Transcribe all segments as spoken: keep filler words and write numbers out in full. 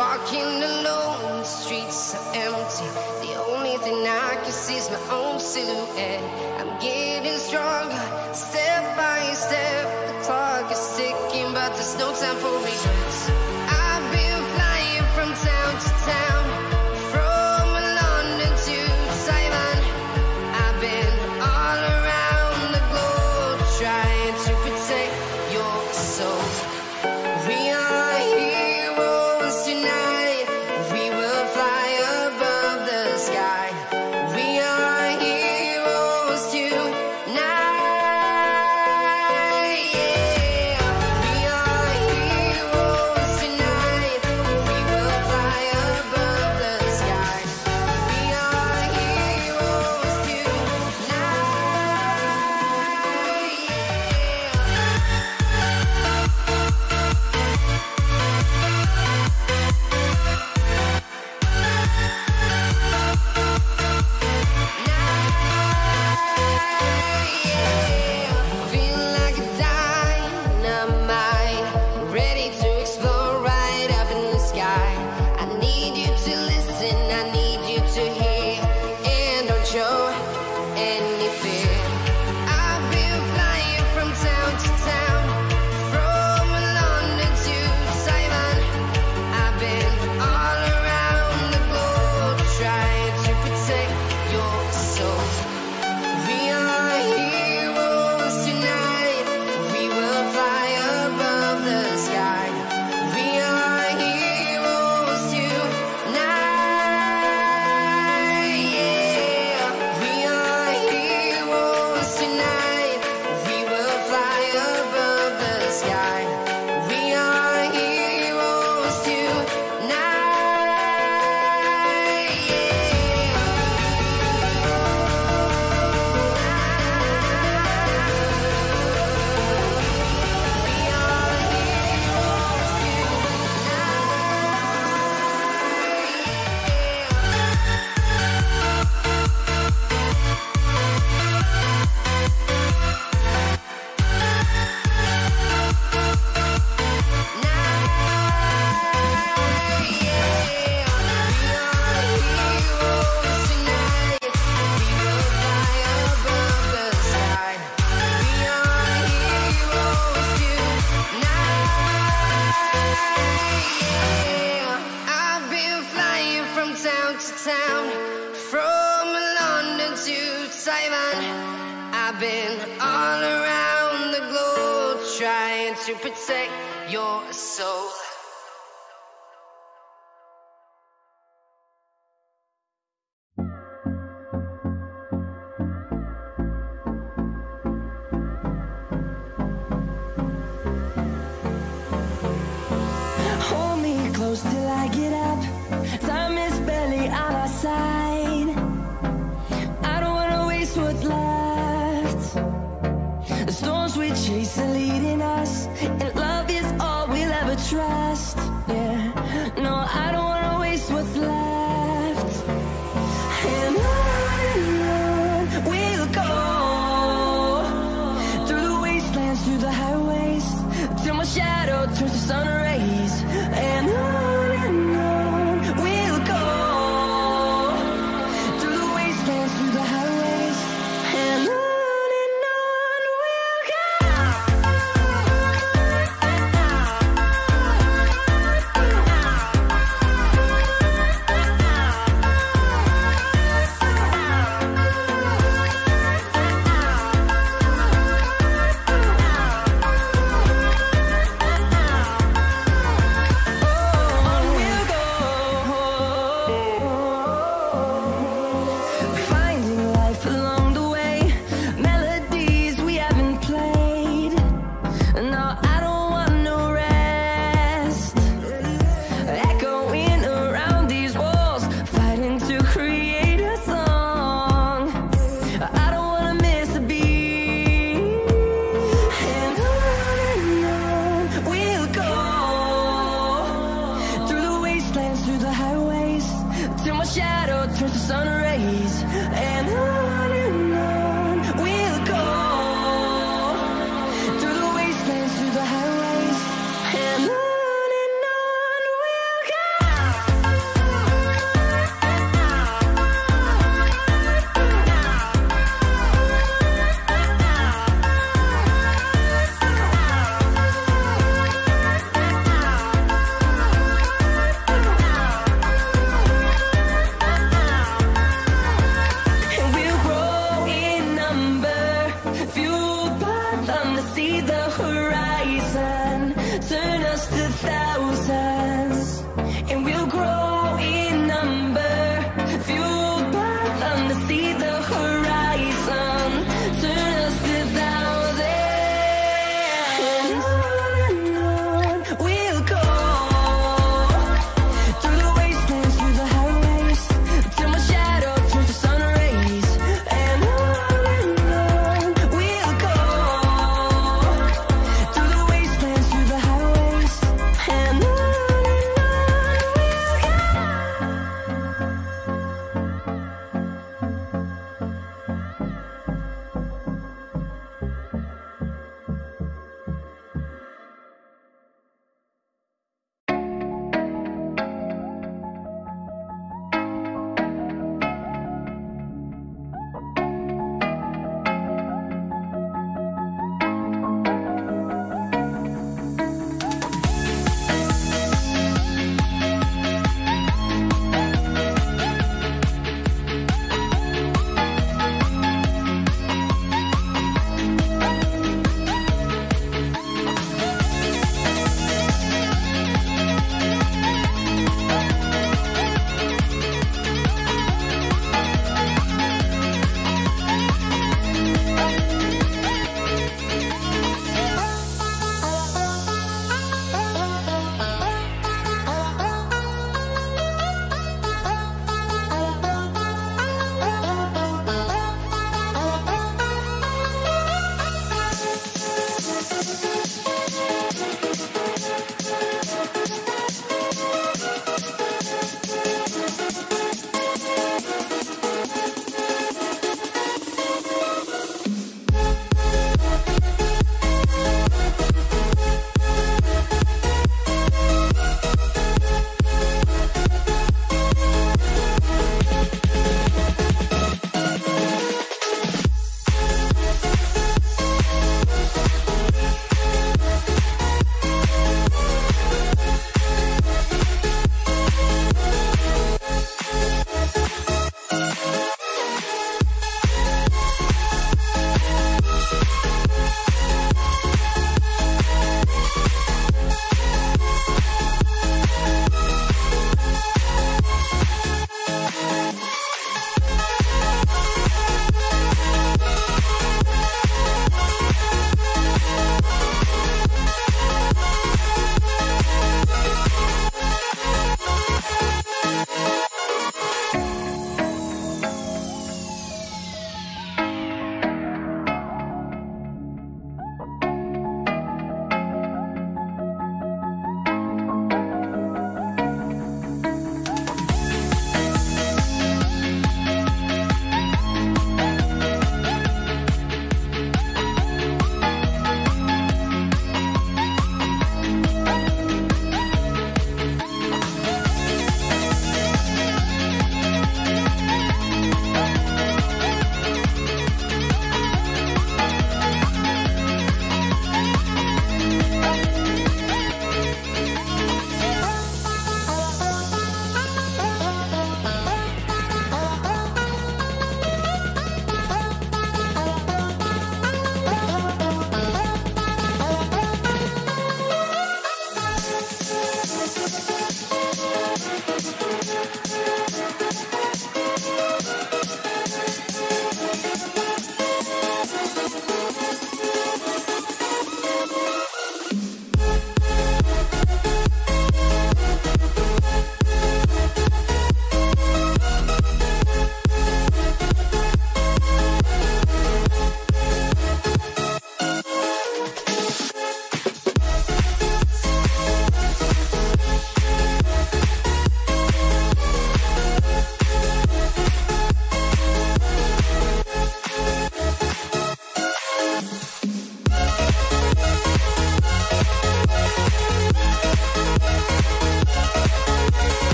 Walking alone, the streets are empty. The only thing I can see is my own silhouette. I'm getting stronger, step by step. The clock is ticking, but there's no time for regrets. I've been flying from town to town, from London to Taiwan. I've been all around the globe, trying to protect your soul. We are heroes tonight. We will fly above the sky. We are heroes tonight. Yeah. We are heroes tonight. We will fly above the sky. We are heroes tonight. Feel like a dynamite, ready to explode right up in the sky. I need you to listen, I need you to hear, and don't show any fear. I've been flying from town to town, from London to Taiwan. I've been all around the globe, trying to protect your soul. We are heroes tonight. We will fly above the sky. We are heroes tonight. Yeah. We are heroes tonight. We will fly above the sky. We are heroes tonight. I've been flying from town to town, from London to Taiwan. I've been all around the globe, trying to protect your soul. Hold me close till I get up. Time is barely on our side. I don't wanna waste what's left. The storms we chase are leading us, and love is all we'll ever trust. Yeah, no, I don't wanna waste what's left. And on and on we'll go, through the wastelands, through the highways, till my shadow turns to sun rays. And on and on we'll go, through the wastelands, through the highways, and on and on we'll go. Through the highways and on and on we'll go. grow in number, fueled by them to see the horizon, turn us to thousands. And on and on we'll go, through the wastelands, through the highways, till my shadow turns to sun rays. And on and on we'll go, through the wastelands, through the highways, and on and on we'll go.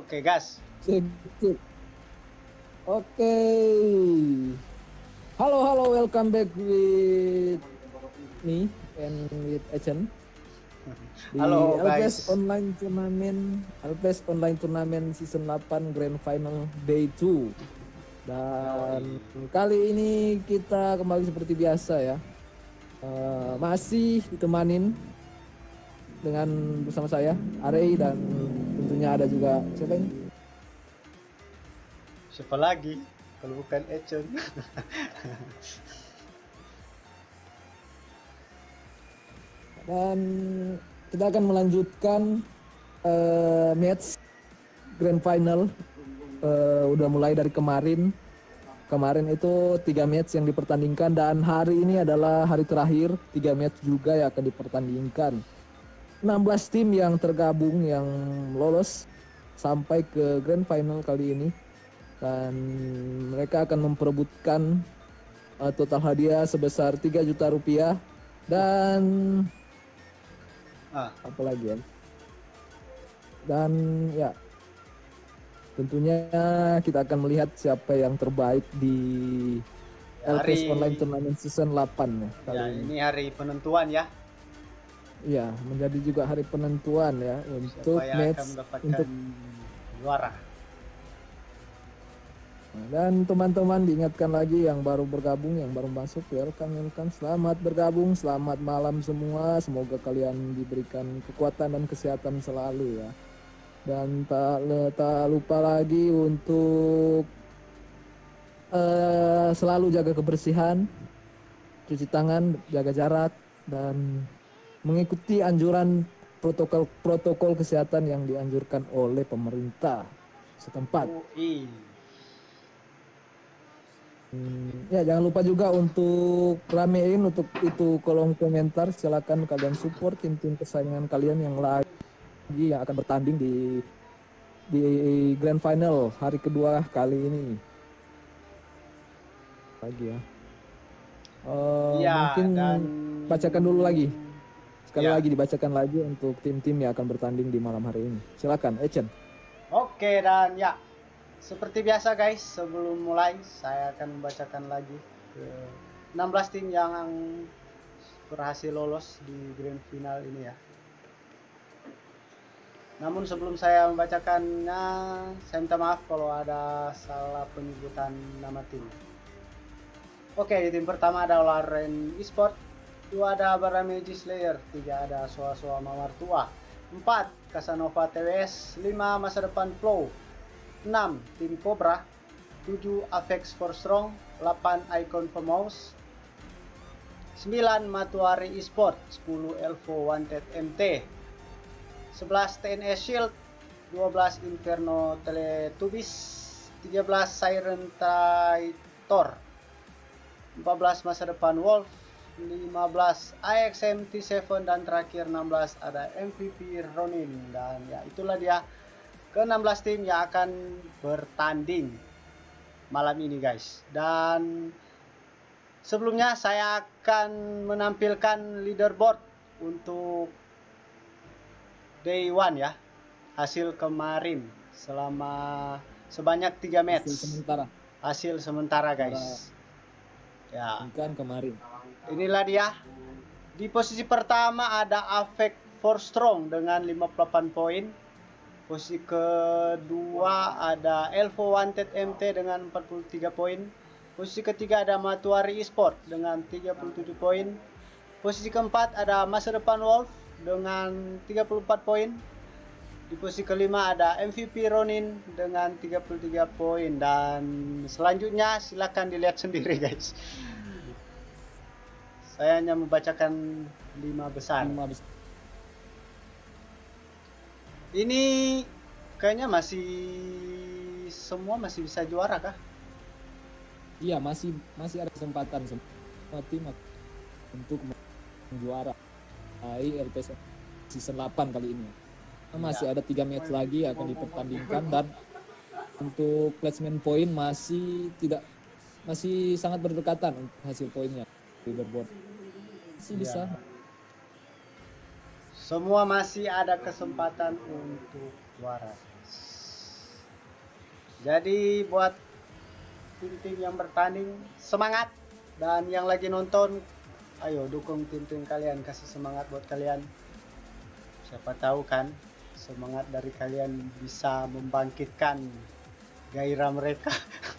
Oke, gas. Cek, cek. Oke. Halo, halo, welcome back with me and with Echen. Di Halo, L P S guys. Online Turnamen, L P S Online Turnamen Season delapan Grand Final Day dua. Dan kali ini kita kembali seperti biasa ya. Uh, masih ditemanin dengan bersama saya Arey, dan tentunya ada juga siapa ini? Siapa lagi kalau bukan Econ? Dan kita akan melanjutkan uh, match Grand Final. Uh, udah mulai dari kemarin. Kemarin itu tiga match yang dipertandingkan, dan hari ini adalah hari terakhir, tiga match juga yang akan dipertandingkan. enam belas tim yang tergabung yang lolos sampai ke Grand Final kali ini, dan mereka akan memperebutkan uh, total hadiah sebesar tiga juta rupiah dan Ah. apa lagi ya? Dan ya, tentunya kita akan melihat siapa yang terbaik di L P S Hari- Online Turnamen Season delapan ya, kali Ya, ini. ini hari penentuan ya. Ya, menjadi juga hari penentuan ya untuk Siapa yang match akan mendapatkan untuk. juara. Dan teman-teman diingatkan lagi yang baru bergabung, yang baru masuk, welcome, welcome. Selamat bergabung, selamat malam semua. Semoga kalian diberikan kekuatan dan kesehatan selalu ya. Dan tak, le- tak lupa lagi untuk eh, selalu jaga kebersihan, cuci tangan, jaga jarak, dan mengikuti anjuran protokol protokol kesehatan yang dianjurkan oleh pemerintah setempat. U I. Hmm, ya, jangan lupa juga untuk ramein untuk itu kolom komentar. Silakan kalian support tim-tim kesayangan kalian yang lagi yang akan bertanding di di Grand Final hari kedua kali ini. Lagi ya. Eh, Ya, mungkin dan bacakan dulu lagi. Sekali Ya. lagi dibacakan lagi untuk tim-tim yang akan bertanding di malam hari ini. Silakan, Echen. Oke, dan ya, seperti biasa guys, sebelum mulai saya akan membacakan lagi ke enam belas tim yang berhasil lolos di grand final ini ya. Namun sebelum saya membacakannya, saya minta maaf kalau ada salah penyebutan nama tim. Oke, di tim pertama ada Laren Esport, dua ada Barameji Slayer, tiga ada Soa Soa Mawar Tua, empat Casanova T W S, lima Masa Depan Flow, enam Tim Cobra, tujuh Avex for Strong, delapan Icon Famous, sembilan Matuari Esport, sepuluh Elvo Wanted M T, sebelas T N S Shield, dua belas Inferno Teletubbies, tiga belas Siren Traitor, empat belas Masa Depan Wolf, lima belas I X M T tujuh, dan terakhir enam belas ada M V P Ronin. Dan ya, itulah dia ke enam belas tim yang akan bertanding malam ini guys. Dan sebelumnya saya akan menampilkan leaderboard untuk day one ya, hasil kemarin selama sebanyak tiga match, Hasil sementara hasil sementara guys ya. kan kemarin. Inilah dia. Di posisi pertama ada Avex for Strong dengan lima puluh delapan poin. Posisi kedua ada Elvo Wanted M T dengan empat puluh tiga poin. Posisi ketiga ada Matuari Esport dengan tiga puluh tujuh poin. Posisi keempat ada Masa Depan Wolf dengan tiga puluh empat poin. Di posisi kelima ada M V P Ronin dengan tiga puluh tiga poin. Dan selanjutnya silakan dilihat sendiri guys. Saya hanya membacakan lima besar. Lima besar. Ini kayaknya masih semua masih bisa juara kah? Iya, masih masih ada kesempatan semua tim untuk menjuara I L P S Season delapan kali ini. Masih ada tiga match lagi yang akan dipertandingkan, dan untuk placement point masih tidak masih sangat berdekatan untuk hasil poinnya leaderboard. Masih bisa. Semua masih ada kesempatan untuk juara. Jadi buat tim-tim yang bertanding semangat, dan yang lagi nonton ayo dukung tim-tim kalian, kasih semangat buat kalian. Siapa tahu kan semangat dari kalian bisa membangkitkan gairah mereka.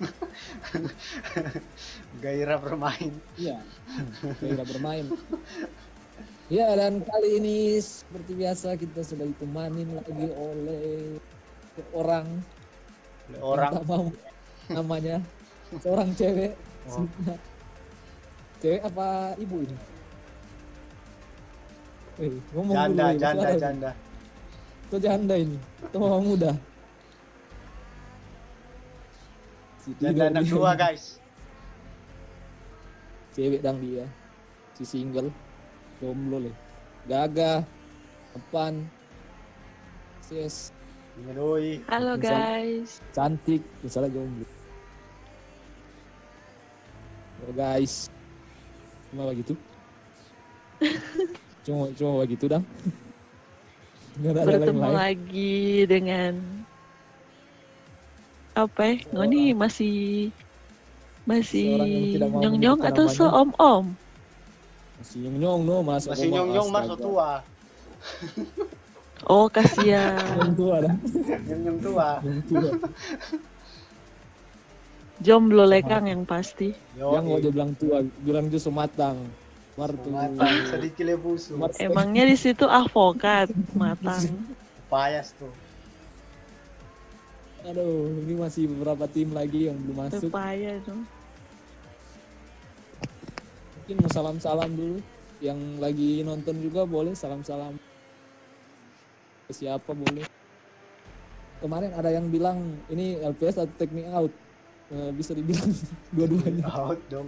Gairah bermain. Iya, gairah bermain. Ya, dan kali ini seperti biasa kita sudah ditemanin lagi oleh orang Oleh orang tak mau namanya, seorang cewek. Oh. Cewek apa ibu ini? Eh, ngomong janda, dulu, janda, suara. janda. Itu janda ini, itu mama muda. Si Janda anak dia. dua guys. Cewek dang dia, si single, jomblo leh, gagah, apaan, ses, Menyedoi. Halo Misal- guys. cantik, misalnya jomblo. Oh guys, cuma begitu. Cuma cuma begitu dang. Nggak ada yang Bertemu lain. lagi dengan apa ya? Ngoni masih masih Seorang yang tidak mau nyong-nyong menyebutkan atau namanya. seom-om? Masih nyong nyong no, mas. Masih nyong-nyong mas tua. Oh kasihan. Nyong tua dah. Nyong-nyong tua. Nyong tua. Jomblo lekang yang pasti. Yang mau Yo, dia bilang tua, bilang justru matang. Martu. matang sedikit lebusu. Mat- Emangnya di situ avokat matang. Payas tuh. Aduh, ini masih beberapa tim lagi yang belum masuk. Pepaya dong. Mungkin mau salam-salam dulu. Yang lagi nonton juga boleh salam-salam. Ke siapa boleh. Kemarin ada yang bilang ini L P S atau take me out. Eh, bisa dibilang dua-duanya. Out dong.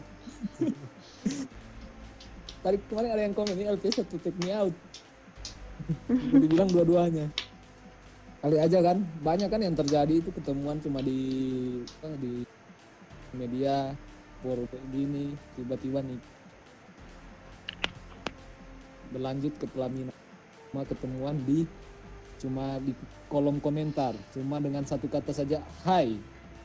Tadi kemarin ada yang komen ini L P S atau take me out. Bisa dibilang dua-duanya. Kali aja kan, banyak kan yang terjadi itu ketemuan cuma di apa, di media forum kayak gini, tiba-tiba nih berlanjut ke pelaminan, cuma ketemuan di cuma di kolom komentar, cuma dengan satu kata saja, hai.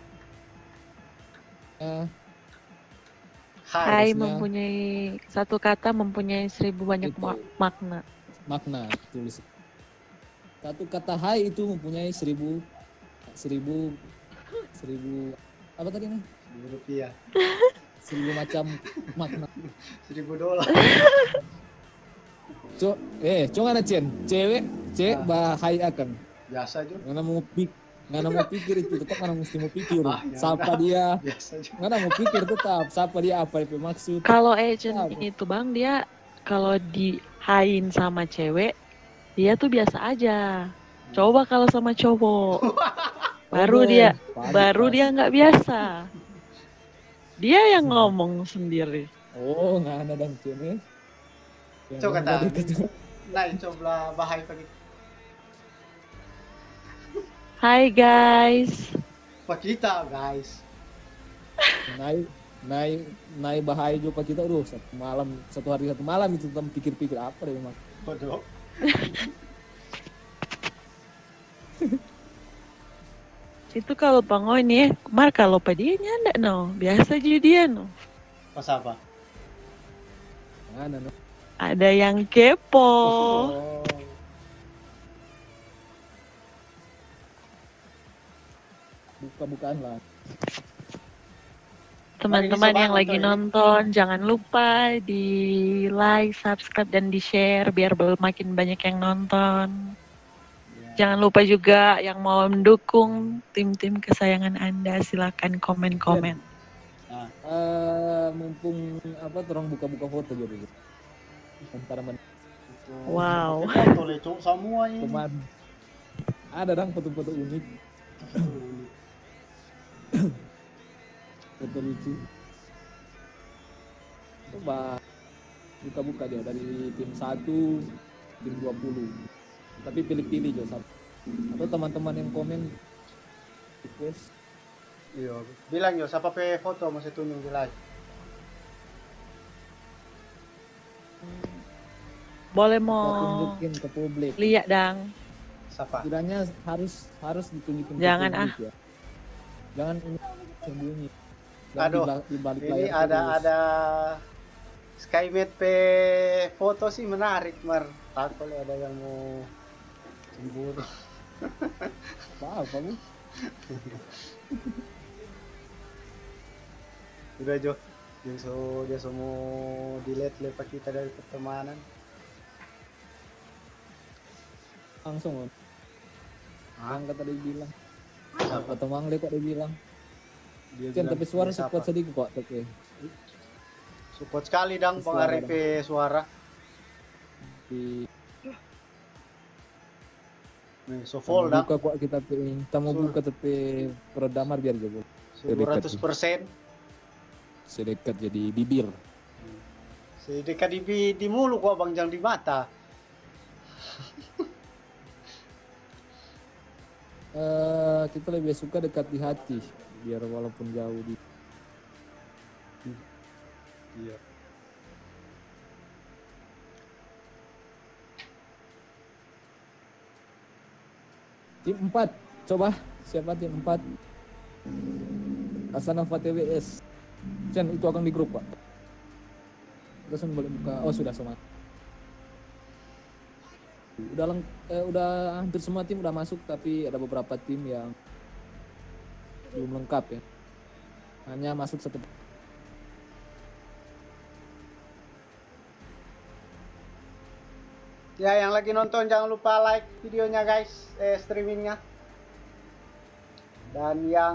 Eh, Hai. Hai harusnya- mempunyai satu kata mempunyai seribu banyak Itu. ma- makna. makna tulis. Satu kata hai itu mempunyai seribu seribu seribu apa tadi nih? Seribu rupiah. Seribu macam makna. Seribu dolar. Co, eh, co ngana cen, cewek, cewek Ah. bah hai akan. Biasa juga. Ngana mau pik, ngana mau pikir itu tetap ngana mesti mau pikir. Ah, ya Siapa udah. dia? Biasa juga. Ngana mau pikir tetap. Siapa dia? Apa yang maksud? Kalau agent Apa? itu bang dia kalau dihain sama cewek dia tuh biasa aja. Coba kalau sama cowok, baru Oh, dia panik, baru Mas. dia nggak biasa. Dia yang ngomong sendiri. Oh, ngana dan cene. Coba kata. Nah, coba bahaya pakai Hai guys. Pak kita, guys. Naik, naik, naik bahaya juga kita. Aduh, satu malam, satu hari satu malam itu tetap pikir-pikir apa deh mak. Bodoh. Itu kalau pango ini, Mar kalau padinya ndak no, biasa aja dia no. Pas apa? Ngana no. Ada yang kepo. Oh. Buka-bukaan lah. Teman-teman Mari yang bisa lagi banget, nonton, jangan lupa di like, subscribe, dan di share biar makin banyak yang nonton. Jangan lupa juga yang mau mendukung tim-tim kesayangan Anda, silakan komen-komen. Nah, Eh, mumpung apa orang buka-buka foto gitu. Antara men- itu. Wow. Foto lecok semua ini. teman. Ada dong foto-foto unik, foto lucu. Coba buka-buka dia dari tim satu, tim dua puluh. Tapi pilih-pilih Jo satu. Atau teman-teman yang komen request. Iya. Bilang yo, siapa pe foto masih tunjuk di live. Boleh Kita mau tunjukin ke publik. lihat dang. Siapa? Setidaknya harus harus ditunjukin Jangan, ke publik ya. Jangan sembunyi. Jangan Aduh, di, di balik ini layar ada terus. ada Skymate P foto sih menarik, Mar. Takut ada yang mau cemburu. Apa kamu? Udah Jo, dia so dia so mau delete lepak kita dari pertemanan. Langsung. Hah? Angkat tadi bilang. Siapa? Atau Mang Le kok dia bilang. Dia Kan bilang, tapi suara dia siapa? support sedikit kok tapi. Support sekali dang Suara pengarep suara. Di Nih, so kita full mau dang. buka kok kita pe- kita mau Suruh. buka tapi peredamar biar jago. dua ratus persen. Sedekat jadi bibir. Sedekat di di mulut kok Bang, jangan di mata. Eh kita lebih suka dekat di hati biar walaupun jauh di Iya. tim empat. Coba siapa tim empat? Asana F T W S. Chen itu akan di grup, Pak. Langsung boleh buka. Oh, sudah semua. Udah leng eh, udah hampir semua tim udah masuk tapi ada beberapa tim yang belum lengkap ya. Hanya masuk satu. Ya, yang lagi nonton jangan lupa like videonya guys, eh streamingnya. Dan yang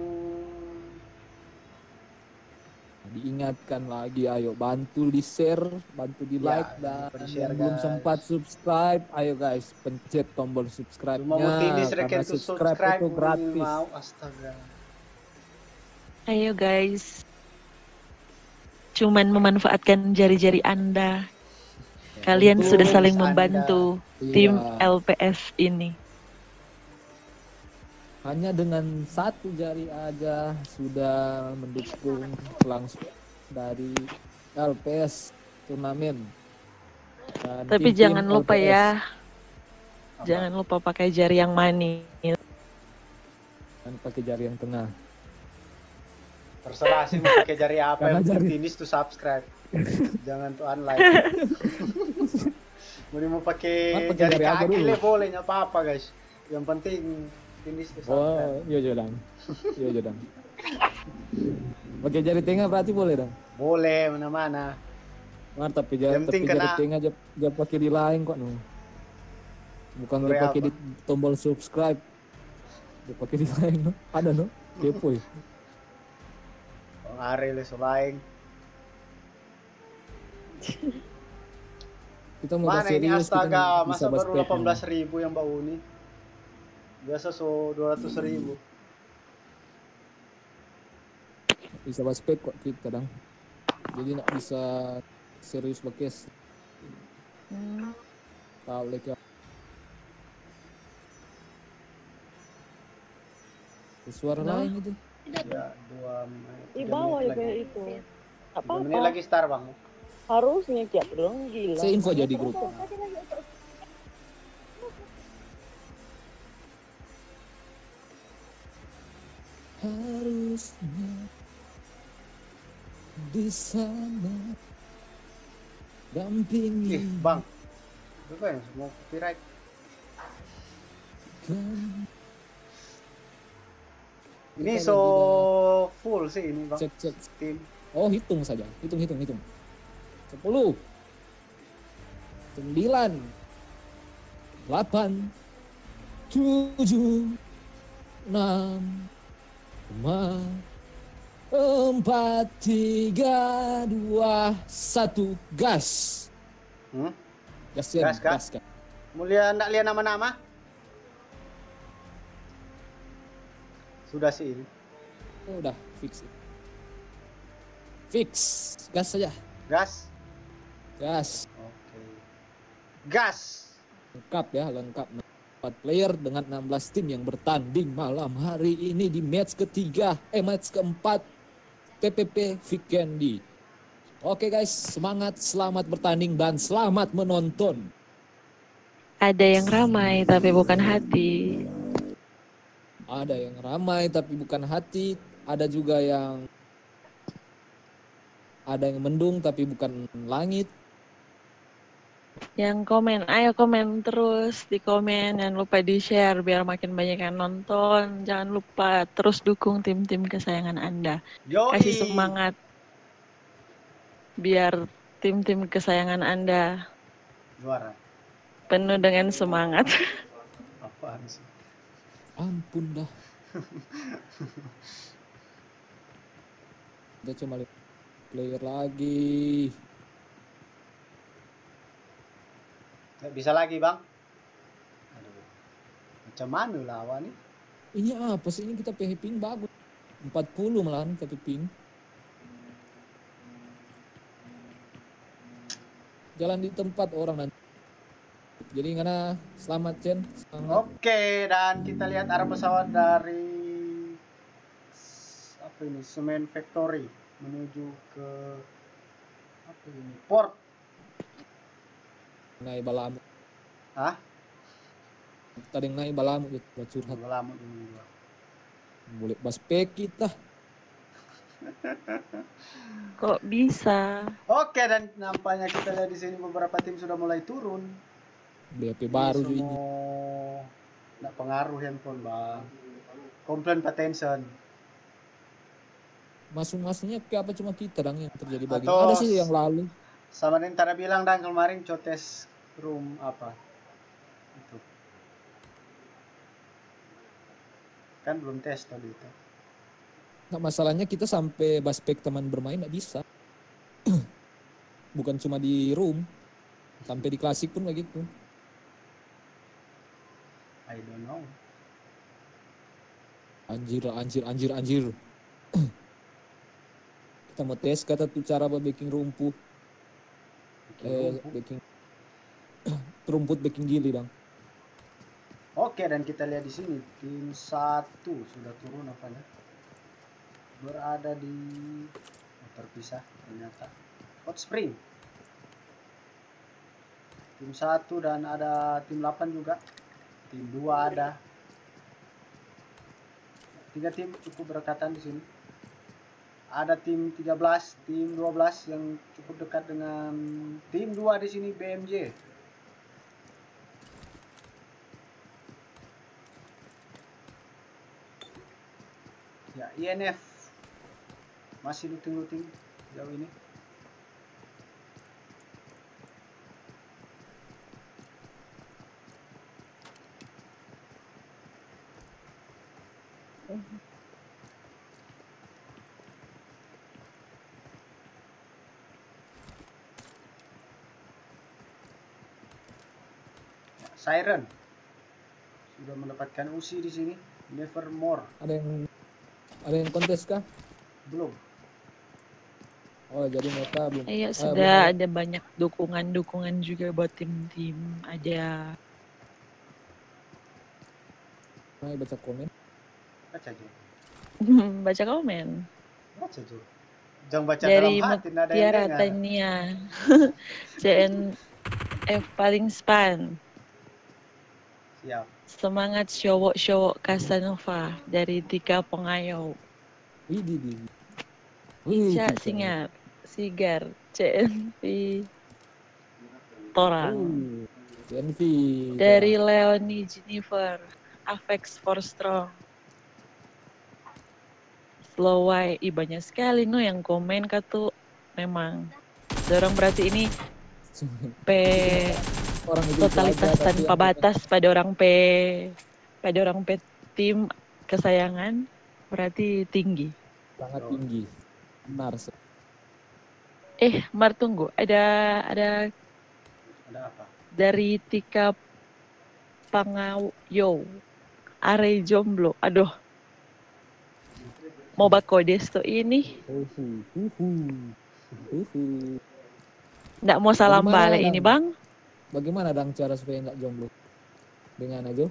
Diingatkan lagi, ayo bantu di share, bantu di Ya, like dan lupa di-share, yang belum guys. sempat subscribe, ayo guys pencet tombol subscribe-nya cuma mau tindis karena reken to subscribe subscribe itu gratis. mau astaga. Ayo guys. Cuman memanfaatkan jari-jari Anda. Kalian Betul, sudah saling Anda. membantu Iya. tim L P S ini. Hanya dengan satu jari aja sudah mendukung langsung dari L P S turnamen. Dan Tapi tim-tim jangan lupa L P S. ya. Jangan lupa pakai jari yang manis. Dan pakai jari yang tengah. Terserah sih mau pakai jari apa, Karena yang penting jari- tindis to subscribe. Jangan tuh unlike. Mau mau pakai Mas, pakai jari jari apa kaki dulu? le boleh nggak apa-apa guys. Yang penting tindis to subscribe. Oh, iya Jodang. Iya Jodang. Pakai jari tengah berarti boleh dong. Boleh mana-mana. Mantap tapi jari, Yang penting tapi jari kena- tengah aja, aja pakai di lain kok no. Bukan Boleh dia pakai apa? di tombol subscribe. Dia pakai di lain no. Ada no. Kepo ya. Bang Ari le selain. Kita mau bahas Mana ini serius, kita astaga, bisa masa bahas baru pet delapan belas nih. ribu yang bau ini. Biasa so dua ratus ribu. Bisa bahas pet kok kita kadang. Jadi nak bisa serius bakes. Tahu lagi. Suara No. lain itu. Ya, dua menit. Di tiga bawah menit juga lagi. itu. Tiga Apa menit apa? lagi start bang. Harusnya tiap dong gila. Saya info aja di grup. Harusnya di sana dampingi Ih bang, itu kan mau copyright. kan. Ini Kita so lagi full sih ini bang. Cek cek. Tim. Oh hitung saja, hitung hitung hitung. Sepuluh, sembilan, delapan, tujuh, enam, lima, empat, tiga, dua, satu, gas. Hmm? Gas ya, Gas, kah? gas, gas. Mulia ndak lihat nama-nama? Sudah sih ini. Oh, udah fix. Fix, gas saja, Gas. gas. Oke. Gas. Lengkap ya, lengkap. empat player dengan enam belas tim yang bertanding malam hari ini di match ketiga, eh match keempat T P P Vikendi. Oke guys, semangat, selamat bertanding dan selamat menonton. Ada yang ramai tapi bukan hati. Ada yang ramai tapi bukan hati, ada juga yang ada yang mendung tapi bukan langit. Yang komen, ayo komen terus di komen, jangan lupa di share biar makin banyak yang nonton. Jangan lupa terus dukung tim-tim kesayangan Anda. Yoi. Kasih semangat biar tim-tim kesayangan Anda Juara. penuh dengan semangat. Apaan sih? Ampun dah. Udah cuma lima player lagi. Nggak bisa lagi bang. Aduh. Macam mana lawan nih? Ini apa sih, ini kita P H ping bagus. empat puluh malahan tapi ping. Jalan di tempat orang nanti. Jadi ngana selamat Chen. Selamat. Oke, dan kita lihat arah pesawat dari apa ini? Semen Factory menuju ke apa ini? Port. Naik balamu. Hah? Tadi yang naik balamu gitu, buat curhat. Lama dulu. Boleh baspek kita. Kok bisa? Oke, dan nampaknya kita lihat di sini beberapa tim sudah mulai turun. B P baru juga ini. Nggak pengaruh handphone bang. Komplain patension. Masuk-masuknya ke apa cuma kita dang yang terjadi bagi. Atau Ada sih yang lalu. Sama yang tadi bilang dan kemarin cotes room apa itu kan belum tes tadi itu. Nah, masalahnya kita sampai baspek teman bermain nggak bisa. Bukan cuma di room, sampai di klasik pun kayak gitu. I don't know. Anjir, anjir, anjir, anjir. Kita mau tes kata tuh cara baking rumpuh. Eh, baking rumput baking gili bang. Oke, dan kita lihat di sini tim satu sudah turun apanya. Berada di oh, terpisah ternyata Hot Spring. Tim satu dan ada tim delapan juga. Tim dua ada. Tiga tim cukup berdekatan di sini. Ada tim tiga belas, tim dua belas yang cukup dekat dengan tim dua di sini B M J. Ya, I N F masih looting-looting jauh ini. Siren sudah mendapatkan U C di sini. Nevermore Ada yang ada yang kontes kah? belum. Oh jadi mereka belum. Iya, ah, sudah belum. ada banyak dukungan-dukungan juga buat tim-tim. Ada Nah, baca komen. Baca aja. baca komen Baca aja. Jangan baca dari dalam hati, nada yang Mutiara dengar. Tania. C N F paling span. Siap. Semangat cowok-cowok Casanova dari Tika Pengayau. Widih, widih. Wih, Ica kita. Singar, Sigar, C N V Torang. Oh, C N V. Dari Leonie Jennifer, Avex for Strong. Slow way, ih banyak sekali no yang komen katu. Memang dorong berarti ini P orang itu totalitas aja, tapi tanpa yang- batas pada orang P pada orang P tim kesayangan berarti tinggi. sangat tinggi. Benar. Se- Eh, Mar tunggu, ada ada Ada apa? dari Tika Pangayo, Are Jomblo. Aduh, mau bakodes tuh ini, Uhu, uhu, uhu. nggak mau salam Bagaimana, balik Dang? ini bang. Bagaimana dang cara supaya nggak jomblo? Dengan aja.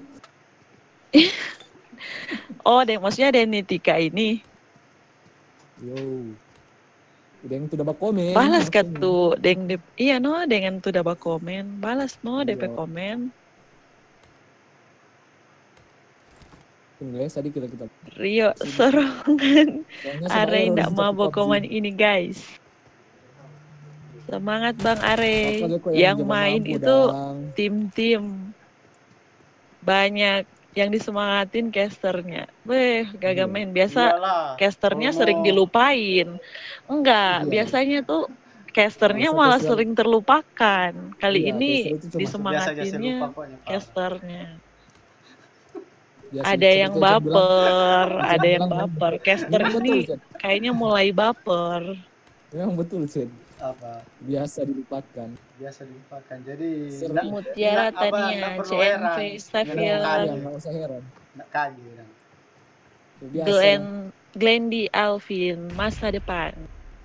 Oh, deh, maksudnya ada nih Tika ini. Yo. Udah yang tuh udah komen. Balas kan langsung. tuh, deng de, iya no, dengan tuh udah komen, balas no, D P Iya. komen. guys, tadi kita kita Rio Sorongan. soalnya sama Are error ndak di mabok P U B G. koman ini guys. Semangat Bang Are. Apa deh kok Yang zaman main mampu, itu Dang? tim-tim. Banyak yang disemangatin casternya. Weh, Iya. gagak main. Biasa Iyalah. casternya Kalau sering mau- dilupain. Enggak, Iya. biasanya tuh casternya Biasa malah casual. sering terlupakan. Kali Iya, ini caster itu cuma- Biasa aja saya disemangatinnya lupa kok, Pak. casternya. Biasa Ada itu yang Chan bilang, baper, Chan ada yang bilang, baper. Caster Memang betul, ini Chan. kayaknya mulai baper. Memang betul, Chan. Apa? Biasa dilupakan. Biasa dilupakan. Jadi Ser- nggak- Mutiara nggak- apa, nggak Tania, perlu C M heran. V, Nggak Stevia, perlu Iya, kaget. nggak usah heran. Nggak kaget. Bang. Biasa. Glenn, Glendy Alvin, masa depan.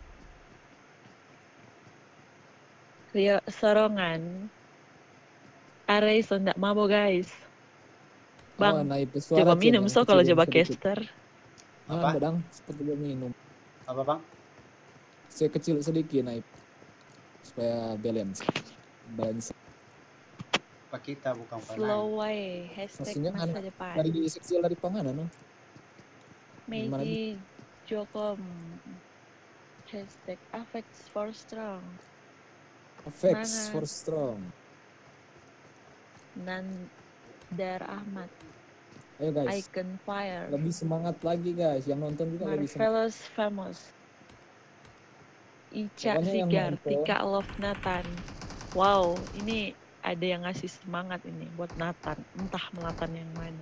Rio Sorongan. Are so ndak mabok guys. Oh, Bang, naik suara, coba Chan, minum yang so kecil kalau yang coba sedikit. caster. Nah, Apa? Badang, seperti dia minum. Apa bang? Saya kecil sedikit naik supaya balance. Balance. Pak kita bukan panai. Slow way, hashtag Maksudnya masa anak depan. dari sekecil dari panganan, no? Gimana Meiji Jokom, hashtag affects for strong. Effects Semangat. for strong. Nandar Ahmad, Ayo guys, Icon Fire, lebih semangat lagi guys. Yang nonton juga lebih semangat. Marvelous Famous, Ica Pokoknya yang Sigar, nonton. Tika Love Nathan. Wow, ini ada yang ngasih semangat ini buat Nathan. Entah Nathan yang mana.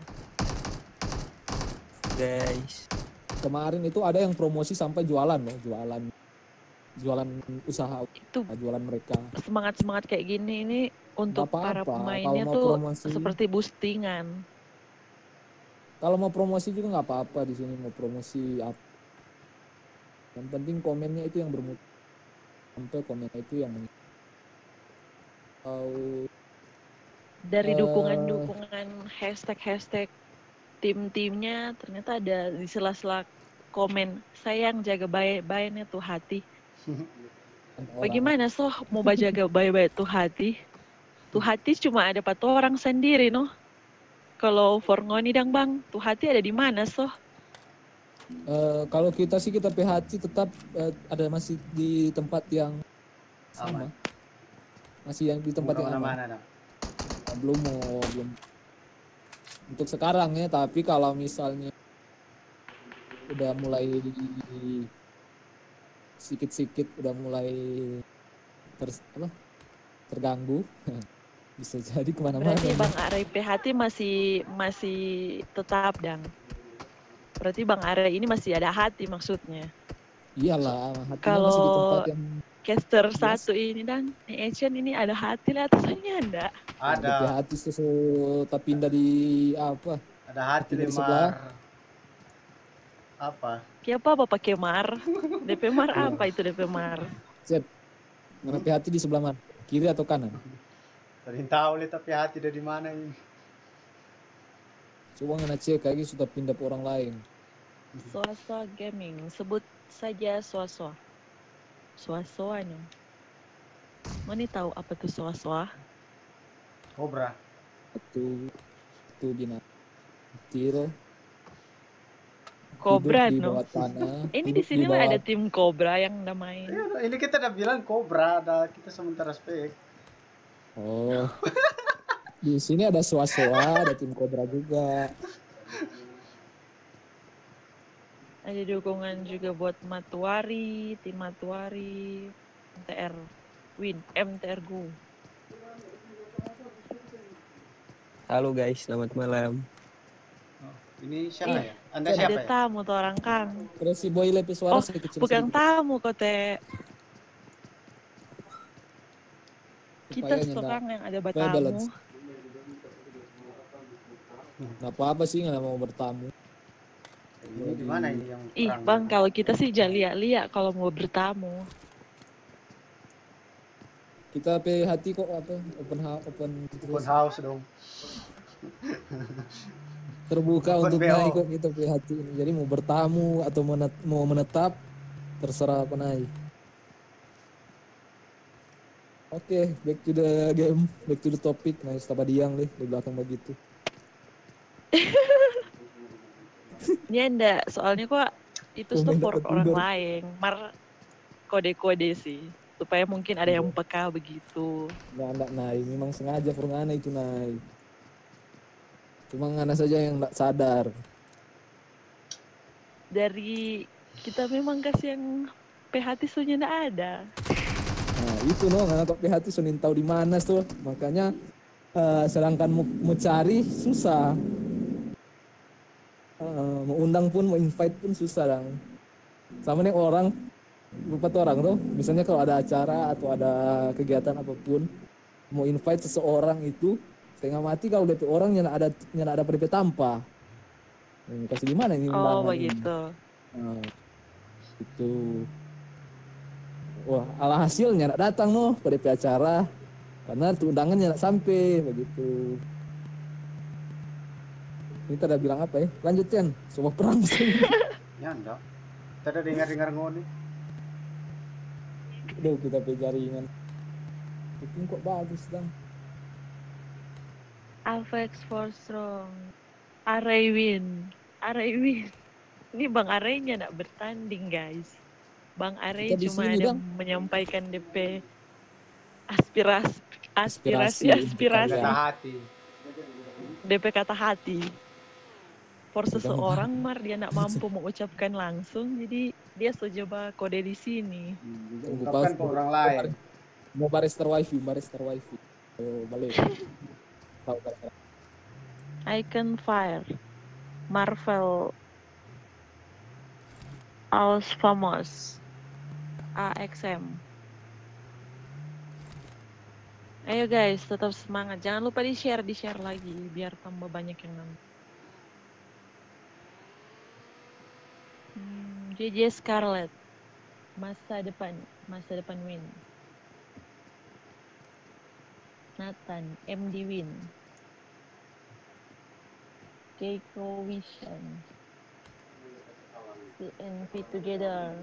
Guys, Kemarin itu ada yang promosi sampai jualan loh, jualan jualan usaha, Itu jualan mereka. semangat-semangat kayak gini ini untuk Nggak para apa-apa, pemainnya kalau mau tuh promosi. seperti boostingan. Kalau mau promosi juga nggak apa-apa di sini, mau promosi apa. Yang penting komennya itu yang bermutu. Sampai komennya itu yang men- Au- Dari Eh. dukungan-dukungan hashtag-hashtag tim-timnya ternyata ada di sela-sela komen, sayang jaga baik-baiknya tuh hati. orang- Bagaimana soh mau jaga baik-baik tuh hati? Tuh hati cuma ada pada orang sendiri noh. Kalau Forngoni dang bang, tuh hati ada di mana soh? Eh, kalau kita sih kita P H C tetap eh, ada masih di tempat yang sama. Aman. Masih yang di tempat Bukan yang aman. mana dah. Nah, belum mau belum untuk sekarang ya, tapi kalau misalnya udah mulai sikit-sikit udah mulai ter, apa, terganggu bisa jadi kemana-mana. Berarti Bang Are P H T masih masih tetap dang. Berarti Bang Are ini masih ada hati maksudnya. Iyalah, hatinya Kalau masih di tempat yang Caster Yes. satu ini dan Asian ini ada hati lah atasnya enggak? di P H Ada. C susu tapi pindah di apa? Ada hati Hati dari lemar. sebelah. Apa? Siapa apa pakai mar? D P mar apa itu D P mar? Cep. Mana P H C di sebelah mana? Kiri atau kanan? Tadi tahu lihat tapi hati ada di mana ini. Coba ngena cek lagi sudah pindah ke orang lain. Swaswa Gaming, sebut saja Swaswa. Swaswa nih. Mana tahu apa tuh Swaswa? Cobra. Itu itu binatang. Tiro. Cobra hidup di no. bawah tanah. Ini hidup di sini bawah- ada tim Cobra yang udah main. Iya, ini kita udah bilang Cobra, ada kita sementara spek. Oh. Di sini ada Soa-Soa, ada tim Cobra juga. Ada dukungan juga buat Matuari, tim Matuari, M T R Win, M T R Go. halo guys, selamat malam. Oh, ini siapa Ih, ya? Anda Ada siapa ya? tamu tuh orang Kang. Terus si Boy lebih suara Oh, sedikit kecil. bukan tamu kok teh. Kita Supaya seorang yang ada supaya bertamu. balance. Nggak apa-apa sih nggak mau bertamu. Ini di mana ini yang Ih perang? bang, kalau kita sih jangan lihat-lihat kalau mau bertamu. Kita P H T kok apa open house open Open terus house dong. terbuka Open untuk B O. naik kok kita P H T ini. Jadi mau bertamu atau menet- mau menetap terserah apa naik. Oke, back to the game, back to the topic. Nah, Stabadiang deh di belakang begitu. Ini enggak, soalnya kok itu Komen support dapat orang tidur. lain. Mar kode-kode sih. Supaya mungkin ada yang peka begitu. Nggak, nggak naik. Memang sengaja Furngana itu naik. Cuma Ngana saja yang nggak sadar. Dari kita memang kasih yang P H T sunya enggak ada. Nah itu no, Ngana kok P H T sunin tahu di mana tuh. Makanya eh, sedangkan mau, mau cari susah. Eh, mau undang pun, mau invite pun susah dong. Sama nih orang, beberapa orang tuh, misalnya kalau ada acara atau ada kegiatan apapun, mau invite seseorang itu setengah mati kalau D P orang yang ada yang ada D P tanpa. Ini kasih gimana ini Oh, undangan begitu. ini? Nah, itu. Wah, alhasilnya nak datang noh pada D P acara karena tuh undangannya nak sampai begitu. Ini tadi bilang apa ya? Lanjut Chen, sebuah perang sih. Ya enggak. Tadi dengar-dengar ngoni. Aduh, kita pe jaringan. Itu kok bagus dong. Alpha X four strong. Aray win. Aray win. Ini Bang Araynya nak bertanding guys. Bang Aray Kita di cuma sini, ada Bang. menyampaikan D P aspirasi aspirasi Aspirasi aspirasi, Kata hati. D P kata hati. For Kita seseorang Mar dia nak mampu mengucapkan langsung, jadi dia coba kode di sini. Hmm, Tunggu ungkapkan pas- ke orang lain. Mau barister wifi, barister wifi. Oh, balik. Tahu kan? Icon Fire. Marvel. Aus Famos. A X M. Ayo guys, tetap semangat. Jangan lupa di-share, di-share lagi biar tambah banyak yang nonton. Hmm, J J Scarlett. Masa depan, masa depan win. Nathan, M D win. Keiko Vision. C N P together.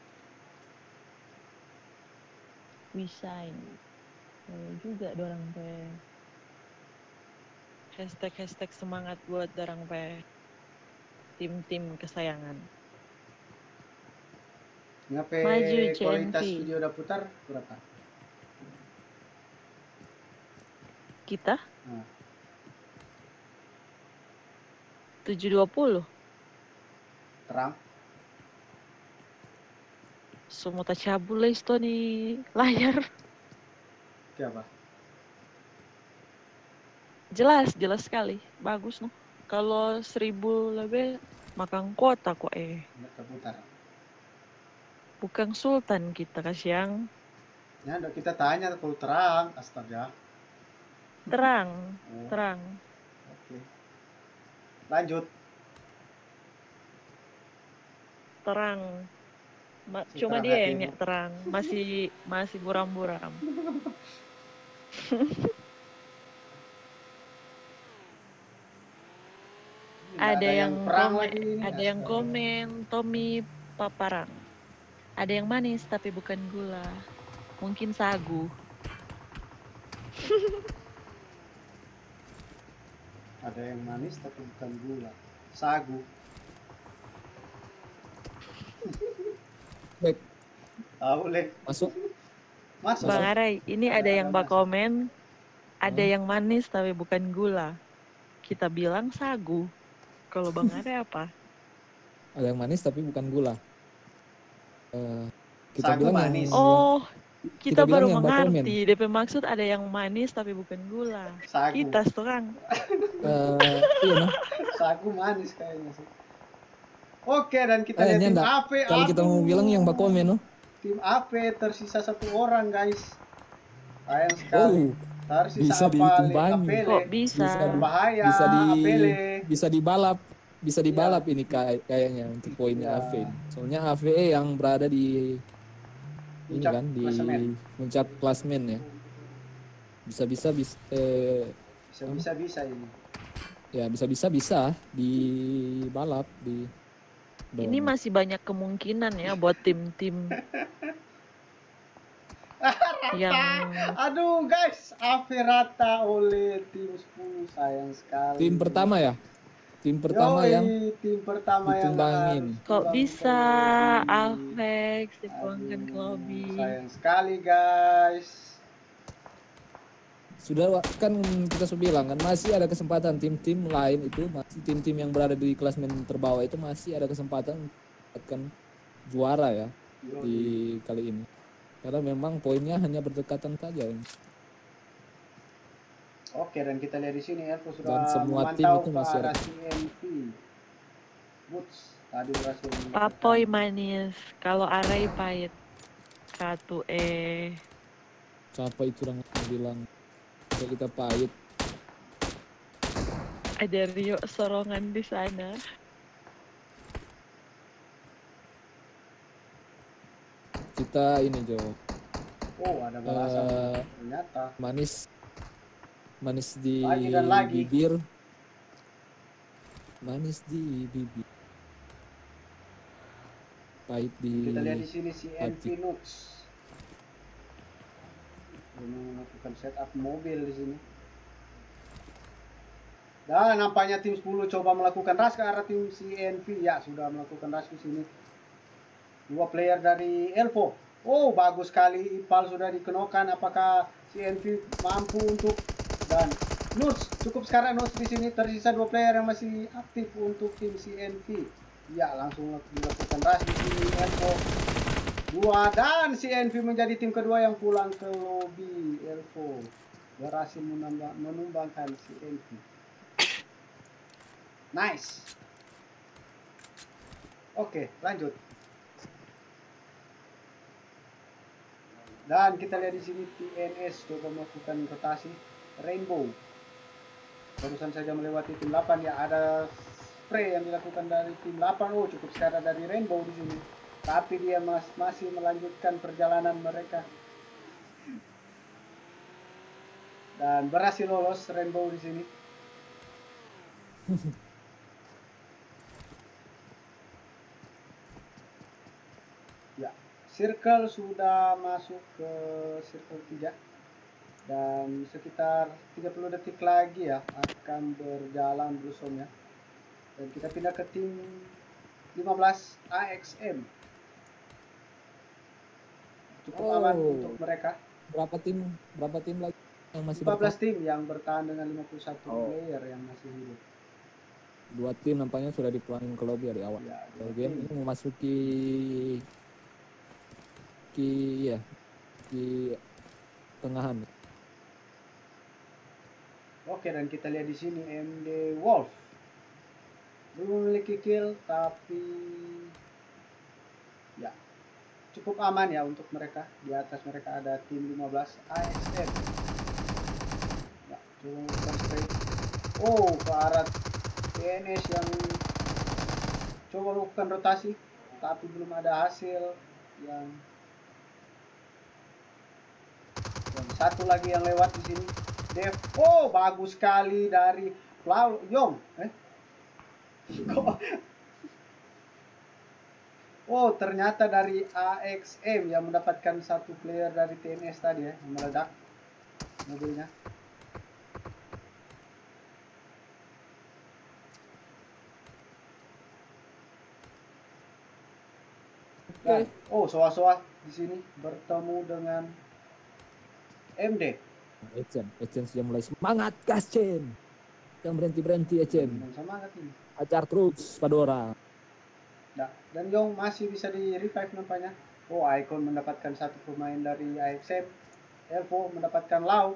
We shine. Oh, juga dorang pe. Hashtag-hashtag semangat buat dorang pe. Tim-tim kesayangan. Ngape Maju, C N V. kualitas video udah putar berapa? Kita Nah, tujuh dua puluh. terang. Semua tak cabul lah itu nih layar. Siapa? Jelas, jelas sekali. Bagus noh. Kalau seribu lebih makan kuota kok eh. Nggak terputar. Bukan Sultan kita kasih yang Ya, udah kita tanya kalau terang. Astaga. terang, Oh, terang. oke. Lanjut. Terang. Ma- Si cuma terang dia yang hatimu. nyak terang, masih masih buram-buram. Nggak Ada yang perang komen, lagi ini. ada yang Astaga. komen Tommy Paparang. Ada yang manis tapi bukan gula. Mungkin sagu. Ada yang manis tapi bukan gula. Sagu. Baik, Tahu leh. masuk. Masuk. Bang Aray, ini ada yang Ada bak komen, ada Hmm. yang manis tapi bukan gula. Kita bilang sagu. Kalau Bang Aray apa? Ada yang manis tapi bukan gula. Eh, kita Sagu bilang manis. yang Oh, kita kita, bilang baru yang bakomen. mengerti. D P maksud ada yang manis tapi bukan gula. Sagu. Kita sekarang. eh, iya noh. Sagu manis kayaknya sih. Oke, dan kita Eh, lihat ini tim enggak. A P. Kalau kita mau Aduh. bilang yang bakomen noh. Tim A P tersisa satu orang, guys. Sayang sekali. Oh, Tersisa bisa apa? dihitung Le- banyak. Apele. Kok bisa? Bisa di- Berbahaya. bisa di Apele. bisa dibalap, bisa dibalap ini kay- kayaknya untuk poinnya Ya. A V. Soalnya A V E yang berada di ini Puncak kan di klasemen. puncak klasmen ya. Bisa-bisa bisa eh, Bisa-bisa bisa ini. ya bisa-bisa bisa di balap di Ini masih banyak kemungkinan ya buat tim-tim yang Aduh, guys. A P rata oleh tim sepuluh. Sayang sekali. tim pertama ya. tim pertama Yoi, yang tim pertama yang ditumbangin. harus Kok pulang bisa ke lobby. Avex dipulangkan ke Aduh, lobby? sayang sekali guys. Sudah wa- kan kita sudah bilang kan masih ada kesempatan tim-tim lain itu masih tim-tim yang berada di klasemen terbawah itu masih ada kesempatan akan juara ya di Yoi. kali ini. Karena memang poinnya hanya berdekatan saja. Oke, dan kita lihat di sini Elvo Dan sudah semua tim memantau itu ke masih arah ada. C N V. Boots tadi berhasil Papoy menekan. manis, kalau arai pahit. Katu eh. Siapa itu yang bilang kalau kita pahit. Ada Rio sorongan di sana. Kita ini Jo. Oh, ada balasan Eh, ternyata. manis manis di Lagi dan lagi. bibir. Manis di bibir. Pahit di Kita lihat di sini si N V hati. Nuts. Ini melakukan setup mobil di sini. Dan nampaknya tim sepuluh coba melakukan rush ke arah tim C N V. Ya, sudah melakukan rush di sini. Dua player dari Elvo. Oh, bagus sekali. Ipal sudah dikenakan. Apakah C N V mampu untuk dan Nuts cukup sekarang Nuts di sini tersisa dua player yang masih aktif untuk tim C N V. Ya, langsung dilakukan rush di sini Elvo. Dua dan C N V menjadi tim kedua yang pulang ke lobby. Elvo berhasil menambah, menumbangkan C N V. Nice. Oke, lanjut. Dan kita lihat di sini T N S coba melakukan rotasi Rainbow. Barusan saja melewati tim delapan ya, ada spray yang dilakukan dari tim delapan. Oh, cukup sekali dari Rainbow di sini. Tapi dia mas masih melanjutkan perjalanan mereka. Dan berhasil lolos Rainbow di sini. Ya, circle sudah masuk ke circle tiga. Dan sekitar tiga puluh detik lagi ya akan berjalan blusonnya. Dan kita pindah ke tim lima belas A X M. Cukup Oh. aman untuk mereka. Berapa tim? Berapa tim lagi yang masih lima belas bertahan? tim yang bertahan dengan lima puluh satu Oh. player yang masih hidup. Dua tim nampaknya sudah dipulangin ke lobby dari awal. Ya, dua Kalau game tim. ini memasuki ki ya di tengahan. Oke, dan kita lihat di sini M D Wolf belum memiliki kill, tapi ya cukup aman ya untuk mereka. Di atas mereka ada tim lima belas A X M. Ya, coba melakukan spray. Oh, ke arah T N S yang coba melakukan rotasi, tapi belum ada hasil. Yang dan satu lagi yang lewat di sini. Dev, oh bagus sekali dari Lau Yong. Eh? Kok? Oh ternyata dari A X M yang mendapatkan satu player dari T N S tadi ya, yang meledak mobilnya. Dan, oh soa-soa di sini bertemu dengan M D. Ecen, Ecen sudah mulai semangat, gas Cen. Jangan berhenti-berhenti Ecen. Dengan semangat ini. Acar terus Padora. Nah, dan Yong masih bisa di revive nampaknya. Oh, Icon mendapatkan satu pemain dari A X M. Elvo mendapatkan Lau.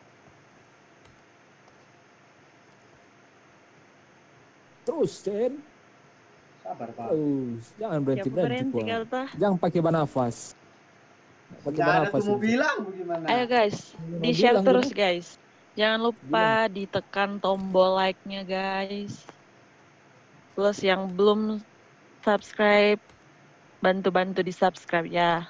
Terus Cen. Sabar Pak. Terus, jangan Ya berhenti-berhenti. berhenti Pak. kata. Jangan pakai banafas. Pakai Tidak ada banafas. tuh mau ini. bilang bagaimana. Ayo guys, Mau di share bilang, terus bilang. guys. Jangan lupa ditekan tombol like-nya guys. Plus yang belum subscribe, bantu-bantu di subscribe ya.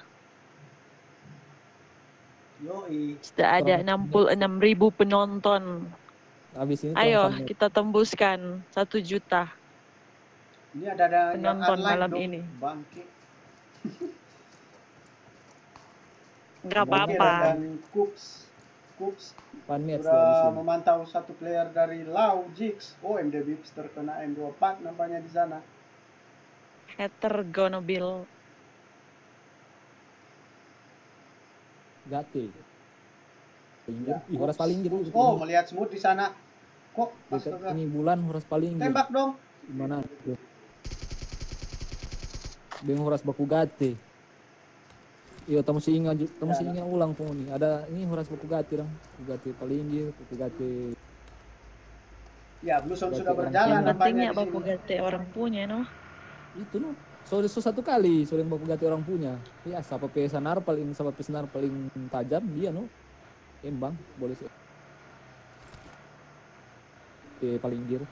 Yoi. Sudah ada Kurang- enam puluh enam ribu penonton. Habis ini Ayo kurang fun. kita tembuskan satu juta. Ini ada, ada yang Penonton unlike malam dong. ini. Bangke. Nggak Bangke apa-apa. dan Cooks. Scoops Pan match sudah di sini. memantau satu player dari Lau Jigs. Oh, M D Bips terkena M dua puluh empat nampaknya di sana. Hater Gonobil. Gate. Ya, Ih, horas paling gitu. Oh, melihat Smooth di sana. Kok astaga. Ini bulan horas paling gitu. Tembak dong. Gimana tuh? Dengan horas baku gate. Iya, tamu si ingat, tamu si ingat ulang pun nih. Ada ini horas baku gate dong. Baku gate paling gitu, baku gate. Ya, Blueson Gate sudah orang berjalan Yang pentingnya nampaknya di baku sini. gate orang punya, no? Itu no. So, so satu kali, so yang baku gate orang punya. Ya, siapa pesanar paling, siapa pesanar paling tajam dia no. Embang, boleh sih. Oke, paling gir.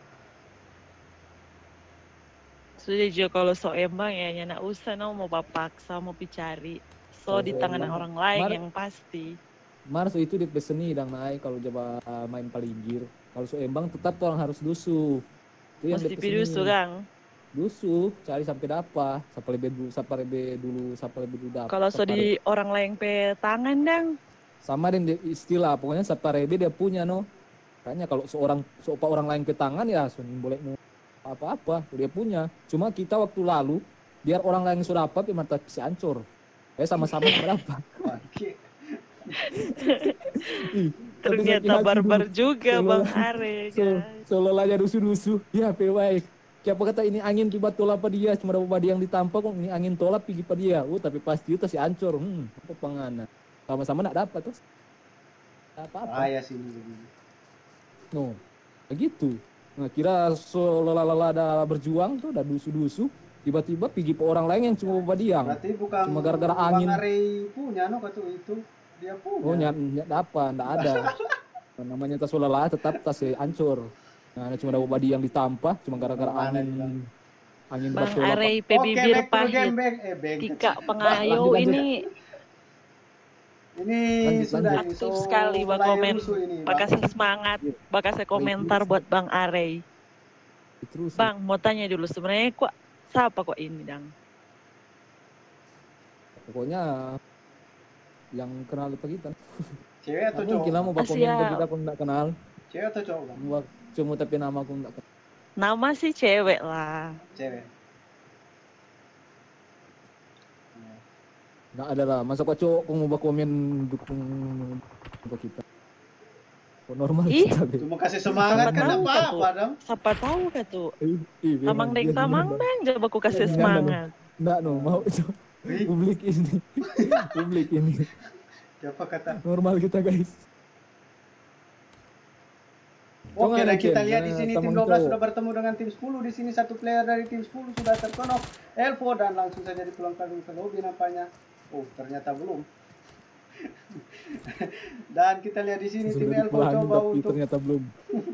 Sudah juga kalau so emang ya, ya nak usah no mau paksa mau dicari. So Oh, di so tangan emang. orang lain Mar- yang pasti. Mars itu di peseni dan naik kalau coba main paling gir. Kalau so embang tetap orang harus dusu. Itu yang Mesti di pilih peseni. Kang. Dusu, cari sampai dapat. Siapa lebih dulu, siapa lebih dulu, siapa lebih dulu dapat. Kalau so Siapa di orang lain pe tangan dang. sama dengan istilah pokoknya saparebe dia punya no, kayaknya kalau seorang seopa orang lain ke tangan ya sunin boleh mau apa-apa dia punya, cuma kita waktu lalu biar orang lain sudah apa ya mata bisa hancur eh sama-sama berapa. Oke. Ternyata barbar juga Bang Are. So, Guys. seolahnya dusu-dusu ya baik. Siapa kata ini angin tiba tolak apa dia cuma ada dia yang ditampak kok ini angin tolak pergi pada dia. Oh tapi pasti itu si hancur. Hmm, apa pengana. Sama-sama enggak dapat terus. Apa-apa. Bahaya sih ini begini. No. Begitu. Nah, kira seolah-olah ada berjuang tuh ada dusu-dusu tiba-tiba pergi ke orang lain yang cuma badiang. Berarti bukan Cuma gara-gara angin. Bang Are punya no kata itu. Dia punya. Oh, nyat nyat dapat, enggak ada. Nah, namanya tas seolah-olah tetap tas hancur. Nah, cuma ada badi yang ditampah cuma gara-gara angin. Angin Bang batu Are Oke, pe bibir back to pahit. game, back. Eh, back. Tika pengayo Lanjut, lanjut. ini Ini Lanjut, sudah lanjut. ini. aktif So, sekali Bang mulai komen. rusuh ini, Bang. Bakal saya semangat. Bakal saya komentar buat Bang Are. Terus Bang, mau tanya dulu sebenarnya kok siapa kok ini dang? pokoknya yang kenal apa kita. Cewek atau Aku mungkin cowok? mau bawa Ah, komentar siap. kita pun enggak kenal. Cewek atau cowok? Bang? Gua cuma tapi nama aku enggak kenal. Nama sih cewek lah. Cewek. Enggak ada lah. Masa kok cowok mau bawa komen dukung apa kita. Kok normal Ih. kita. Be. Cuma kasih semangat Siapa kan tahu, apa-apa Kak, dong. Siapa tahu kan tuh. Ih, ih, Tamang memang deng dia tamang gimana? deng coba aku kasih Jangan, semangat. Enggak no, mau itu. Ih, Publik ini. Publik ini. siapa kata? Normal kita, guys. Oke, Jangan, dan kita Ken. lihat di Nah, sini tim tamang dua belas cowok. sudah bertemu dengan tim sepuluh. Di sini satu player dari tim sepuluh sudah terkonok Elvo dan langsung saja dipulangkan ke lobby nampaknya. Oh, ternyata belum. Dan kita lihat di sini tim Sudah Elvo dipulangin, coba tapi untuk ternyata belum.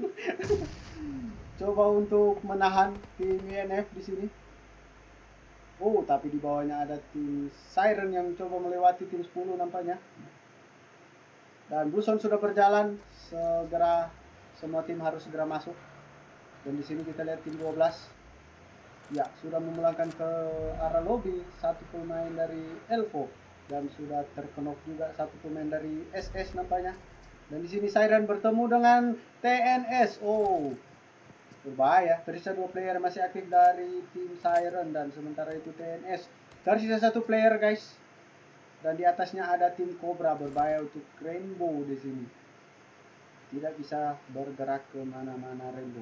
coba untuk menahan tim I N F di sini. Oh, tapi di bawahnya ada tim Siren yang coba melewati tim sepuluh nampaknya. Dan Blueson sudah berjalan, segera semua tim harus segera masuk. Dan di sini kita lihat tim dua belas. Ya, sudah memulangkan ke arah lobby satu pemain dari Elvo dan sudah terkenok juga satu pemain dari S S nampaknya. Dan di sini Siren bertemu dengan T N S. Oh, berbahaya. Tersisa dua player masih aktif dari tim Siren dan sementara itu T N S tersisa satu player guys. Dan di atasnya ada tim Cobra, berbahaya untuk Rainbow di sini. Tidak bisa bergerak ke mana-mana Rainbow.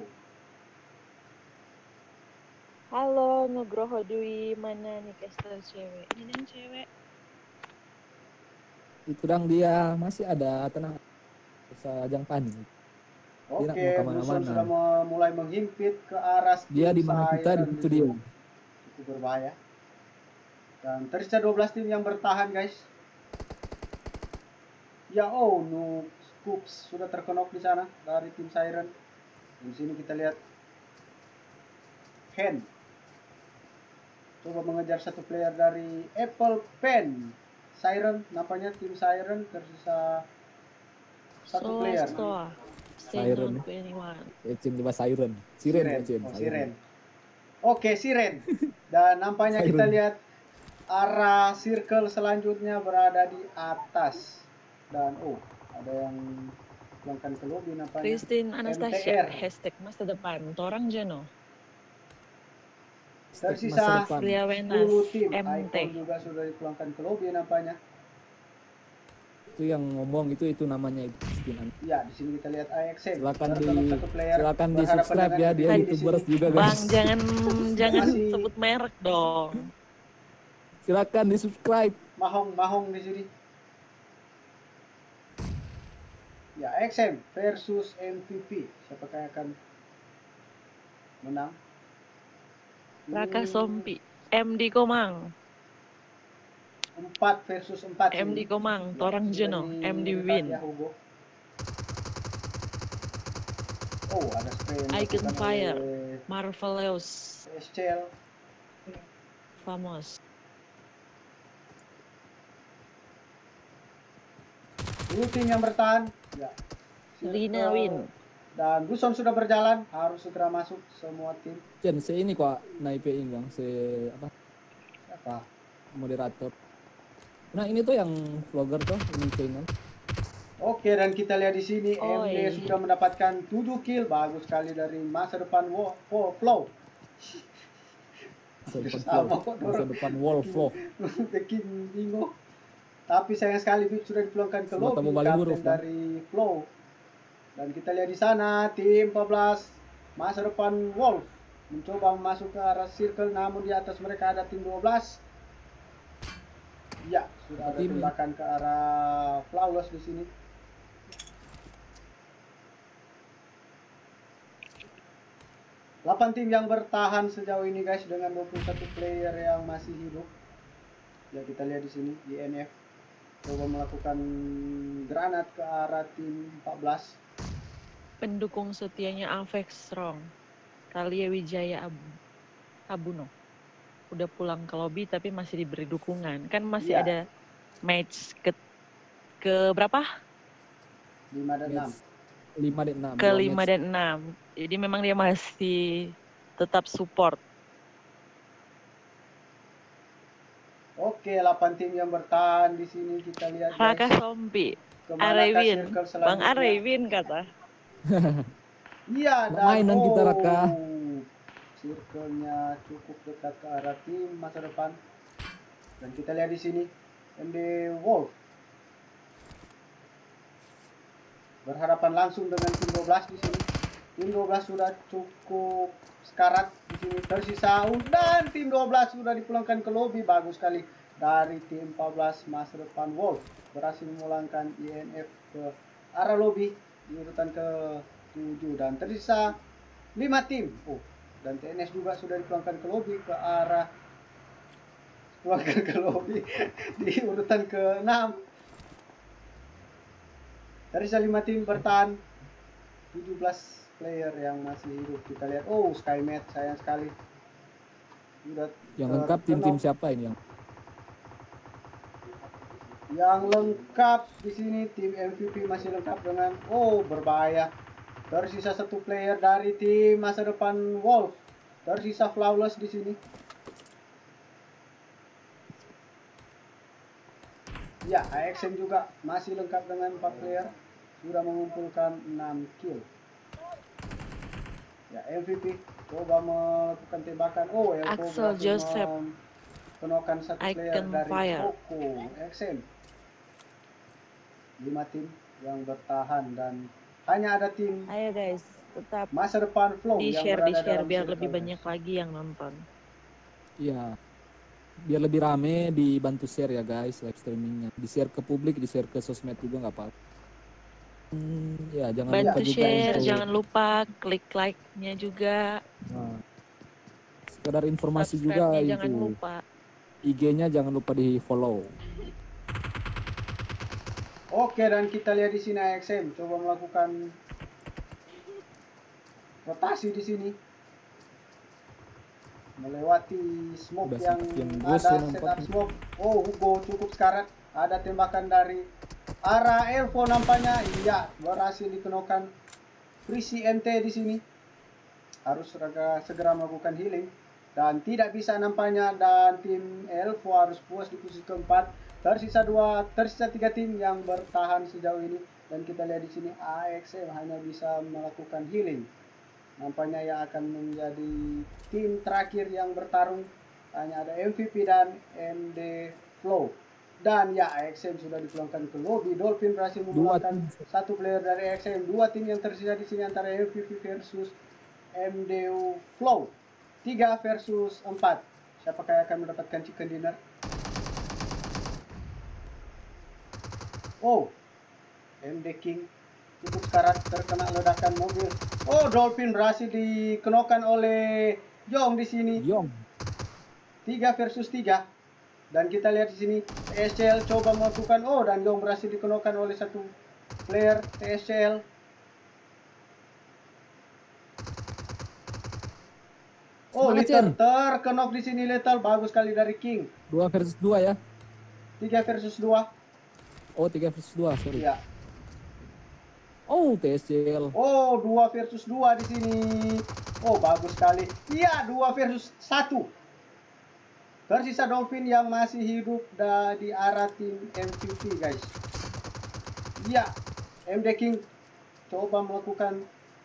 Halo Nugroho Dwi, mana nih caster cewek? Ini yang cewek. Itu dang dia masih ada tenang. Bisa ajang panik. Oke, Dia nak mau Blueson kemana-mana. sudah me- mulai menghimpit ke arah Dia tim di mana kita Siren di situ dia. Cukup berbahaya. Dan tersisa dua belas tim yang bertahan guys. Ya oh, no, Scoops sudah terkenok di sana dari tim Siren. Di sini kita lihat Hen coba mengejar satu player dari Apple Pen. Siren, nampaknya tim Siren tersisa satu Soa, player. Soa. Stay Siren. known to anyone. Ecin di Siren. Siren, Siren. Ecin. Oh, Siren. Oke, Siren. Dan nampaknya kita Siren. lihat arah circle selanjutnya berada di atas. Dan oh, Ada yang pulangkan ke lobby nampaknya. Christine M T Anastasia, R. hashtag masa depan, Torang Jeno, Stek Tersisa masa depan. Lia Wenas, sepuluh tim. M T. Icon juga sudah dipulangkan ke lobby nampaknya. Itu yang ngomong itu itu namanya itu. Ya, di sini kita lihat A X M. Silakan di Tertolong satu player. silakan di Berhadapan subscribe dengan ya, dia M V P di YouTubers sini. juga Bang, guys. jangan jangan Masih- sebut merek dong. Silakan di subscribe. Mahong, Mahong di sini. Ya, A X M versus M V P. Siapakah yang akan menang? Raka Hmm, Sompi, M D Komang, empat versus empat. M D ini. Komang, Ya, Torang sudah Jeno, M D diretak Win, ya, Hugo. Oh, ada spray yang Icon dilakukan Fire, oleh Marvelous, S C L. Famos, Dulu tim yang bertahan. Ya. Lina Circle Win, dan Buson sudah berjalan, harus segera masuk semua tim. Chen, se ini kok naik ini bang, se apa Apa? moderator. Nah ini tuh yang vlogger tuh ini channel. Oke, dan kita lihat di sini Oi. M D sudah mendapatkan tujuh kill, bagus sekali dari masa depan Wo- Wo- Flow. Masa depan Sama flow, kok, masa Dor. depan wall flow. Bikin bingung. Tapi sayang sekali Bip sudah dipulangkan ke Semua lobby tamu balik kapten huruf, Bang. dari Flow. Dan kita lihat di sana tim empat belas masa depan Wolf mencoba masuk ke arah circle, namun di atas mereka ada tim dua belas. Ya, sudah ada Tim. tembakan ke arah Flawless di sini. delapan tim yang bertahan sejauh ini guys dengan dua puluh satu player yang masih hidup. Ya, kita lihat di sini I N F coba melakukan granat ke arah tim empat belas. pendukung setianya Avex Strong, Talia Wijaya Abu, Abuno. Udah pulang ke lobby tapi masih diberi dukungan. Kan masih Iya. ada match ke ke berapa? lima dan enam. lima dan enam. Ke lima dan enam. Jadi memang dia masih tetap support. Oke, delapan tim yang bertahan di sini kita lihat Raka guys. Sompi, Kemanakah Arewin, circle Bang selanjutnya? Arewin kata. Iya, Mau dan mainan kita, Raka. Circle-nya cukup dekat ke arah tim masa depan. Dan kita lihat di sini M D Wolf berhadapan langsung dengan tim dua belas di sini. Tim dua belas sudah cukup sekarat di sini, tersisa dan tim dua belas sudah dipulangkan ke lobby, bagus sekali dari tim empat belas masa depan Wolf berhasil memulangkan I N F ke arah lobby di urutan ke tujuh dan tersisa lima tim. Oh, dan T N S juga sudah dipulangkan ke lobby ke arah pulangkan ke lobby di urutan ke enam. Tersisa lima tim bertahan, tujuh belas player yang masih hidup. Kita lihat, oh Skymet sayang sekali. Sudah Yang lengkap tim-tim siapa ini yang? Yang lengkap di sini tim M V P masih lengkap dengan oh berbahaya. Tersisa satu player dari tim masa depan Wolf. Tersisa Flawless di sini. Ya, A X M juga masih lengkap dengan empat player. Sudah mengumpulkan enam kill. Ya, M V P coba melakukan tembakan. Oh, Elko Axel berhasil Joseph. mempenuhkan satu player Icon dari Fire. Koko X M. Lima tim yang bertahan dan hanya ada tim Ayo guys, tetap masa depan Flow di yang share di berada share dalam biar circle, lebih guys. banyak lagi yang nonton. Iya. Biar lebih rame dibantu share ya guys live streamingnya. Di share ke publik, di share ke sosmed juga nggak apa-apa. Hmm, ya jangan lupa Bantu juga share, untuk jangan lupa klik like-nya juga. nah, sekedar informasi juga Subscribe-nya jangan itu. lupa. I G-nya jangan lupa di follow. Oke, dan kita lihat di sini A X M coba melakukan rotasi di sini. Melewati smoke Udah yang sempat yang bus ada ya setup nampaknya. smoke. Oh, Hugo cukup sekarat. Ada tembakan dari arah Elvo nampaknya. Iya, berhasil dikenakan Prisi N T di sini. Harus segera, segera melakukan healing dan tidak bisa nampaknya, dan tim Elvo harus puas di posisi keempat. Tersisa dua, tersisa tiga tim yang bertahan sejauh ini Dan kita lihat di sini A X M hanya bisa melakukan healing. Nampaknya yang akan menjadi tim terakhir yang bertarung hanya ada M V P dan M D Flow. Dan ya, A X M sudah dipulangkan ke lobby. Dolphin berhasil memulangkan satu player dari A X M. Dua tim yang tersisa di sini antara M V P versus M D Flow. Tiga versus empat. Siapakah yang akan mendapatkan chicken dinner? Oh, M D King cukup sekarat terkena ledakan mobil. Oh, Dolphin berhasil dikenakan oleh Yong di sini. Yong. Tiga versus tiga. Dan kita lihat di sini T S C L coba melakukan, oh, dan Yong berhasil dikenakan oleh satu player T S C L. Oh, Lethal terkenok di sini. Lethal bagus sekali dari King. Dua versus dua ya. Tiga versus dua. Oh, tiga versus dua, sorry. Ya. Oh, T S C L. Oh, dua versus dua di sini. Oh, bagus sekali. Iya, dua versus satu. Tersisa Dolphin yang masih hidup di arah tim M V P, guys. Iya, M D King coba melakukan.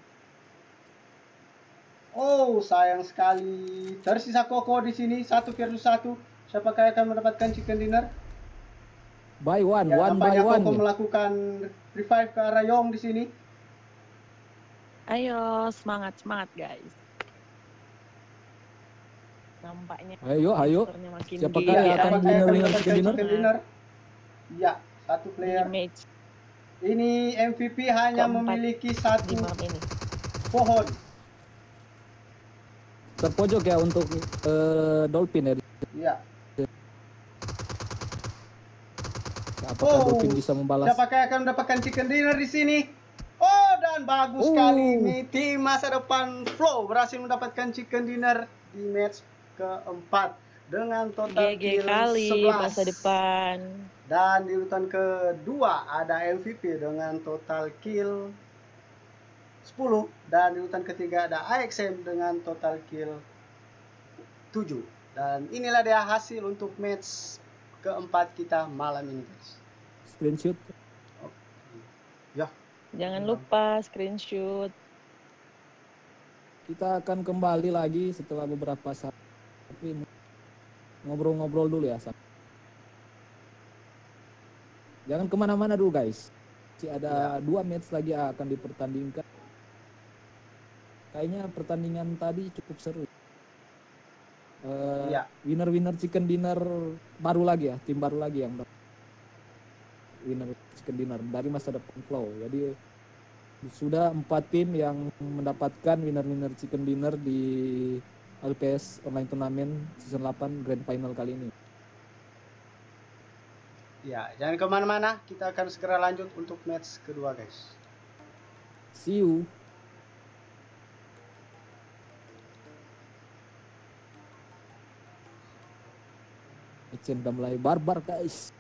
Oh, sayang sekali. Tersisa Koko di sini satu versus satu. Siapakah yang akan mendapatkan chicken dinner? By one, Ya, one by nampaknya one. Koko melakukan revive ke arah Yong di sini. Ayo, semangat, semangat guys. Nampaknya Ayo, ayo. posternya makin Siapakah gila yang ya. akan Apakah yang akan winner-winner mendapatkan chicken dinner? chicken dinner? Ya, satu player. Image Ini M V P hanya Keempat memiliki di satu malam ini. pohon. Terpojok ya untuk eh, Dolphin ya. Ya. Apakah Oh, Dolphin bisa membalas? siapakah yang akan mendapatkan chicken dinner di sini? Oh, dan bagus Oh. sekali ini tim masa depan Flow berhasil mendapatkan chicken dinner di match keempat dengan total G G kill kali sebelas. masa depan. Dan di urutan kedua ada M V P dengan total kill sepuluh. Dan di urutan ketiga ada A X M dengan total kill tujuh. Dan inilah dia hasil untuk match keempat kita malam ini, guys. Screenshot. Ya, Jangan lupa screenshot. Kita akan kembali lagi setelah beberapa saat. Tapi ngobrol-ngobrol dulu ya. Sam. Jangan kemana-mana dulu guys. Masih ada Ya. dua match lagi yang akan dipertandingkan. Kayaknya pertandingan tadi cukup seru. Eh, Ya. Winner-winner chicken dinner baru lagi ya, tim baru lagi yang dapat winner chicken dinner dari masa depan Flow. Jadi sudah empat tim yang mendapatkan winner-winner chicken dinner di L P S Online Turnamen Season delapan Grand Final kali ini. Ya, jangan kemana-mana. Kita akan segera lanjut untuk match kedua, guys. See you. Action udah mulai barbar guys.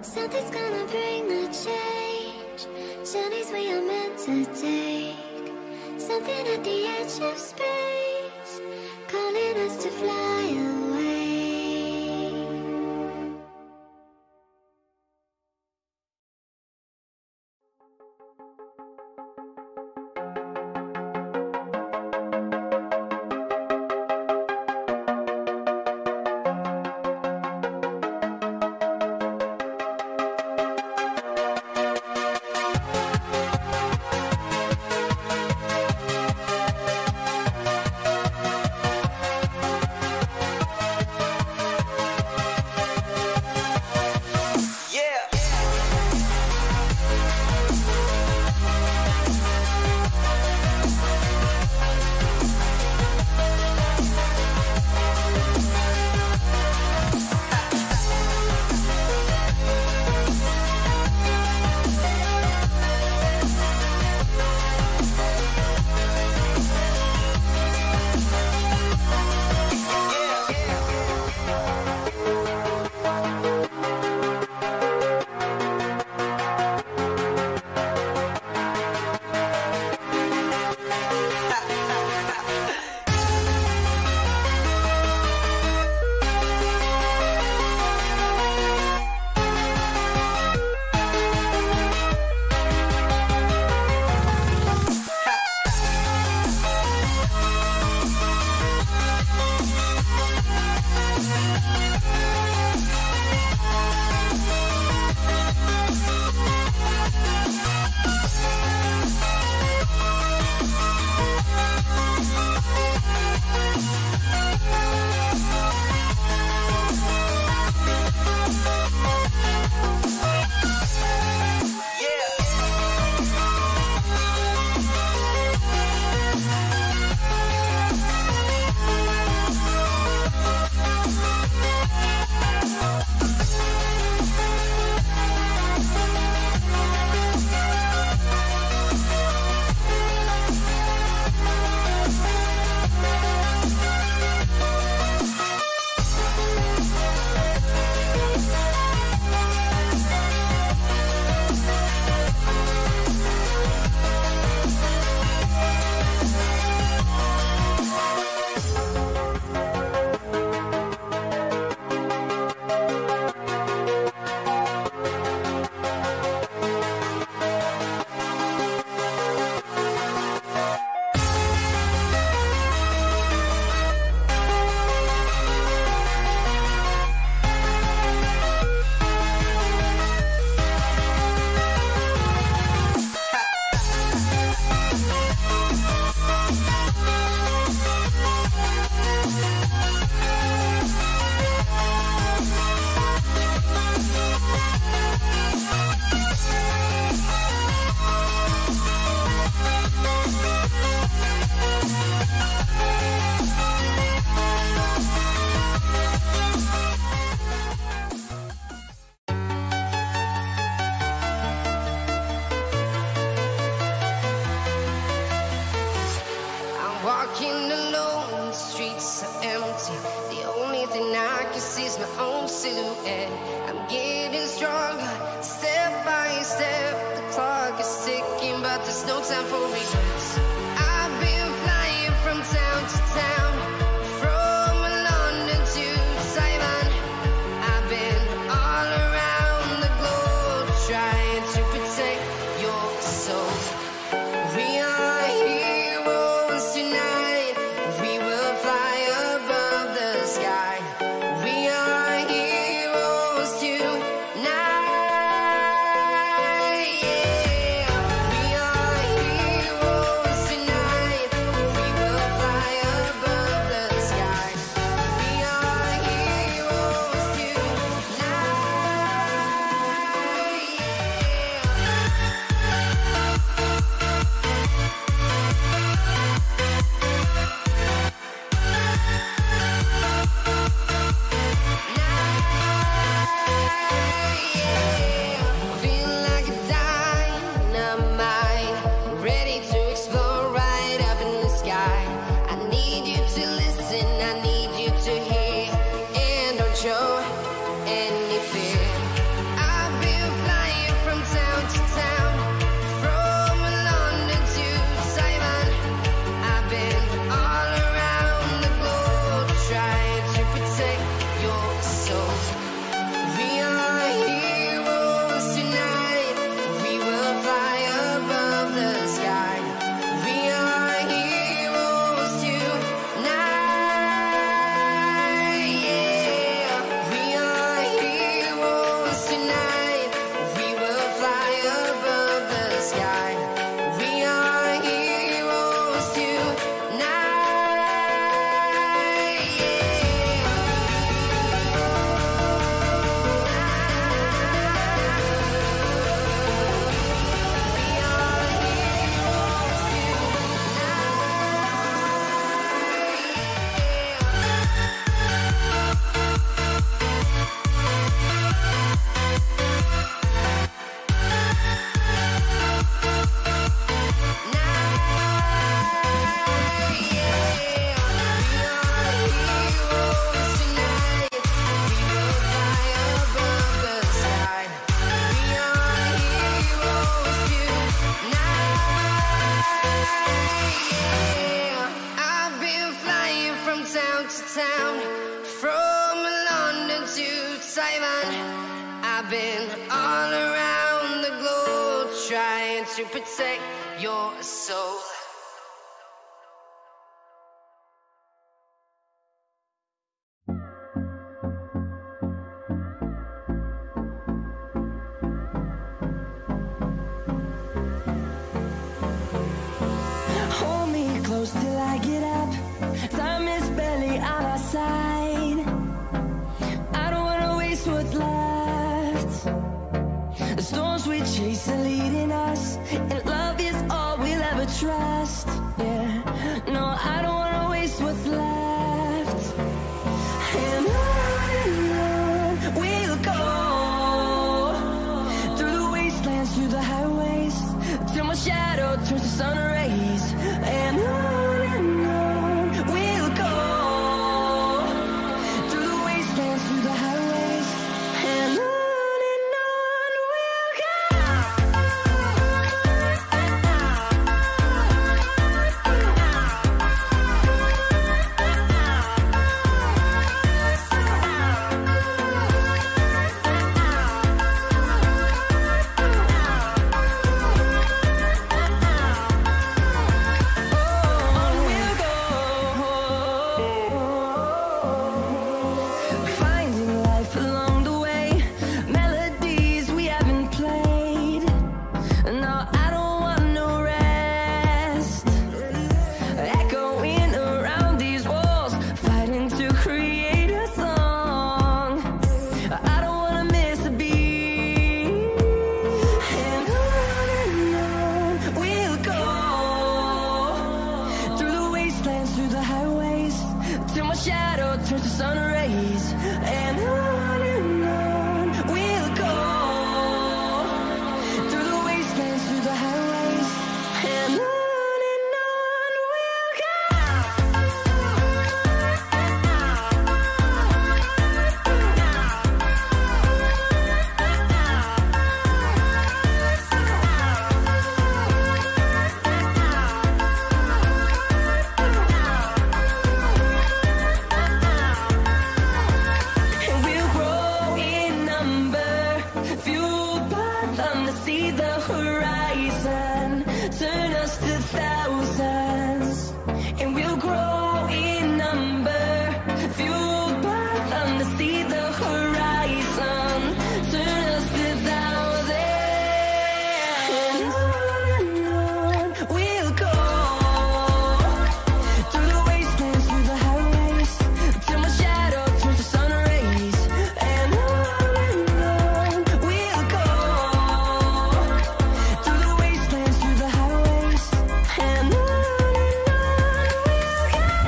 Something's gonna bring the change. Journeys we are meant to take. Something at the edge of space, calling us to fly away. Walking alone, the streets are empty. The only thing I can see is my own silhouette. I'm getting stronger, step by step. The clock is ticking, but there's no time for regrets. I've been flying from town to town, from London to Taiwan. I've been all around the globe, trying to protect your soul. We are heroes tonight. We will fly above the sky. We are heroes tonight. Yeah. We are heroes. to protect your soul. Hold me close till I get up. Time is barely on our side. I don't wanna waste what's left. The storms we chase are leading us, and love is all we'll ever trust. Yeah, no, I don't wanna waste what's left. And on and on we'll go, through the wastelands, through the highways, till my shadow turns to sun rays. And on and on we'll go, through the wastelands, through the highways, and on and on we'll go. On we'll go, finding life along the way, melodies we haven't played. No, I don't want no rest, echoing around these walls, fighting to create a song. I don't wanna miss a beat. And on and on we'll go, through the wastelands, through the highways, till my shadow turns to sun rays. And on and on we'll go, through the wastelands, through the highways, and on and on we'll go. And we'll grow in number, fueled by them to see the horizon, turn us to thousands. And we'll grow in number, fueled by them to see the horizon, turn us to thousands. And on and on we'll go, through the wastelands, through the highways, till my shadow turns to sun rays. And on and on we'll go, through the wastelands, through the highways, and on and on we'll go.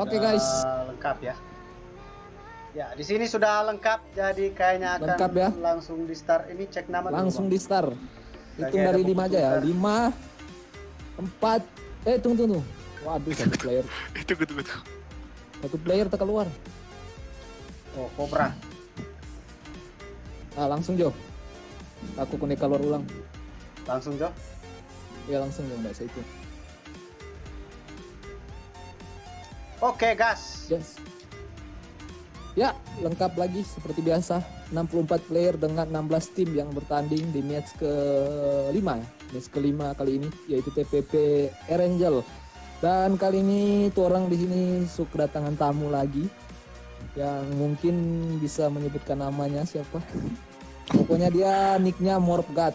Oke Sudah guys, lengkap ya. Ya, di sini sudah lengkap, jadi kayaknya akan Lengkap ya. langsung di start. Ini cek nama dulu, langsung Bang. di start. Lagi Hitung ada dari buku lima aja ya. tukar. Lima, empat, eh tunggu tunggu. Waduh, satu player, Tunggu, tunggu, tunggu. satu player tak keluar. Oh, Cobra. Ah langsung Jo. Aku connect keluar ulang. Langsung, Jo. Ya langsung Jo, nggak saya itu. Oke, gas. Yes. Ya, lengkap lagi seperti biasa. enam puluh empat player dengan enam belas tim yang bertanding di match kelima ya. Match kelima kali ini yaitu T P P Erangel. Dan kali ini tuh orang di sini suka kedatangan tamu lagi yang mungkin bisa menyebutkan namanya siapa. Pokoknya dia nicknya Morpgat.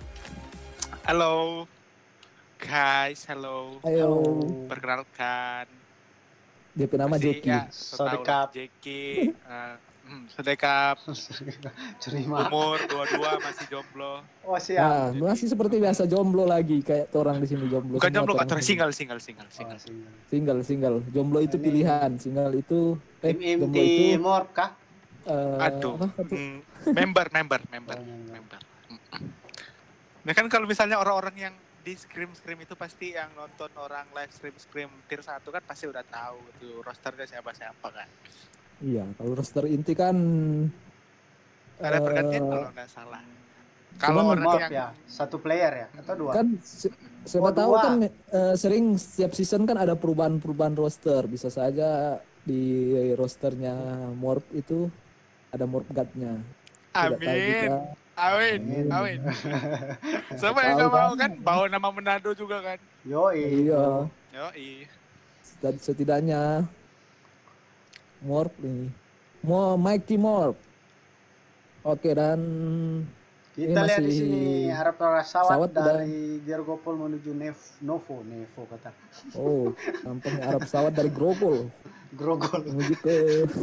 Halo guys, halo. Ayo. Perkenalkan. D P nama Masih, Jeki. ya, Sodekap. tahu Jeki. Uh, hmm, Sodekap. Terima. Umur dua puluh dua, masih jomblo. Oh, siap. Nah, masih seperti biasa jomblo lagi kayak tuh orang di sini jomblo. Bukan semua jomblo, tuh kan orang single, single, single, Oh, single. single. Single, single. Jomblo itu Ini- pilihan, single itu eh, Tim jomblo inti itu Morp kah? eh, Aduh. apa, apa tuh? Hmm, member, member, member, Oh, member. member. Mm. Nah kan kalau misalnya orang-orang yang di Scream Scream itu pasti yang nonton orang live stream Scream tier satu kan pasti udah tahu itu rosternya siapa-siapa kan. Iya, kalau roster inti kan Ada eh, pergantian kalau nggak salah. Kalau Cuman orang Morp yang ya, satu player ya atau dua? kan si- siapa Oh, tahu dua. kan eh, sering setiap season kan ada perubahan-perubahan roster. Bisa saja di rosternya Morp itu ada Morp God-nya. Tidak tahu amin, juga. amin, Amin. amin. Siapa yang Tahu nggak mau kan? kan bawa nama Manado juga kan? Yoi. Iya, Yoi. set- setidaknya Morp nih. Mo Mikey Morp. Oke, dan Kita Ini lihat di masih sini ada pesawat pesawat dari Gergopol menuju Nev Novo, Nevo kata. oh, nampaknya ada pesawat dari Grogol Grogol. menuju ke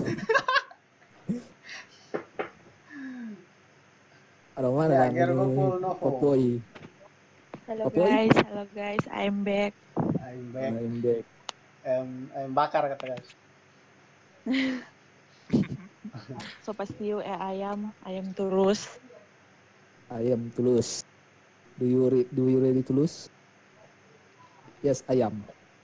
ada mana Ya, dan ini Gergopol Novo. Popoi. Halo Apa ini? guys, halo guys, I'm back. I'm back. I'm back. Em, em bakar kata guys. So pasti eh ayam, ayam terus. Ayam tulus. Do you re- do you really tulus? Yes, ayam.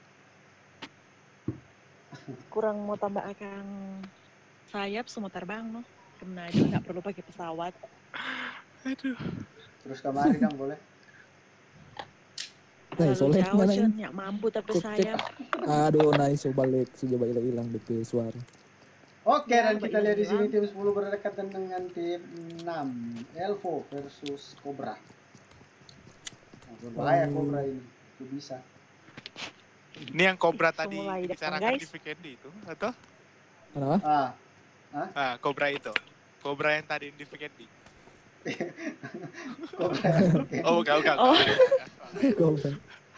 Kurang mau tambah akan sayap semua terbang no. Kemana aja nggak perlu pakai pesawat. Aduh. Terus kemari dong boleh. Nah, Terlalu soalnya jauh mana Cun, ini? nggak mampu tapi Cek, cek. sayap. Aduh, nice so balik sudah balik hilang D P suara. Oke, Ya, dan kita lihat di sini hilang. tim sepuluh berdekatan dengan tim enam. Elvo versus Cobra. Nah, berbahaya Hmm. Cobra ini. Itu bisa. Ini yang Cobra tadi Mulai datang, dibicarakan guys. di Vikendi itu, atau? Kenapa? Ah, Ah, Cobra itu. Cobra yang tadi di Vikendi. Cobra. Oke. Oh, bukan, bukan. Oh. Goblok.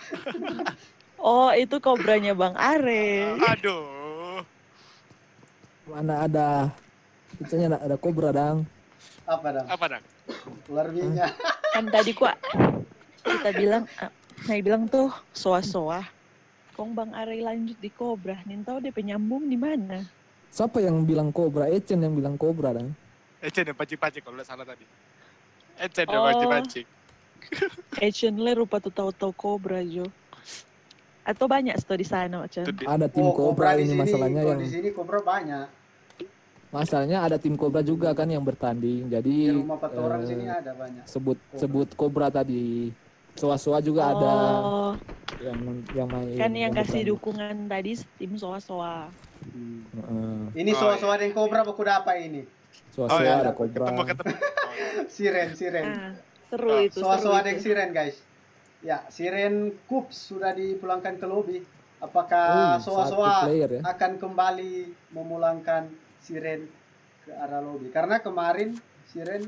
Oh itu kobranya Bang Are. Aduh. Mana ada Itunya ada, ada kobra dang. Apa dong? Apa dong? Ular minyak. Kan tadi gua kita bilang, ah, saya bilang tuh soa-soa. Kong Bang Are lanjut di kobra. Nintau dia penyambung di mana? Siapa yang bilang kobra? Ecen yang bilang kobra dang. Ecen yang pancing-pancing kalau nggak salah tadi. Ecen yang Oh. pancing-pancing. Action le rupa tuh tahu-tahu kobra Jo. Atau banyak sto di sana Chan. Itu di- Ada tim Oh, kobra di ini sini. masalahnya Kalau yang di sini Cobra banyak. masalahnya ada tim kobra juga kan yang bertanding. Jadi Di rumah empat orang eh, sini ada banyak. sebut Kobra. sebut kobra tadi. Soa-soa juga ada Oh, yang yang main. kan yang kasih bertanding. dukungan tadi tim soa-soa. Hmm. Heeh. Ini Oh, soal-soal yang Cobra bakuda apa ini? Soa-soa Oh, ya, ada kobra. ketemu ketemu. Oh, ya. Siren, siren. Ah, seru Oh, itu, seru Soal-soal yang itu. siren guys. Ya, siren Kups sudah dipulangkan ke lobi. Apakah Oh, soa-soa satu player ya. akan kembali memulangkan siren ke arah lobi? Karena kemarin siren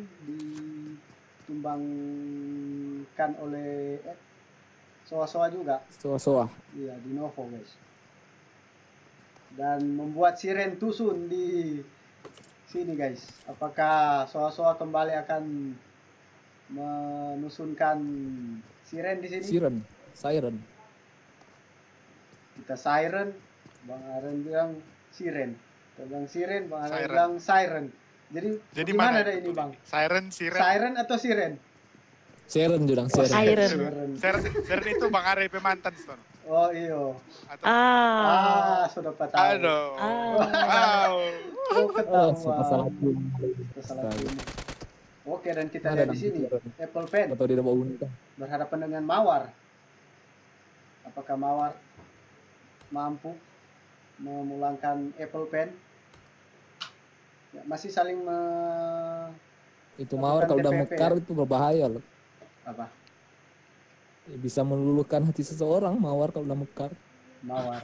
ditumbangkan oleh eh, soa-soa juga. Soa-soa. Iya, di Novo guys. Dan membuat siren tusun di sini guys. Apakah soa-soa kembali akan menusunkan siren di sini? Siren, siren. Kita siren. Bang Aren bilang siren. Kita bilang siren, Bang Aren Siren. bilang siren. Jadi, Jadi gimana mana ada ini, betul Bang? Siren, siren. Siren atau siren? Siren jurang, Oh, siren. Siren. siren. Siren, siren itu Bang Are P mantan, Ston. Oh, iyo. Atau Ah. Ah, sudah pak tahu. aduh. Ah. Wow. Oh, Oh, ketahuan. suka salah tuh. Kita salah pilih. Oke, dan kita Ada lihat di nanti sini siren. Apple Pen Atau dia mau unik kan? berhadapan dengan Mawar. Apakah Mawar mampu memulangkan Apple Pen? Ya, masih saling me... Itu mawar kalau udah T P P mekar ya? itu berbahaya loh. apa? Bisa meluluhkan hati seseorang mawar kalau udah mekar. Mawar.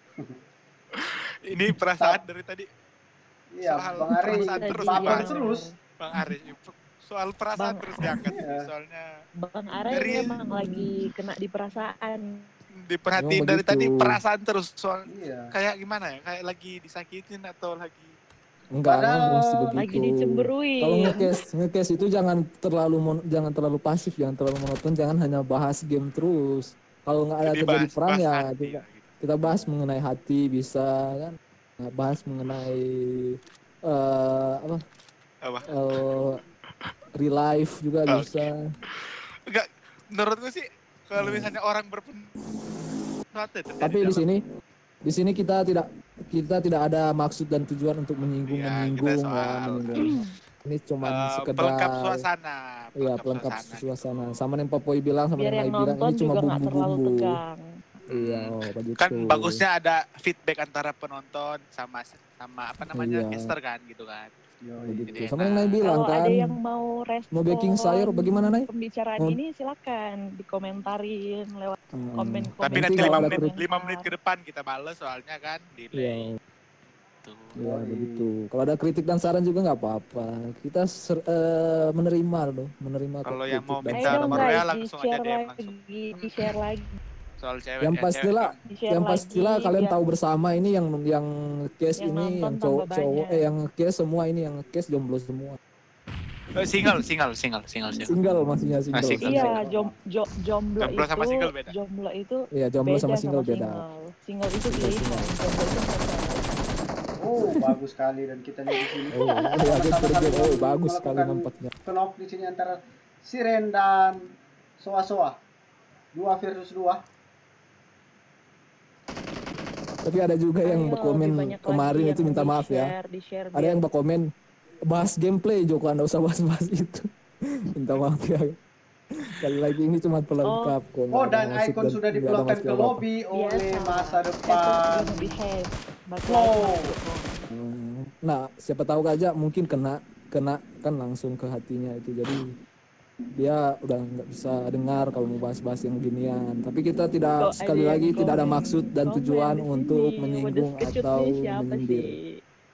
Ini perasaan dari tadi Iya, Soal Bang Ari perasaan terus baper dibahas. terus. Bang Are. Soal perasaan Bang- terus diangkat. Iya. Soalnya Bang Are Dari- memang lagi kena di perasaan. diperhatiin Memang dari tadi begitu. perasaan terus. Soal Iya. kayak gimana ya? Kayak lagi disakitin atau lagi Enggak, Padahal enggak mesti begitu. Lagi dicemburuin. Kalau ngekes, ngekes itu jangan terlalu mon- jangan terlalu pasif, jangan terlalu monoton, jangan hanya bahas game terus. Kalau nggak ada Jadi terjadi bahas- perang bahas ya hati kita, lah gitu. kita bahas mengenai hati bisa kan. Nah, bahas mengenai eh, apa? Apa? eh, real life juga Oke. bisa. Enggak, menurut gue sih kalau Hmm. misalnya orang berpendapat terjadi Tapi di dalam- sini di sini kita tidak kita tidak ada maksud dan tujuan untuk menyinggung Iya, menyinggung kita ya, soal- menyinggung. Ini cuma Eh, sekedar pelengkap suasana. Iya, pelengkap gitu. suasana. Sama yang Popoi bilang, sama Biar yang yang Lai bilang, nonton ini cuma juga nggak terlalu bumbu-bumbu. tegang. Iya, oh, begitu. Kan bagusnya ada feedback antara penonton sama sama apa namanya Iya. caster kan gitu kan. Yoi. Begitu. Jadi Sama yang Lai enak. bilang Kalau kan, ada yang mau respon mau baking sayur bagaimana, Nay? pembicaraan Mau- ini silakan dikomentarin lewat hmm, komen-komen. Tapi Nanti nanti kalau lima ada menit, kritik- lima menit ke depan kita bales soalnya kan Iya, delay. Tuh. iya Yoi. begitu. Kalau ada kritik dan saran juga nggak apa-apa. Kita ser- eh, menerima loh, menerima kok Kalau yang kritik mau dan minta Ayo saran. dong nomornya guys, langsung aja di-share D M lagi, langsung. di-share lagi, Soal cewek. Yang eh, pastilah, cewek. di-share yang lagi, pastilah kalian biar- tahu bersama ini yang yang case Yang ini nonton yang tambah cowok cowok banyak. eh yang case semua ini yang case jomblo semua. Eh, single, single, single, single, single. Single maksudnya single. Masih single. Iya, jom, jo, jomblo, Jomblo itu sama single beda. jomblo itu Iya, jomblo beda sama single beda. Single, single itu Single, pilihan, jomblo itu preferensi. Oh, bagus sekali dan kita lihat di sini. Oh, iya, dia terjadi. Oh, bagus sekali Melakukan nampaknya. knock di sini antara Siren dan Soa Soa. Dua versus dua. Tapi ada juga yang Ayo, berkomen lebih banyak kemarin lagi itu yang minta maaf ya. di-share, di-share Ada biar- yang berkomen bahas gameplay Joko, Anda usah bahas-bahas itu. Minta maaf ya. Kali lagi ini cuma pelengkap kok. Oh, nggak ada dan maksud Icon dan sudah nggak ada dipulangkan maksud ke apa-apa. lobby oleh Biasa. masa Apple depan. gonna behave. Balik Flow. lagi masuk. Hmm. Nah, siapa tahu aja mungkin kena kena kan langsung ke hatinya itu. Jadi dia udah nggak bisa dengar kalau mau bahas-bahas yang ginian. Tapi kita tidak Kok sekali ada lagi yang tidak ada komen- maksud dan komen tujuan di untuk sini. menyinggung Waduh, kecut atau nih, siapa menyindir. sih?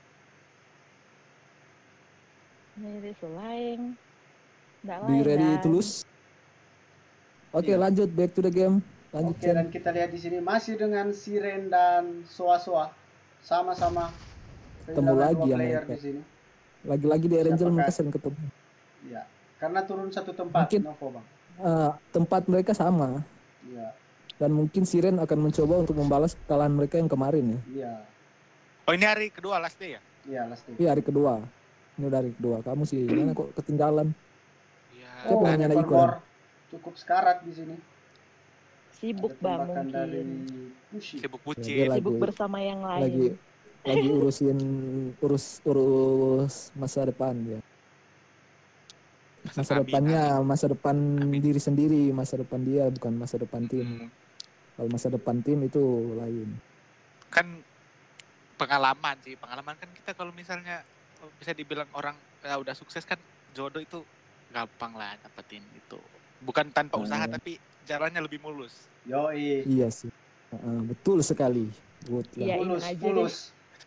Ini selain nggak Do you lain ready dan- to lose? Oke, Iya. lanjut back to the game. Lanjut. Oke, dan kita lihat di sini masih dengan Siren dan Soa Soa sama-sama Ketemu kehilangan lagi dua ya player mereka. di sini. Lagi-lagi di Ranger Siapakah? mereka sering ketemu. Iya, karena turun satu tempat, Mungkin- Novo Bang. Eh, tempat mereka sama Iya, dan mungkin Siren akan mencoba untuk membalas kekalahan mereka yang kemarin ya. iya, Oh ini hari kedua last day ya? iya, last day. Iya, hari kedua. Ini udah hari kedua. Kamu sih gimana kok ketinggalan? Iya. Siapa Oh, yang nanya Iko? Nevermore cukup sekarat di sini. sibuk Ada bang tembakan mungkin. dari Pushi. Sibuk Ya, dia bucin. lagi Sibuk bersama yang lain. lagi lagi urusin urus urus masa depan ya. Masa Amin, depannya, masa depan Amin. diri sendiri, masa depan dia bukan masa depan tim. Hmm, Kalau masa depan tim itu lain. kan pengalaman sih, pengalaman kan kita kalau misalnya bisa dibilang orang ya, udah sukses kan jodoh itu gampang lah dapetin itu. Bukan tanpa usaha Hmm. tapi jalannya lebih mulus. Yoi, Iya sih. Heeh, betul sekali. Good lah. Iya. mulus, aja deh. mulus.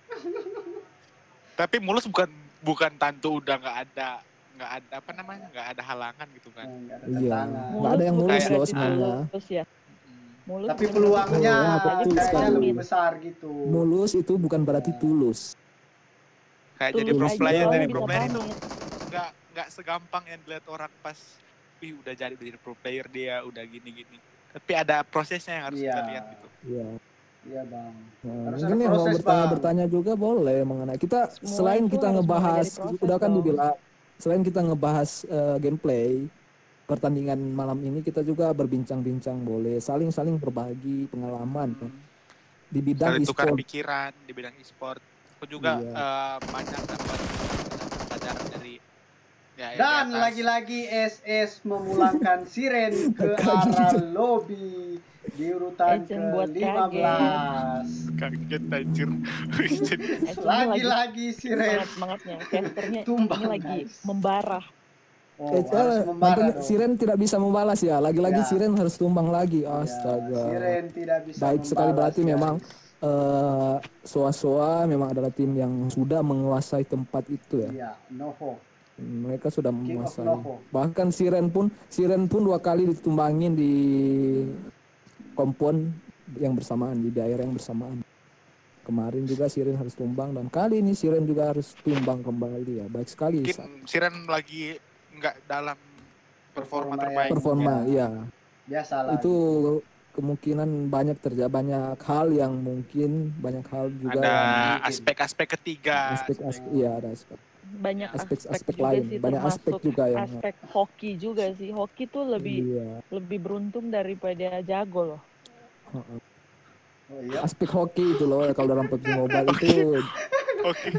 Tapi mulus bukan bukan tantu udah nggak ada nggak ada apa namanya nggak ada halangan gitu kan. Nah, nggak ada Iya. tantangan. Nggak ada yang bukan mulus loh berarti sebenarnya. mulus ya. Hmm. Mulus Tapi bukan peluangnya Oh, betul kayaknya sekali. lebih besar gitu. Mulus itu bukan berarti tulus. Kayak berarti jadi pro tulus player aja jadi bisa pro player itu pamit. nggak nggak segampang yang dilihat orang pas wih udah jadi jadi pro player dia udah gini gini. Tapi ada prosesnya yang harus Iya. kita lihat gitu. Iya. Iya bang. Nah, Harus mungkin ada yang mau proses, bertanya-bertanya juga boleh mengenai kita. Semua Selain itu kita harus mulai ngebahas, dari proses udah kan dong. dibilang, selain kita ngebahas eh, gameplay pertandingan malam ini, kita juga berbincang-bincang, boleh saling-saling berbagi pengalaman ya. Di bidang Saling tukar e-sport. pikiran di bidang e-sport. Aku juga Iya. eh, banyak dapat pelajaran dari ya, ya, Dan di atas. lagi-lagi S S memulangkan siren ke Lagi arah gitu. lobby di urutan Ejen ke buat lima belas. Kaget anjir. Ejen lagi Lagi-lagi siren semangat-semangatnya. Casternya tumbang, ini lagi guys. membara. Oh, Eh, harus eh, membara nampaknya dong. Siren tidak bisa membalas ya. Lagi-lagi Ya. Siren harus tumbang lagi. Ya, Astaga. siren tidak bisa Baik sekali, membalas, berarti guys. memang eh Soa-Soa memang adalah tim yang sudah menguasai tempat itu ya. Iya, Novo. Mereka sudah King of menguasai. Novo. Bahkan Siren pun Siren pun dua kali ditumbangin di kompon yang bersamaan, di daerah yang bersamaan. Kemarin juga Siren harus tumbang dan kali ini Siren juga harus tumbang kembali ya. Baik sekali. Mungkin Siren lagi nggak dalam performa Performa terbaik. Performa, iya. Biasalah. Itu kemungkinan banyak terjadi, banyak hal yang mungkin banyak hal juga Ada yang aspek-aspek ketiga. aspek aspek iya ada aspek Banyak Aspek- aspek, aspek juga lain, sih, banyak aspek termasuk juga yang- aspek hoki juga sih. Hoki tuh lebih iya. lebih beruntung daripada jago loh. Heeh. Oh iya. Aspek hoki itu loh kalau dalam P U B G Mobile itu. Oke.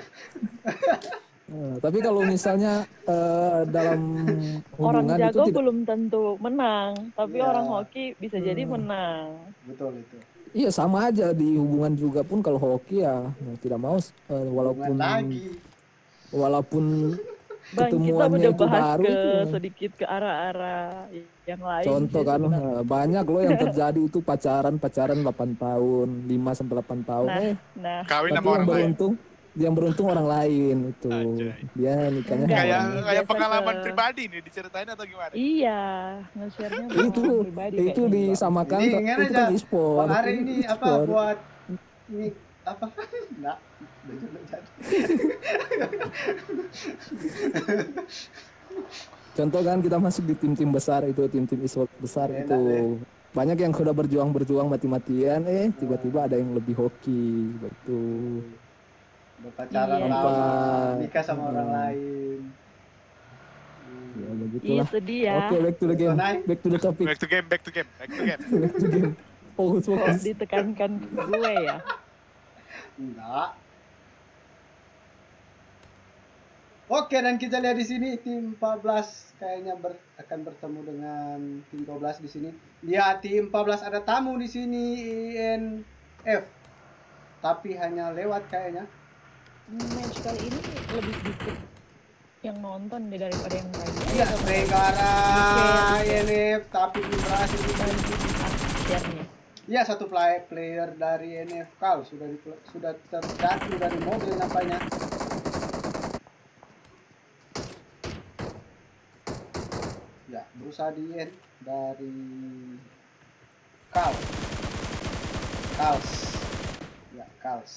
Eh, tapi kalau misalnya eh, dalam Orang hubungan itu jago tidak, belum tentu menang, tapi Iya. orang hoki bisa jadi Hmm. menang. Betul itu. iya sama aja di hubungan juga pun kalau hoki ya mau tidak mau eh, walaupun Hubungan lagi. walaupun Bang, kita ketemuannya udah itu bahas baru ke itu. sedikit ke arah-arah yang lain. Contoh sih kan sebenarnya. eh, banyak loh yang terjadi itu pacaran pacaran delapan tahun, lima sampai delapan tahun Nah, eh nah, Kawin tapi sama yang orang lain. beruntung yang beruntung orang lain itu. Anjay. Dia nikahnya Enggak, sama Kayak orang ini lain. kayak biasa pengalaman ke- pribadi nih diceritain atau gimana? iya, nge-share-nya itu pengalaman pribadi itu kayaknya. disamakan Ini itu ingat kan aja, e-sport. Bang Ari ini Itu apa e-sport. buat ini apa? Enggak. Udah jadi. Contoh kan kita masuk di tim-tim besar itu, tim-tim e-sport besar Enak itu. deh. Banyak yang sudah berjuang-berjuang mati-matian eh tiba-tiba ada yang lebih hoki betul. Udah pacaran Iya. lama, Tanpa- nikah sama orang Hmm. lain. Ya Iya begitulah. sedih ya. Oke, back to the game. Naik. Back to the topic. Back to game, back to game, back to game. Back to game. Fokus, Kok fokus. ditekankan ke gue ya? Enggak. Oke, dan kita lihat di sini tim empat belas kayaknya ber, akan bertemu dengan tim dua belas di sini. Lihat tim empat belas ada tamu di sini I N F. Tapi hanya lewat kayaknya. Match kali ini lebih sedikit yang nonton deh daripada yang lain. Iya, play ke arah I N F tapi belum berhasil dibantu. Share-nya. Iya, satu play, player dari I N F Kal sudah di, sudah terjatuh dari mobil nampaknya. Ya, berusaha di end dari Kal. Kals. Ya, Kals.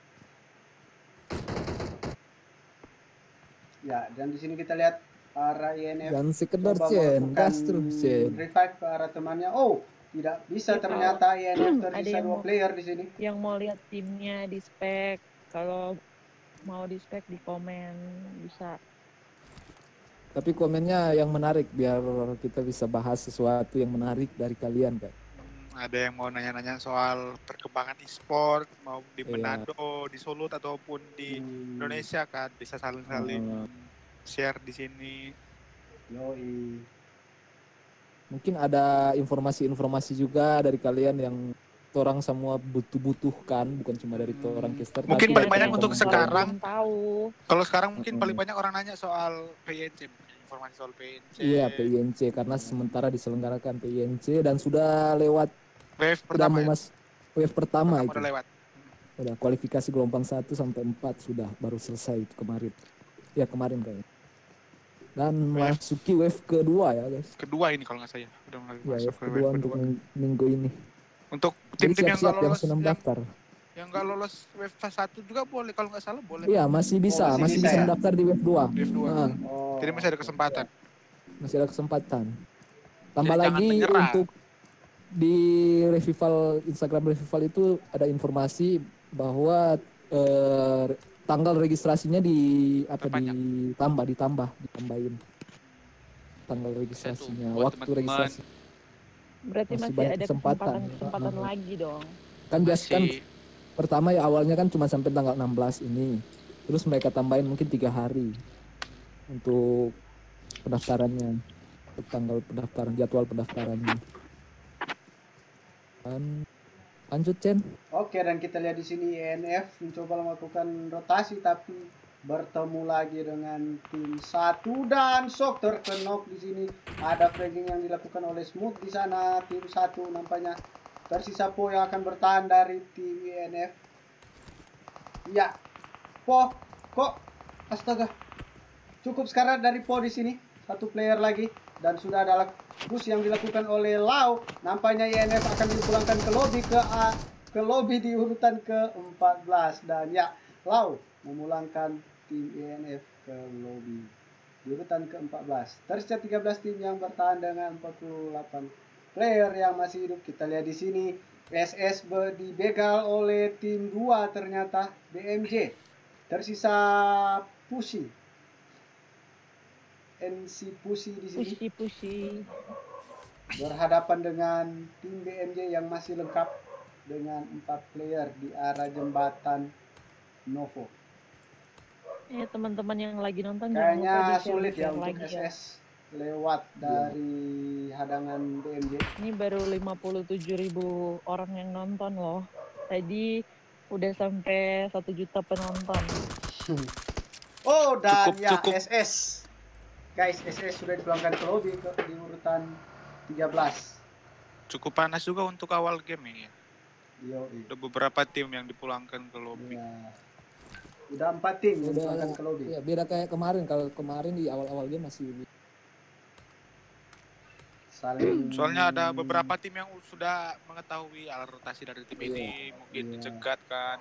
Ya, dan di sini kita lihat arah I N F Dan sekedar coba Cen, melakukan gas terus Cen. revive ke arah temannya. Oh, tidak bisa Ya, ternyata I N F ada tersisa yang dua mau- player di sini. Yang mau lihat timnya di spek, kalau mau di spek di komen bisa. Tapi komennya yang menarik biar kita bisa bahas sesuatu yang menarik dari kalian kan. Ada yang mau nanya-nanya soal perkembangan e-sport, mau di Iya. Manado, di Solo ataupun di Hmm, Indonesia kan bisa saling-saling Hmm. share di sini. Yoi. Mungkin ada informasi-informasi juga dari kalian yang orang semua butuh-butuhkan, bukan cuma dari orang caster. Mungkin tapi paling dari banyak ada untuk yang teman-teman. sekarang. belum tahu. Kalau sekarang mungkin Mm-mm. paling banyak orang nanya soal P I N C, informasi soal P I N C. Iya, P I N C karena sementara diselenggarakan P I N C dan sudah lewat Wave sudah pertama ya? memas wave pertama, Pertama itu. udah lewat. Udah kualifikasi gelombang satu sampai empat sudah baru selesai itu kemarin. Ya kemarin kayaknya. Dan Wave. masuki wave kedua ya guys. Kedua ini kalau nggak saya udah mulai Ya masuk wave ke kedua wave untuk kedua. ming- minggu ini. Untuk Jadi tim-tim yang siap-siap nggak yang lolos, sudah yang, mendaftar. yang nggak lolos wave satu juga boleh kalau nggak salah boleh. Iya masih bisa, masih masih bisa bisa ya? mendaftar di wave dua. Wave dua. Ah, Oh, Jadi masih ada kesempatan. masih ada kesempatan. Tambah Jadi jangan lagi menyerah. untuk di revival Instagram revival itu ada informasi bahwa eh, tanggal registrasinya di apa Perpanjang. ditambah ditambah ditambahin tanggal Bisa tuh registrasinya, buat waktu teman-teman. registrasi. Berarti Masih masih, banyak ada kesempatan. kesempatan kesempatan Heeh. lagi dong. Kan biasa kan Masih pertama ya awalnya kan cuma sampai tanggal enam belas ini. Terus mereka tambahin mungkin tiga hari untuk pendaftarannya, untuk tanggal pendaftaran, jadwal pendaftarannya. Dan lanjut Chen. Oke, dan kita lihat di sini E N F mencoba melakukan rotasi tapi bertemu lagi dengan tim satu dan shock terkenok di sini. Ada fragging yang dilakukan oleh Smooth di sana. Tim satu nampaknya tersisa Po yang akan bertahan dari tim E N F. Ya, Po, kok astaga. Cukup sekarang dari Po di sini. Satu player lagi dan sudah ada push yang dilakukan oleh Lau. Nampaknya E N F akan dipulangkan ke lobby ke A, ke lobby di urutan ke empat belas dan ya, Lau memulangkan tim E N F ke lobby di urutan ke empat belas. Tersisa tiga belas tim yang bertahan dengan empat puluh delapan player yang masih hidup. Kita lihat di sini S S ber- dibegal oleh tim dua ternyata B M J. Tersisa Pushi. N C Pushi di sini Pushi-pushi. berhadapan dengan tim B M J yang masih lengkap dengan empat player di arah jembatan Novo. Eh teman-teman yang lagi nonton jangan lupa Kayaknya di-share sulit ya share untuk lagi S ya. S lewat dari hadangan B M J. Ini baru lima puluh tujuh ribu orang yang nonton loh. Tadi udah sampai satu juta penonton. Oh, dan Cukup, ya cukup. S S. Guys, S S sudah dipulangkan ke lobby ke, di urutan tiga belas. cukup panas juga untuk awal game ini. Yo, Ada beberapa tim yang dipulangkan ke lobby. ya. Udah empat tim yang Udah dipulangkan ke lobby. ya, beda kayak kemarin. Kalau kemarin di awal-awal game masih Saling Soalnya ada beberapa tim yang sudah mengetahui alur rotasi dari tim Iya. ini, mungkin Iya. dicegat kan.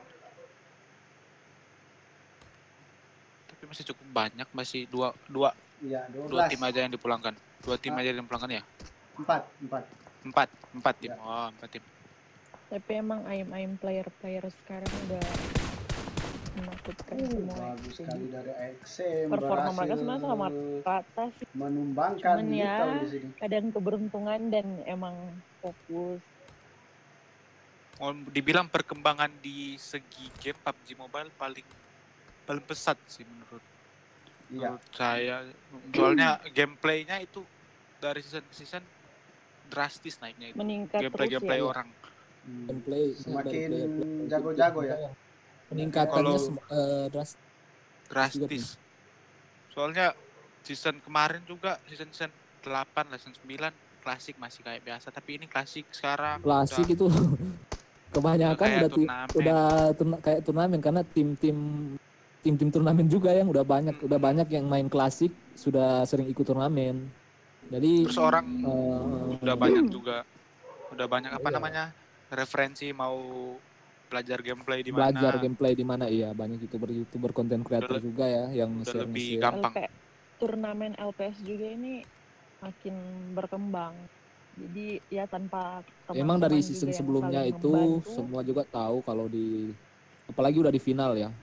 Tapi masih cukup banyak, masih dua dua Iya, dua dua belas. tim aja yang dipulangkan. Dua tim Ah. aja yang dipulangkan ya? Empat, empat. Empat, empat tim. Ya. Oh, empat tim. Tapi emang aim-aim player-player sekarang udah menakutkan Uh, semua. bagus Jadi, sekali dari X M performa mereka berhasil sebenarnya sama rata sih. menumbangkan Cuman ya, Little di sini. kadang keberuntungan dan emang fokus. Mau dibilang perkembangan di segi game P U B G Mobile paling paling pesat sih menurut Iya. menurut saya. Soalnya gameplaynya itu dari season ke season drastis naiknya itu. Meningkat Gameplay terus gameplay ya. orang. Hmm. gameplay Semakin dari player-player jago-jago ya. peningkatannya Kalau- sem- eh, drastis. Drastis. Soalnya season kemarin juga season-season delapan, season sembilan klasik masih kayak biasa, tapi ini klasik sekarang Klasik udah itu kebanyakan kayak udah ti- turnamen. udah turna- kayak turnamen karena tim-tim tim-tim turnamen juga yang udah banyak Mm-mm. udah banyak yang main klasik sudah sering ikut turnamen. Jadi Terus orang eh, udah banyak juga udah banyak apa Iya. namanya referensi mau belajar gameplay di mana. belajar gameplay di mana, iya banyak youtuber-youtuber konten creator Udah- juga ya yang udah share lebih share. gampang. L P, turnamen L P S juga ini makin berkembang. Jadi ya tanpa Emang teman-teman dari juga season yang sebelumnya saling itu membantu, semua juga tahu kalau di apalagi udah di final ya.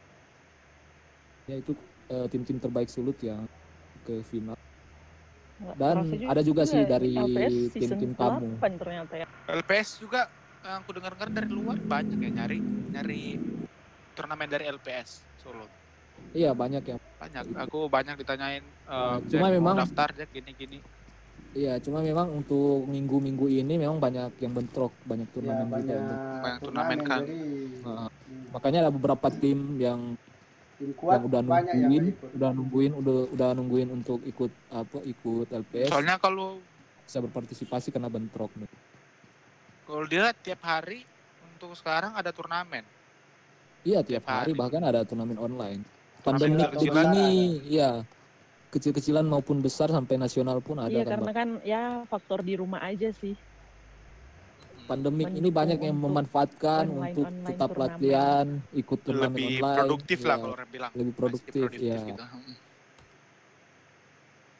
Ya itu eh, tim-tim terbaik Sulut ya ke final. nggak Dan kerasa ada juga sih di dari L P S season tim-tim tamu. delapan ternyata ya. L P S juga yang aku dengar-dengar dari luar banyak ya nyari nyari turnamen dari L P S Solo. Iya banyak yang Banyak. Aku banyak ditanyain eh, Nah, cuma Jack, mau memang- daftar Jack gini-gini. iya cuma memang untuk minggu-minggu ini memang banyak yang bentrok, banyak Ya, turnamen juga. banyak Untuk, Banyak turnamen kan. jadi Nah, hmm, makanya ada beberapa tim yang tim kuat yang udah banyak yang nungguin, ikut. udah nungguin, udah udah nungguin untuk ikut apa ikut L P S Soalnya kalau bisa berpartisipasi karena bentrok nih. kalau dilihat tiap hari untuk sekarang ada turnamen. Iya tiap Tiap hari hari. bahkan ada turnamen online. Turnamen Pandemi kecil-kecilan begini, ya kecil-kecilan maupun besar sampai nasional pun ada Iya kan. karena Bang. kan ya faktor di rumah aja sih. Pandemik ini mendukung banyak yang untuk memanfaatkan online- untuk online tetap turnamen. latihan, ikut turnamen Lebih online. produktif lah ya. kalau orang bilang. lebih Masih produktif, ya. gitu.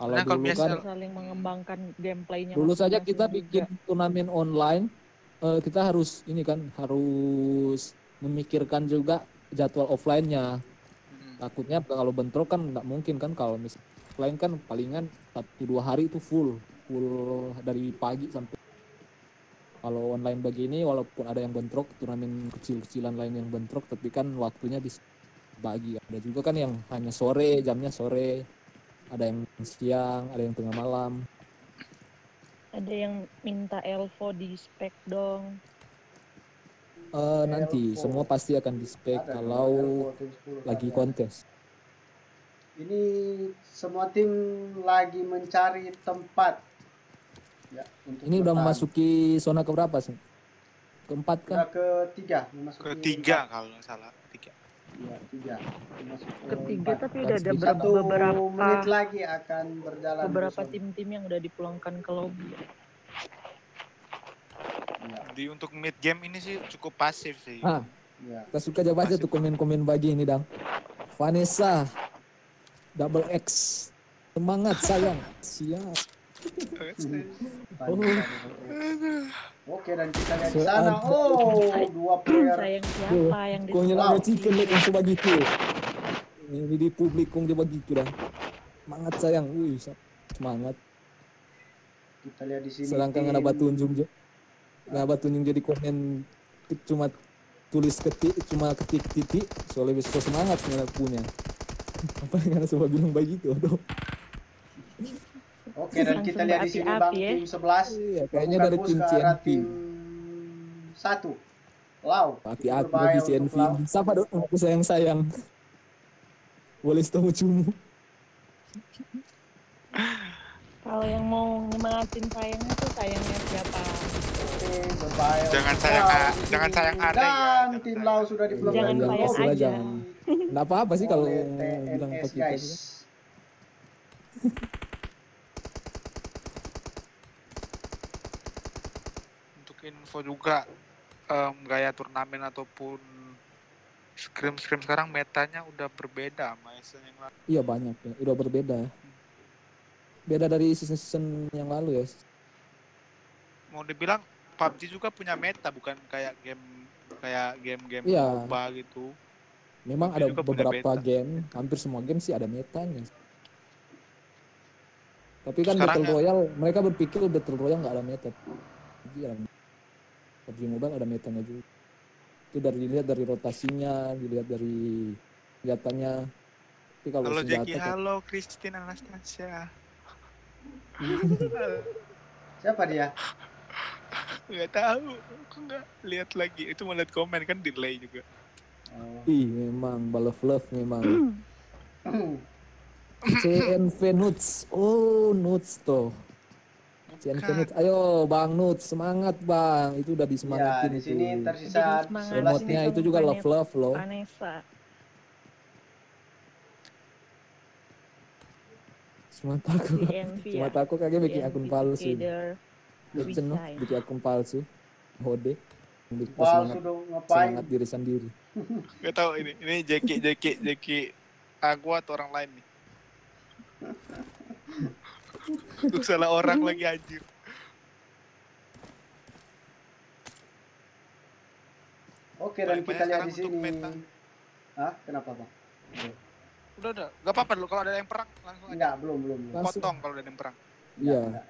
Kalau Nah, kalau dulu biasa kan, saling mengembangkan gameplaynya dulu saja masing-masing kita juga. bikin turnamen online, eh, kita harus ini kan harus memikirkan juga jadwal offline-nya. Hmm. Takutnya kalau bentrok kan nggak mungkin kan, kalau misalnya offline kan palingan satu dua hari itu full full dari pagi sampai. Kalau online begini walaupun ada yang bentrok, turnamen kecil-kecilan lain yang bentrok, tapi kan waktunya dibagi. Ada juga kan yang hanya sore, jamnya sore, ada yang siang, ada yang tengah malam. Ada yang minta Elvo di spek dong. Eh, nanti Elvo. semua pasti akan di spek Ada kalau Elvo tim sepuluh lagi kalian. kontes. Ini semua tim lagi mencari tempat. Ya, untuk Ini udah bertahan. memasuki zona keberapa sih? Keempat Udah kah? ketiga, memasuki Ketiga empat. kalau nggak salah, tiga. Iya, tiga. Memasuki ke Ketiga empat. tapi udah ada Dan ber- Satu beberapa menit lagi akan berjalan. beberapa besok. tim-tim yang udah dipulangkan ke lobby. Iya, Di untuk mid game ini sih cukup pasif sih. Ah, iya. kita suka aja baca tuh komen-komen bagi ini, Dang. Vanessa Double X, semangat sayang. Siap. Oh, Oke, dan kita lihat di So, sana. ada- Oh, dua player. Sayang siapa yang kong di nyelangnya Wow. chicken deh, kong sebegitu. Ini di publik kong dia begitu dah. Semangat sayang, wih semangat. Kita lihat di sini. Sedangkan nggak dapat tunjuk, nggak dapat tunjuk jadi komen cuma tulis ketik, cuma ketik titik, soalnya besok semangat nggak punya. Apa yang ada semua bilang begitu, aduh. Oke, dan kita lihat di sini Bang Api-api ya. tim sebelas. Iya, kayaknya membuka dari push tim ke C arah N V. tim satu. Lau. Hati-hati Berbahaya bagi C N untuk V. Lau. Siapa dong aku sayang-sayang. Boleh setemu cumu. Kalau yang mau nyemangatin sayangnya tuh sayangnya siapa? Oke, berbahaya. Jangan untuk sayang Lau A- di sini. jangan sayang Are ya, Dan jangan tim sayang. Lau sudah dipeluk Jangan dari sayang lobby aja. Nggak apa-apa sih kalau oleh bilang T N S, ke kita guys. juga. Untuk info juga em, gaya turnamen ataupun scrim-scrim sekarang metanya udah berbeda sama season yang lalu. Iya banyak ya, udah berbeda. Beda dari season yang lalu ya. Mau dibilang P U B G juga punya meta, bukan kayak game kayak game-game Iya. MOBA gitu. Memang P U B G ada juga punya beberapa beta. game, hampir semua game sih ada metanya. Tapi kan Sekarang Battle ya- Royale, mereka berpikir Battle Royale nggak ada meta. Iya, P U B G Mobile ada metanya juga. Itu dari dilihat dari rotasinya, dilihat dari senjatanya. Tapi kalau Halo senjata Jackie, kan- halo Christine Anastasia. Siapa dia? Nggak tahu, aku nggak lihat lagi. Itu mau lihat komen kan delay juga. Oh. Ih, memang balaf love memang. C N V Nuts. Oh, Nuts tuh. C N V Bukan. Nuts. Ayo Bang Nuts, semangat Bang. Itu udah Ya, disemangatin di itu. sini Jadi tersisa semangat sebelas Emotnya nih. itu juga love love loh. Vanessa. Semangat aku. C N V ya. Semangat aku kagak bikin C N V akun palsu. together. Bikin no, Bisa ya. bikin akun palsu. Hode. Bikin Palsu semangat, dong, ngapain? semangat diri sendiri. Nggak tahu ini. Ini Jackie, Jackie, Jackie. Aku atau orang lain nih. Untuk salah orang lagi anjir. Oke, dan Paling kita banyak lihat di sekarang untuk sini. meta. Hah? Kenapa, Bang? Udah udah, nggak apa-apa dulu kalau ada yang perang langsung aja. Enggak, belum, belum. belum. Langsung. Potong kalau ada yang perang. Iya. Enggak.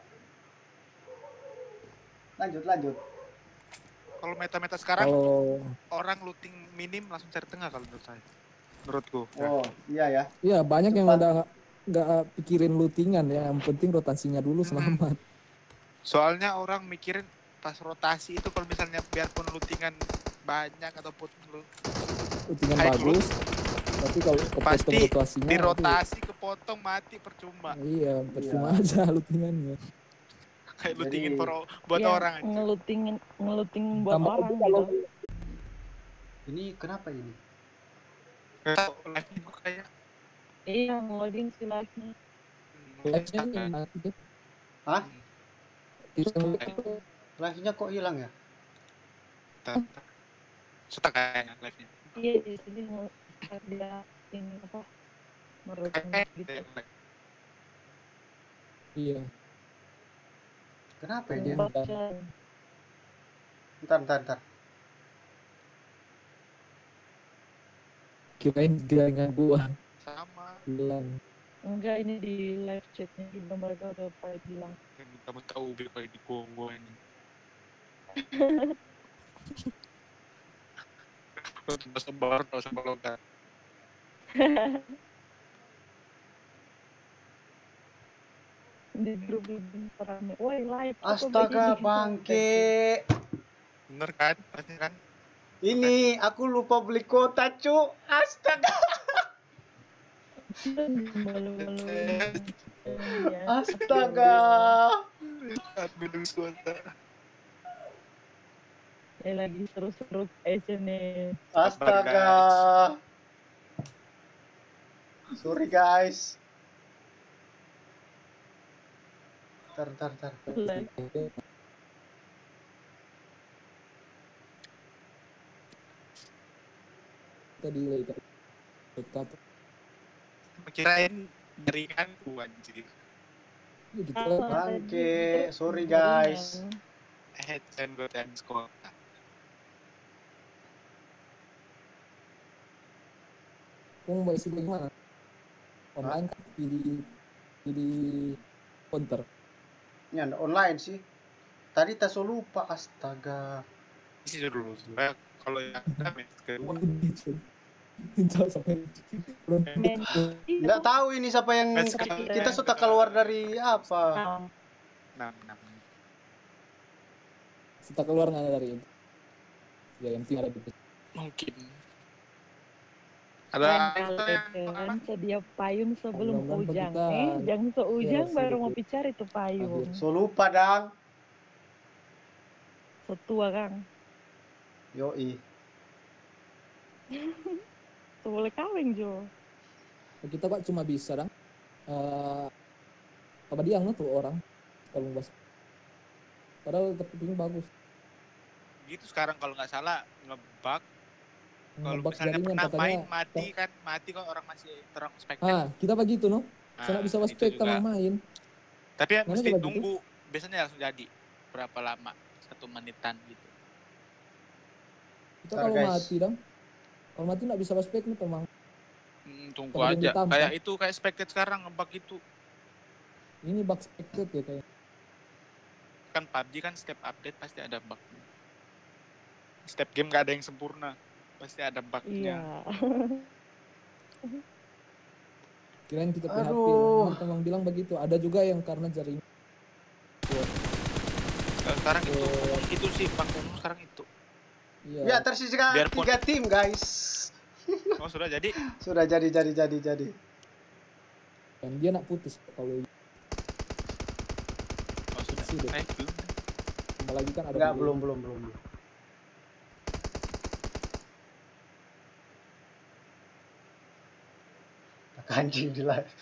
Lanjut, lanjut. Kalau meta-meta sekarang Kalau orang looting minim langsung cari tengah kalau menurut saya. Menurutku. Ya. Oh, iya ya. iya banyak yang Cepat. udah nggak pikirin lootingan ya. Yang penting rotasinya dulu Hmm. selamat. Soalnya orang mikirin pas rotasi itu kalau misalnya biarpun lootingan banyak ataupun lu- Lootingan High bagus. Tapi kalau kepotong pasti rotasinya di itu- rotasi kepotong mati percuma. Iya, percuma Iya. aja lootingannya. Kayak Jadi- lootingin for- buat Iya, orang aja. ngelutingin ngelutingin buat Tambah orang lagi kalau gitu. Ini kenapa ini? Nggak tahu, live juga kayak Iya, ngeloading sih live-nya. live-nya ini nanti deh. Hah? Yang- Live-nya kok hilang ya? Stuck kayaknya live-nya. Iya, di sini nge- dia ini apa? Merutin Kayak gitu. Iya. Kenapa ya dia? Baca. Ntar, ntar, ntar. Kirain jaringan gua Sama. hilang. Enggak, ini di live chatnya juga mereka udah pada bilang. Kamu tahu ubi kayak di Kongo ini. Sebar, tahu sebar logat. Di grup lebih rame. Woi, live. Kok Astaga, begini? bangke. Bener kan? Pasti kan? Ini aku lupa beli kuota, cu. Astaga. Malu-maluin. Ya. Astaga. Admin kuota. Ya lagi seru-seru aja nih. Astaga. Sorry guys. Ntar, ntar, ntar. Kita delay kan. Kirain jaringanku anjir. Ya, kita Bangke, sorry guys. Headset gue dan kuota. Kamu mau isi bagaimana? Online kan di di counter. Ya, online sih. Tadi Taso lupa, astaga. Isi dulu. Supaya kalau yang ada match kedua. Nggak tahu ini siapa yang Match kedua. kita sudah keluar dari apa? Enam, enam. Kita keluar nggak dari itu? Ya yang penting ada di Mungkin. Ada Kan sedia payung sebelum Mudah-mudahan ujang. kita- Eh, jangan seujang Ya, baru sedikit. mau bicara itu payung. So lupa dang. Setua Kang. Yoi. Tuh boleh kawin Jo. kita pak cuma bisa dong. Eh apa dia tuh orang kalau nggak padahal tapi bagus. gitu sekarang kalau nggak salah ngebug. Kalau Ngebug misalnya jaringan pernah katanya. main mati kan, mati kok orang masih terang spectate. Ah kita begitu no. Nah, Saya nggak bisa itu waspek juga. kalau main. Tapi ya Mana mesti coba gitu? nunggu. Biasanya langsung jadi. Berapa lama? Satu menitan gitu. Kita Ntar, kalau guys. mati dong. Kalau mati nggak bisa waspek nih memang. Hmm, tunggu Kalau aja. ditambah. Kayak itu kayak spectate sekarang ngebug itu. Ini bug spected ya kayak. Kan P U B G kan setiap update pasti ada bug. Setiap game nggak ada yang sempurna. Pasti ada bugnya. Iya. Kirain kita P H P. Aduh. Nah, teman bilang begitu. Ada juga yang karena jaringan. Kalau sekarang itu umum itu sih bug umum sekarang itu. Iya. Ya tersisa Biarpun- tiga tim guys. Oh sudah jadi. Sudah jadi, jadi, jadi, jadi. Dan dia nak putus kalau Oh sudah. Sudah. Eh belum. tambah lagi kan ada. Enggak, video. belum, belum, belum. belum. Anjing di live.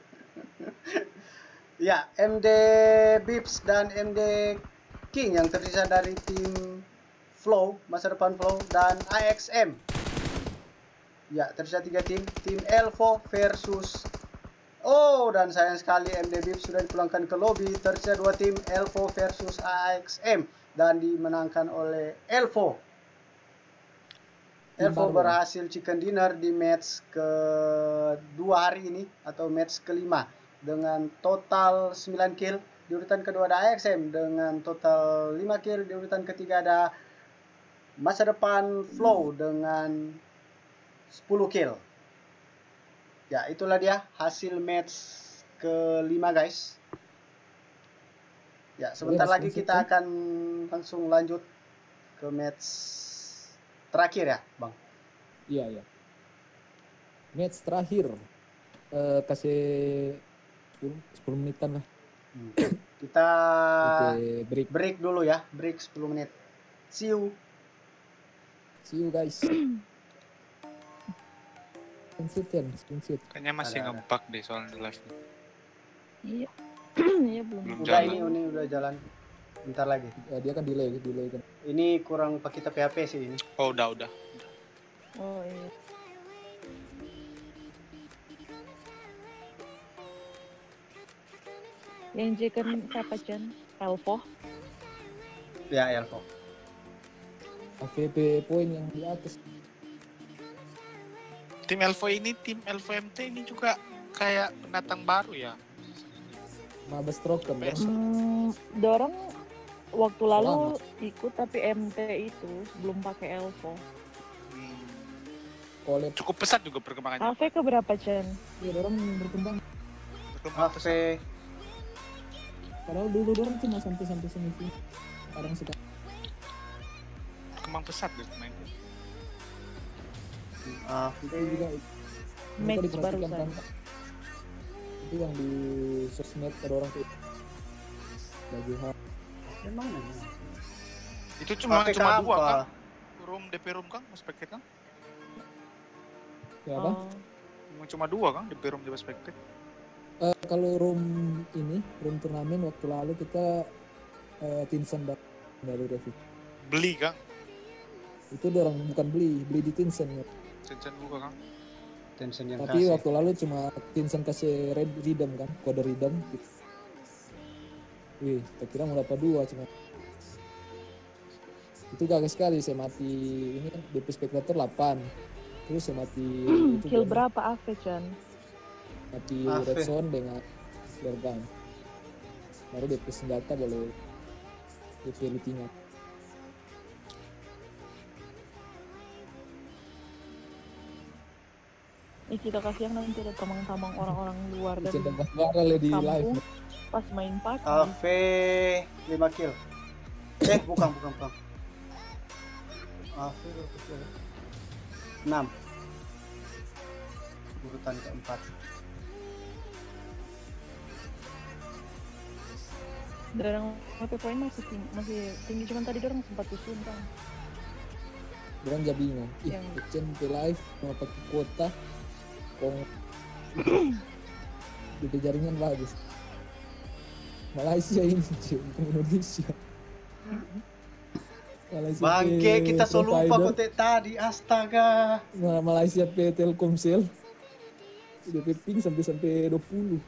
Ya, M D Bips dan M D King yang tersisa dari tim Flow, masa depan Flow, dan A X M. Ya, tersisa tiga tim. Tim Elvo versus... Oh, dan sayang sekali M D Bips sudah dipulangkan ke lobby. Tersisa dua tim, Elvo versus A X M. Dan dimenangkan oleh Elvo. Tim Elvo baru. berhasil chicken dinner di match kedua hari ini atau match kelima dengan total sembilan kill. Di urutan kedua ada A X M dengan total lima kill. Di urutan ketiga ada masa depan Flow dengan sepuluh kill. Ya, itulah dia hasil match kelima guys. Ya, sebentar Boleh, lagi langsung kita kan? akan langsung lanjut ke match terakhir ya, Bang. Iya, iya. Match terakhir. Eh, kasih sepuluh, sepuluh menitan lah. Kita Oke, break. break dulu ya, break sepuluh menit. See you. See you guys. Sunset kan, sunset. Kayaknya masih Ada, ada. ngebug deh soalnya live. Iya. Iya belum. Belum Udah jalan. ini, ini udah jalan. Bentar lagi. Ya, dia kan delay, delay kan. Ini kurang pakai kita P H P sih ini. Oh udah udah. Oh iya. Yang J kan siapa Chan? Elvo. Ya, Elvo. A V P poin yang di atas. Tim Elvo ini, tim Elvo M T ini juga kayak pendatang baru ya. Mabes Stroker kan. Hmm, dorong waktu lalu ikut tapi M T itu belum pakai Elvo. Hmm, Collab. cukup pesat juga perkembangannya. A V ke berapa Chan? Iya, orang berkembang. Perkembangan A V pesat. Padahal dulu orang cuma sampai sampai semifinal. Sekarang sudah Berkembang pesat gitu mainnya. A V itu juga Match mereka diperhatikan barusan. kan. Itu yang di sosmed ada orang tuh bagi hal. Emang nanya. Itu cuma A V cuma dua apa? kan? Room D P room kan, Spectate kan? Ya apa? Oh, Cuma- Cuma dua kan D P room di Spectate. Eh, kalau room ini, room turnamen waktu lalu kita uh, Tinsen da- dari review. Beli kan? Itu orang bukan beli, beli di Tinsen. Ya. Cencen juga kan? Tension yang Tapi kasih. waktu lalu cuma Tinsen kasih red redeem kan, kode redeem. Gitu. Wih, kita kira mau dapat dua cuma. Itu kaget sekali, saya mati ini kan D P spektator delapan. Terus saya mati itu kill berapa? berapa A V Chan? Mati A V. red zone dengan flare gun. Baru D P senjata boleh D P lootingan. Ih, kita kasihan nanti ada tamang-tamang orang-orang luar dari Cinta Basbara di live. kampung pas main A pagi. V lima kill. Eh, bukan, bukan, bukan. A V berapa kill? enam. Urutan keempat. Dorong H P poin masih tinggi, masih tinggi cuman tadi dorong sempat tusun kan. Orang jadi bingung. Ih, Yang- Ecen ke live mau pakai kuota. Kong D P jaringan bagus. Malaysia ini cuy, bukan Indonesia. Malaysia Bangke, P kita so lupa provider. kontek tadi. Astaga. Ma- Malaysia P Telkomsel. D P ping sampai sampai dua puluh.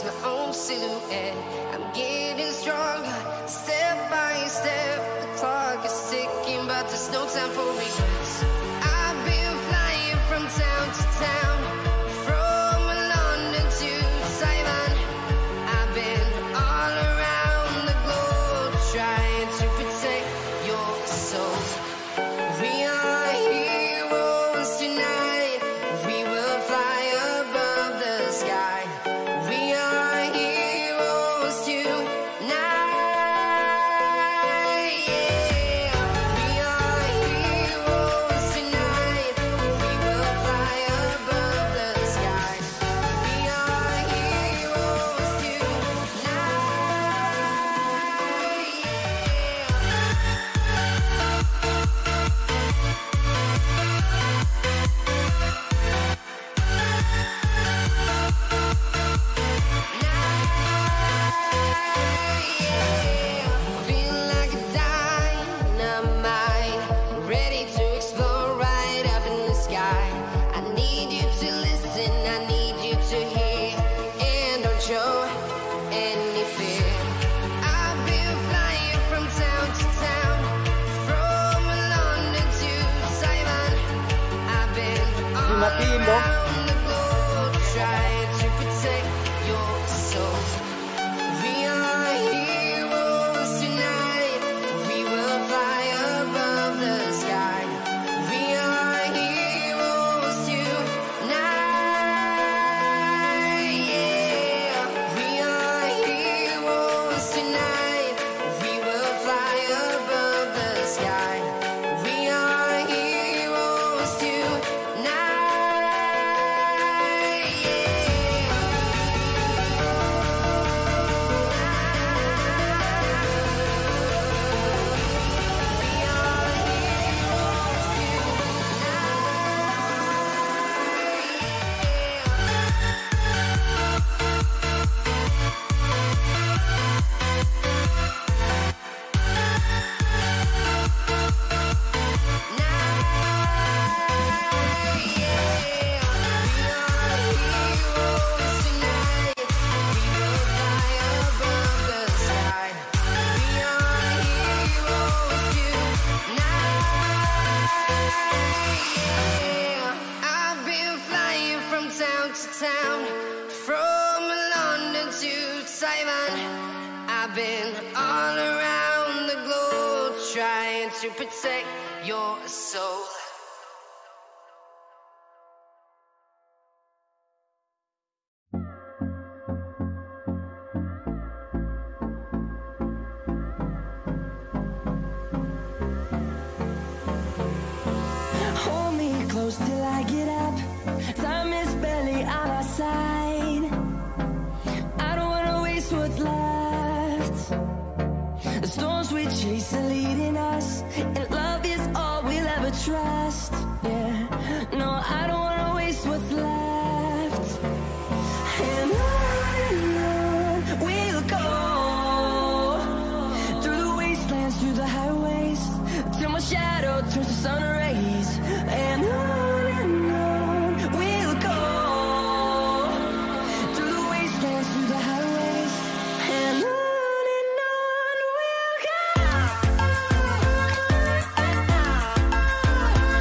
sees my own silhouette. I'm getting stronger, step by step. The clock is ticking, but there's no time for regrets. I've been flying from town to town, from London to Taiwan. I've been all around the globe, trying to protect your soul. We are heroes tonight. We will fly above the sky. We are heroes tonight. Yeah. We are heroes tonight. We will fly above the sky. We are heroes tonight. Feel like a dynamite, ready to explode right up in the sky. I need you to listen, I need you to hear, and don't show any fear. I've been flying from town to town, from London to Taiwan. I've been all Dimatiin dong. around the globe, trying to protect your soul. We are heroes tonight. We will fly above the sky. We are heroes tonight. Yeah. We are heroes tonight. We will fly above the sky. We are heroes tonight. I've been flying from town to town, from London to Taiwan. I've been all around the globe, trying to protect your soul. Hold me close till I get up. Time is barely on our side. I don't wanna waste what's left. The storms we chase are leading us, and love is all we'll ever trust. Yeah, no, I don't wanna waste what's left. And on and on we'll go, through the wastelands, through the highways, till my shadow turns to sun rays. And on and on we'll go, through the wastelands, through the highways. And on and on we'll go.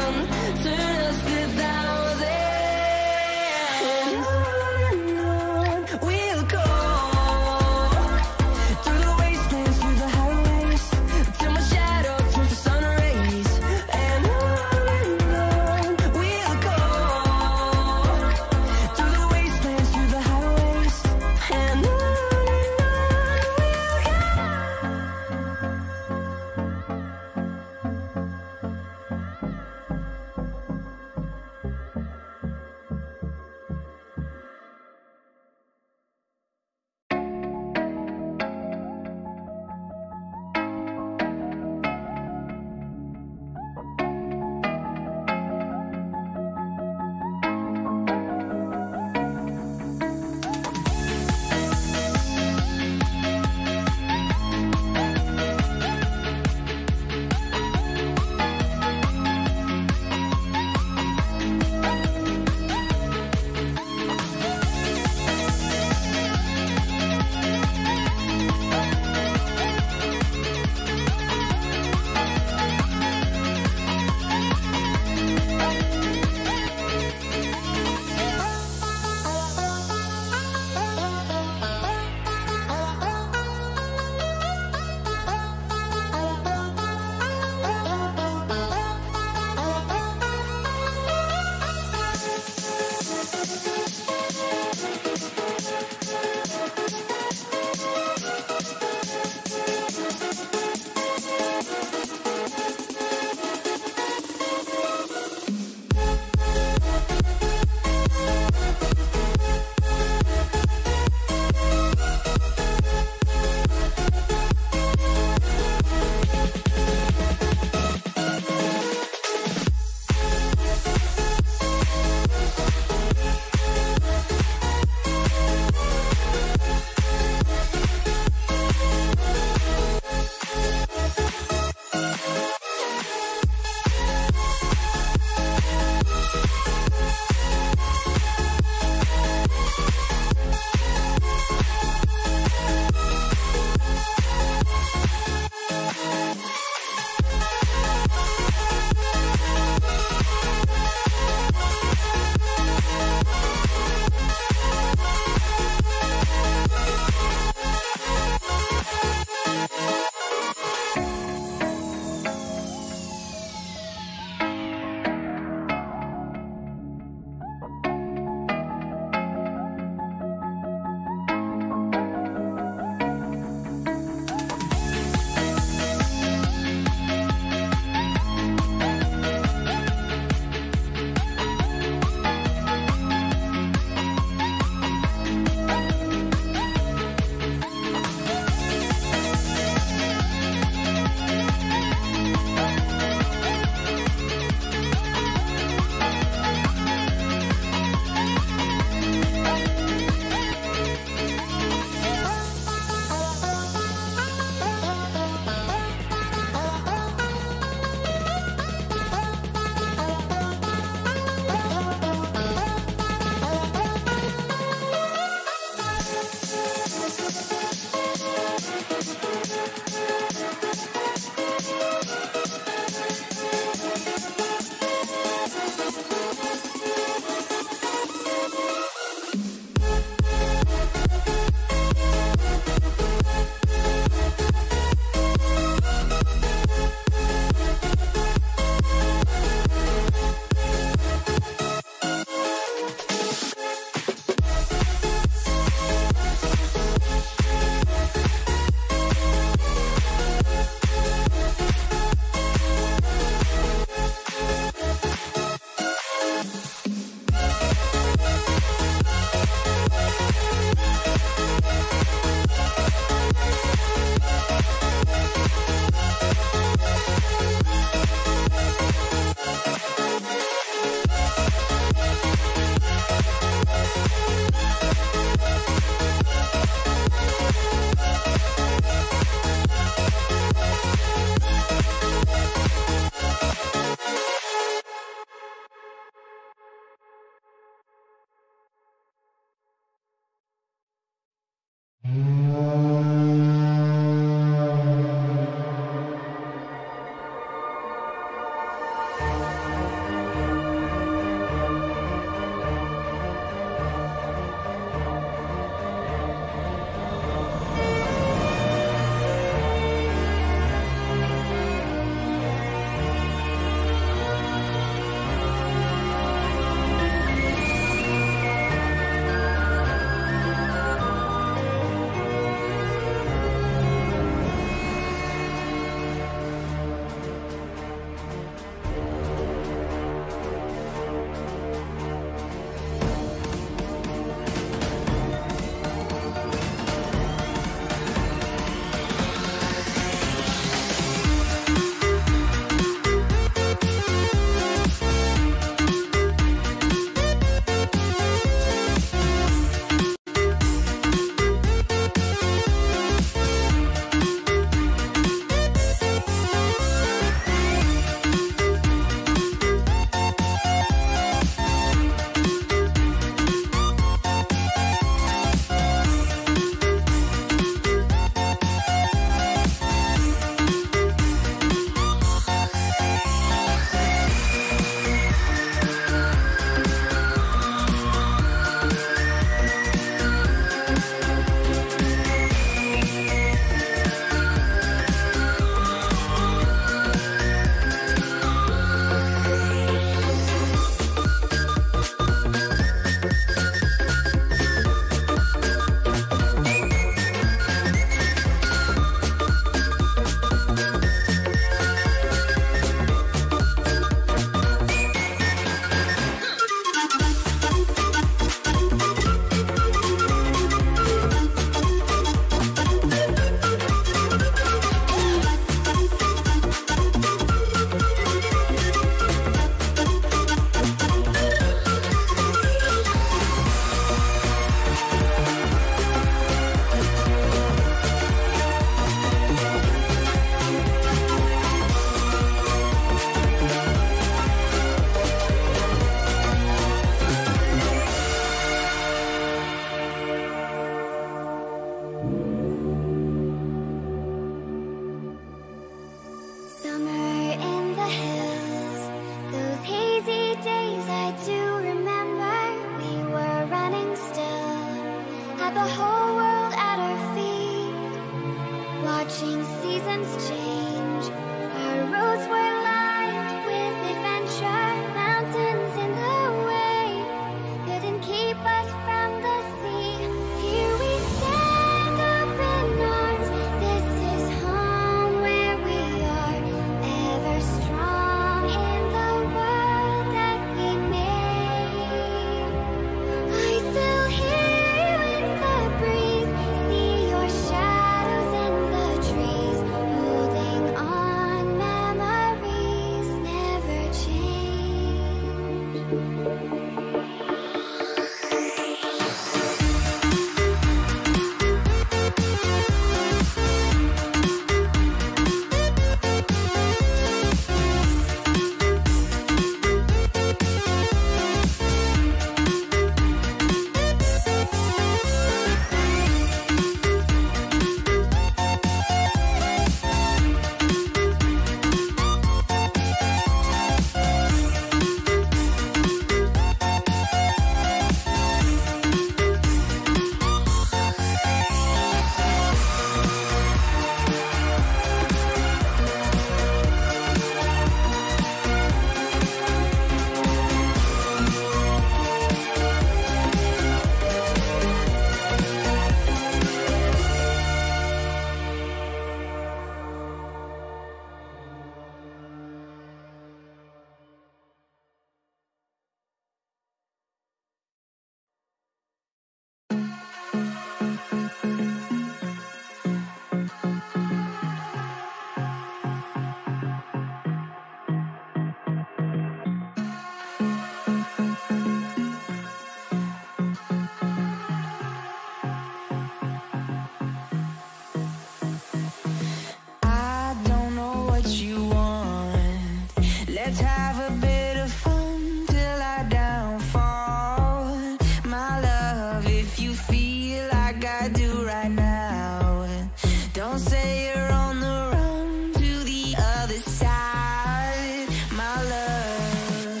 Let's have a bit of fun till I downfall. My love, if you feel like I do right now, don't say you're on the run to the other side, my love.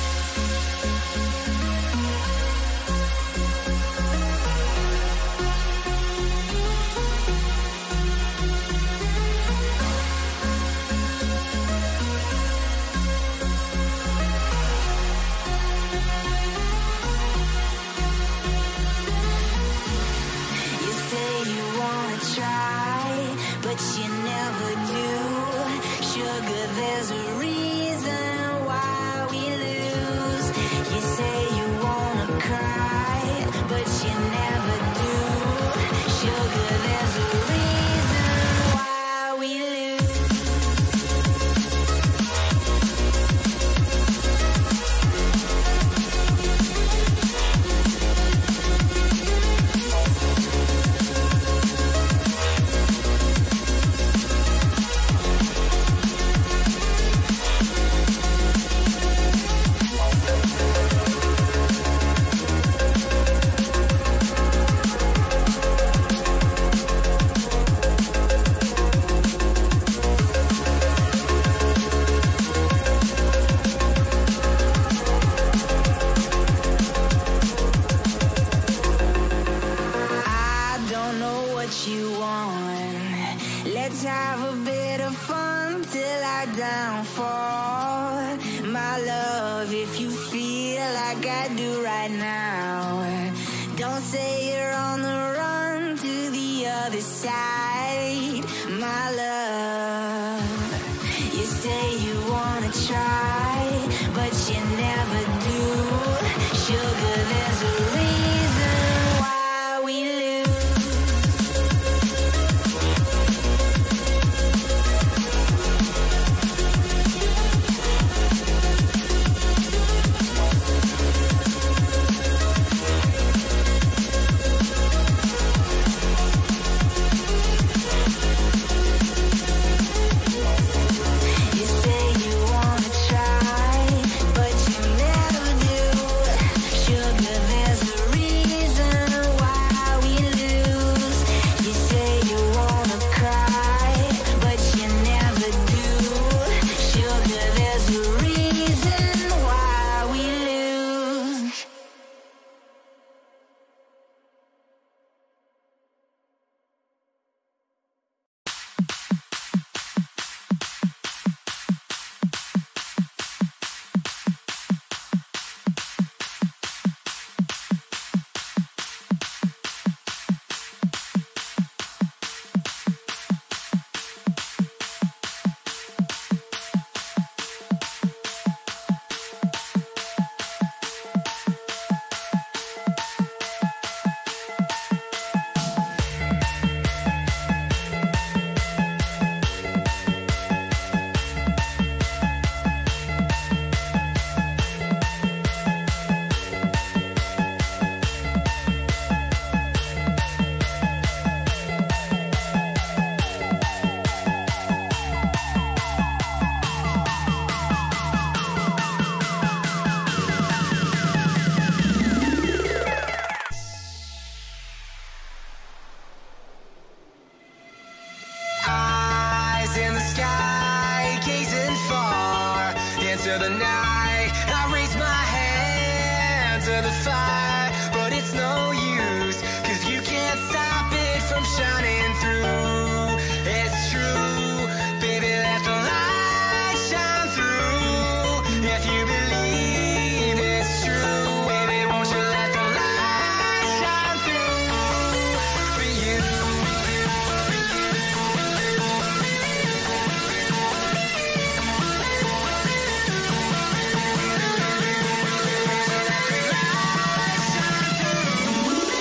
You say you wanna try, but you never do. Sugar, there's a reason why we lose. You say you wanna cry, but you never do. Sugar, there's a reason why we lose. I don't know what you want. Let's have a bit of fun till I downfall. My love, if you feel like I do right now, don't say you're on the run to the other side, my love. You say you wanna try, but you never do. Sugar, there's a reason why we lose. You say you wanna try, but you never do. Sugar, there's a reason why we lose. You say you wanna cry, but you never do. Sugar, there's a reason why we lose. Eyes in the sky, gazing far into the night. I raise my hand to the fire, but it's no use, 'cause you can't stop it from shining through. It's true, baby, let the light shine through. If you believe it's true, baby, won't you let the light shine through for you? Let the light shine through.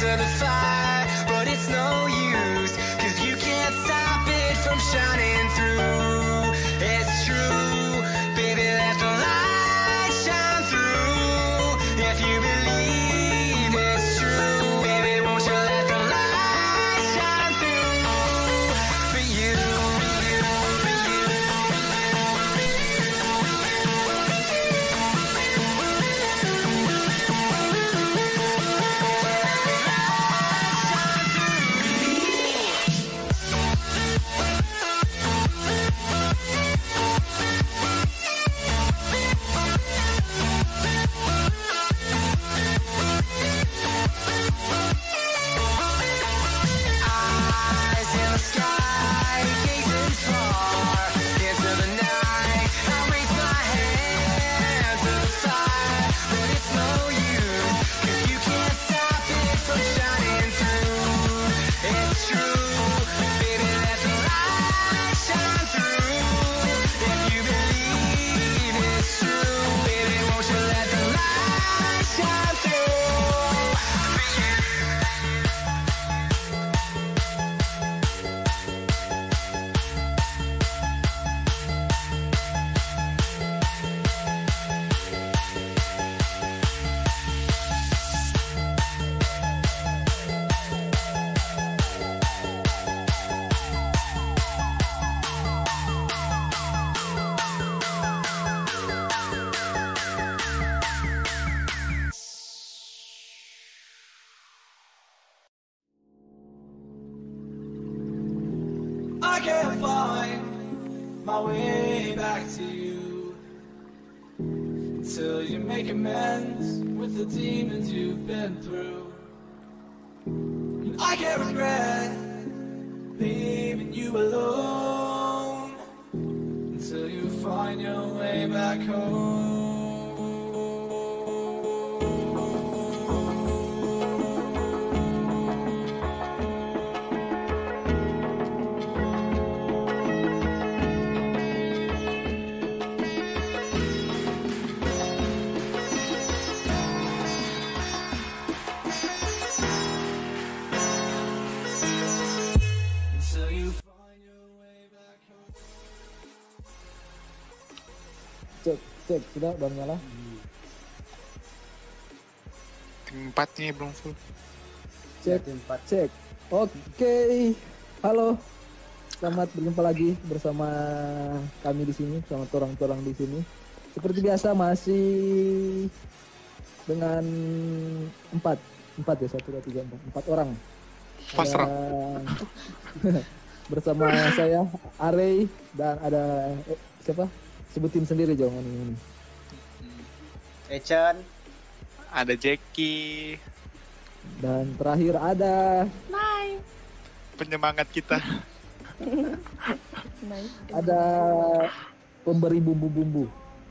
to the fire, but it's no use, cause you can't stop it from shining through. It's true, baby, let the light shine through. If you believe it's true, baby, won't you let the light shine through for you, for you, for you. Eyes in the sky, gazing far into the night. I raise my hand to the fire, but it's no use, cause you can't stop it from shining through. It's true, baby, let the light shine through. If you believe it's true, baby, won't you let the light shine through for you. I can't find my way back to you until you make amends with the demons you've been through. And I can't regret leaving you alone until you find your way back home. Until you find your way back home. Cek, cek, sudah udah nyala. Tim empatnya belum full. Cek, Tim empat. cek. Oke, halo. Selamat berjumpa lagi bersama kami di sini, bersama torang-torang di sini. Seperti biasa masih dengan empat, empat ya satu dua tiga empat, empat orang. Pasrah. Ada- bersama saya Arey dan ada eh, siapa? Sebutin sendiri jangan ini. Echan, Ada Jackie, Dan terakhir ada penyemangat kita. Nice. ada pemberi bumbu-bumbu.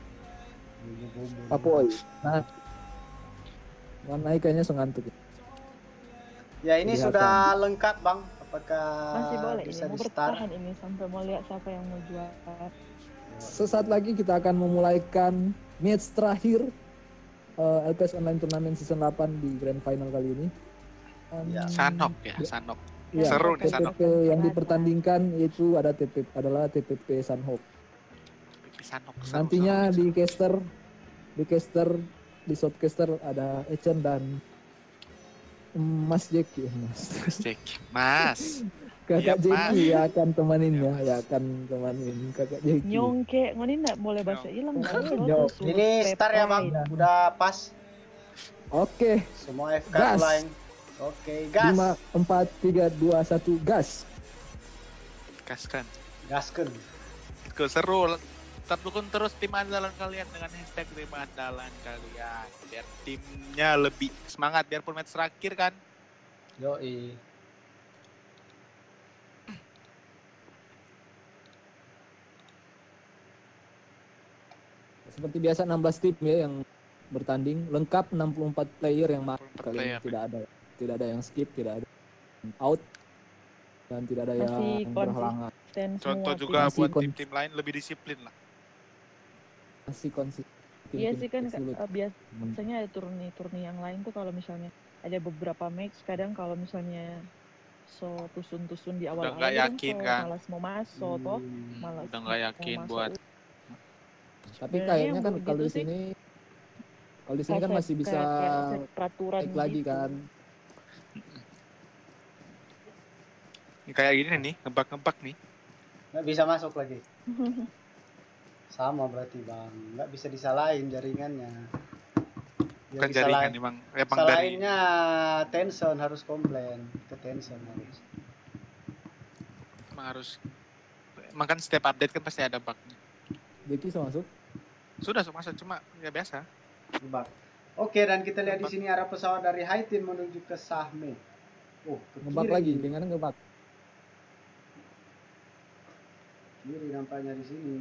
Apoy. Nah, mana kayaknya sengantuk. ya ini Kelihatan. sudah lengkap bang. Apakah Masih boleh bisa ini, mau di start? bertahan ini sampai mau lihat siapa yang mau jual. Sesaat lagi kita akan memulaikan match terakhir uh, L P S Online Turnamen Season delapan di Grand Final kali ini. Um, Ya. Sanok ya, Sanok. ya, Seru nih T P P Sanok. yang dipertandingkan yaitu ada T P P adalah T P P Sunhawk. Sanok. seru, Nantinya seru. di caster, di caster, di shotcaster ada Echan dan Mas Jeki, Mas. Mas Jackie. Mas. Kakak Iya, Jeki ya akan temanin Iya, ya, Mas. ya akan temanin Kakak Jeki. Nyongke, ngoni nggak boleh bahasa hilang kan? Nyong. Ini start ya bang, udah pas. Oke, Semua F K Gas. online. Oke, gas. lima, empat, tiga, dua, satu, gas. Kaskan. Gasken. Go seru. Tetap dukung terus tim andalan kalian dengan hashtag tim andalan kalian. Biar timnya lebih semangat biarpun match terakhir kan. Yoi. Seperti biasa enam belas tim ya yang bertanding, lengkap enam puluh empat player yang main enam puluh empat kali ini. player. Tidak ada tidak ada yang skip, tidak ada yang out dan tidak ada yang Masih berhalangan. konsisten Contoh semua juga tim. Masih buat kon- tim-tim lain lebih disiplin lah. Masih konsisten. Iya sih kan sulit. uh, biasanya ada turni-turni yang lain tuh kalau misalnya ada beberapa match kadang kalau misalnya so tusun-tusun di Udah awal-awal nggak kadang yakin so kan? malas mau masuk toh, Hmm. malas Udah nggak mau yakin masuk. buat Tapi Sebenarnya kayaknya yang kan kalau begitu di sih sini kalau di sini kayak kan set, masih bisa kayak, kayak set peraturan naik lagi gitu. kan. kayak gini nih, ngebak-ngebak nih. Nggak bisa masuk lagi. Sama berarti bang, nggak bisa disalahin jaringannya. Yang Bukan jaringan disalahin- emang emang dari Salahinnya Tension harus komplain ke Tension harus. emang harus emang kan setiap update kan pasti ada bugnya. Jeki bisa masuk. Sudah masuk cuma ya biasa. Bug. Oke, dan kita lihat di Ngebug. sini ada pesawat dari Haitin menuju ke Sahme. Oh, ke Ngebak kiri. lagi, dengan ngebak. Kiri nampaknya di sini.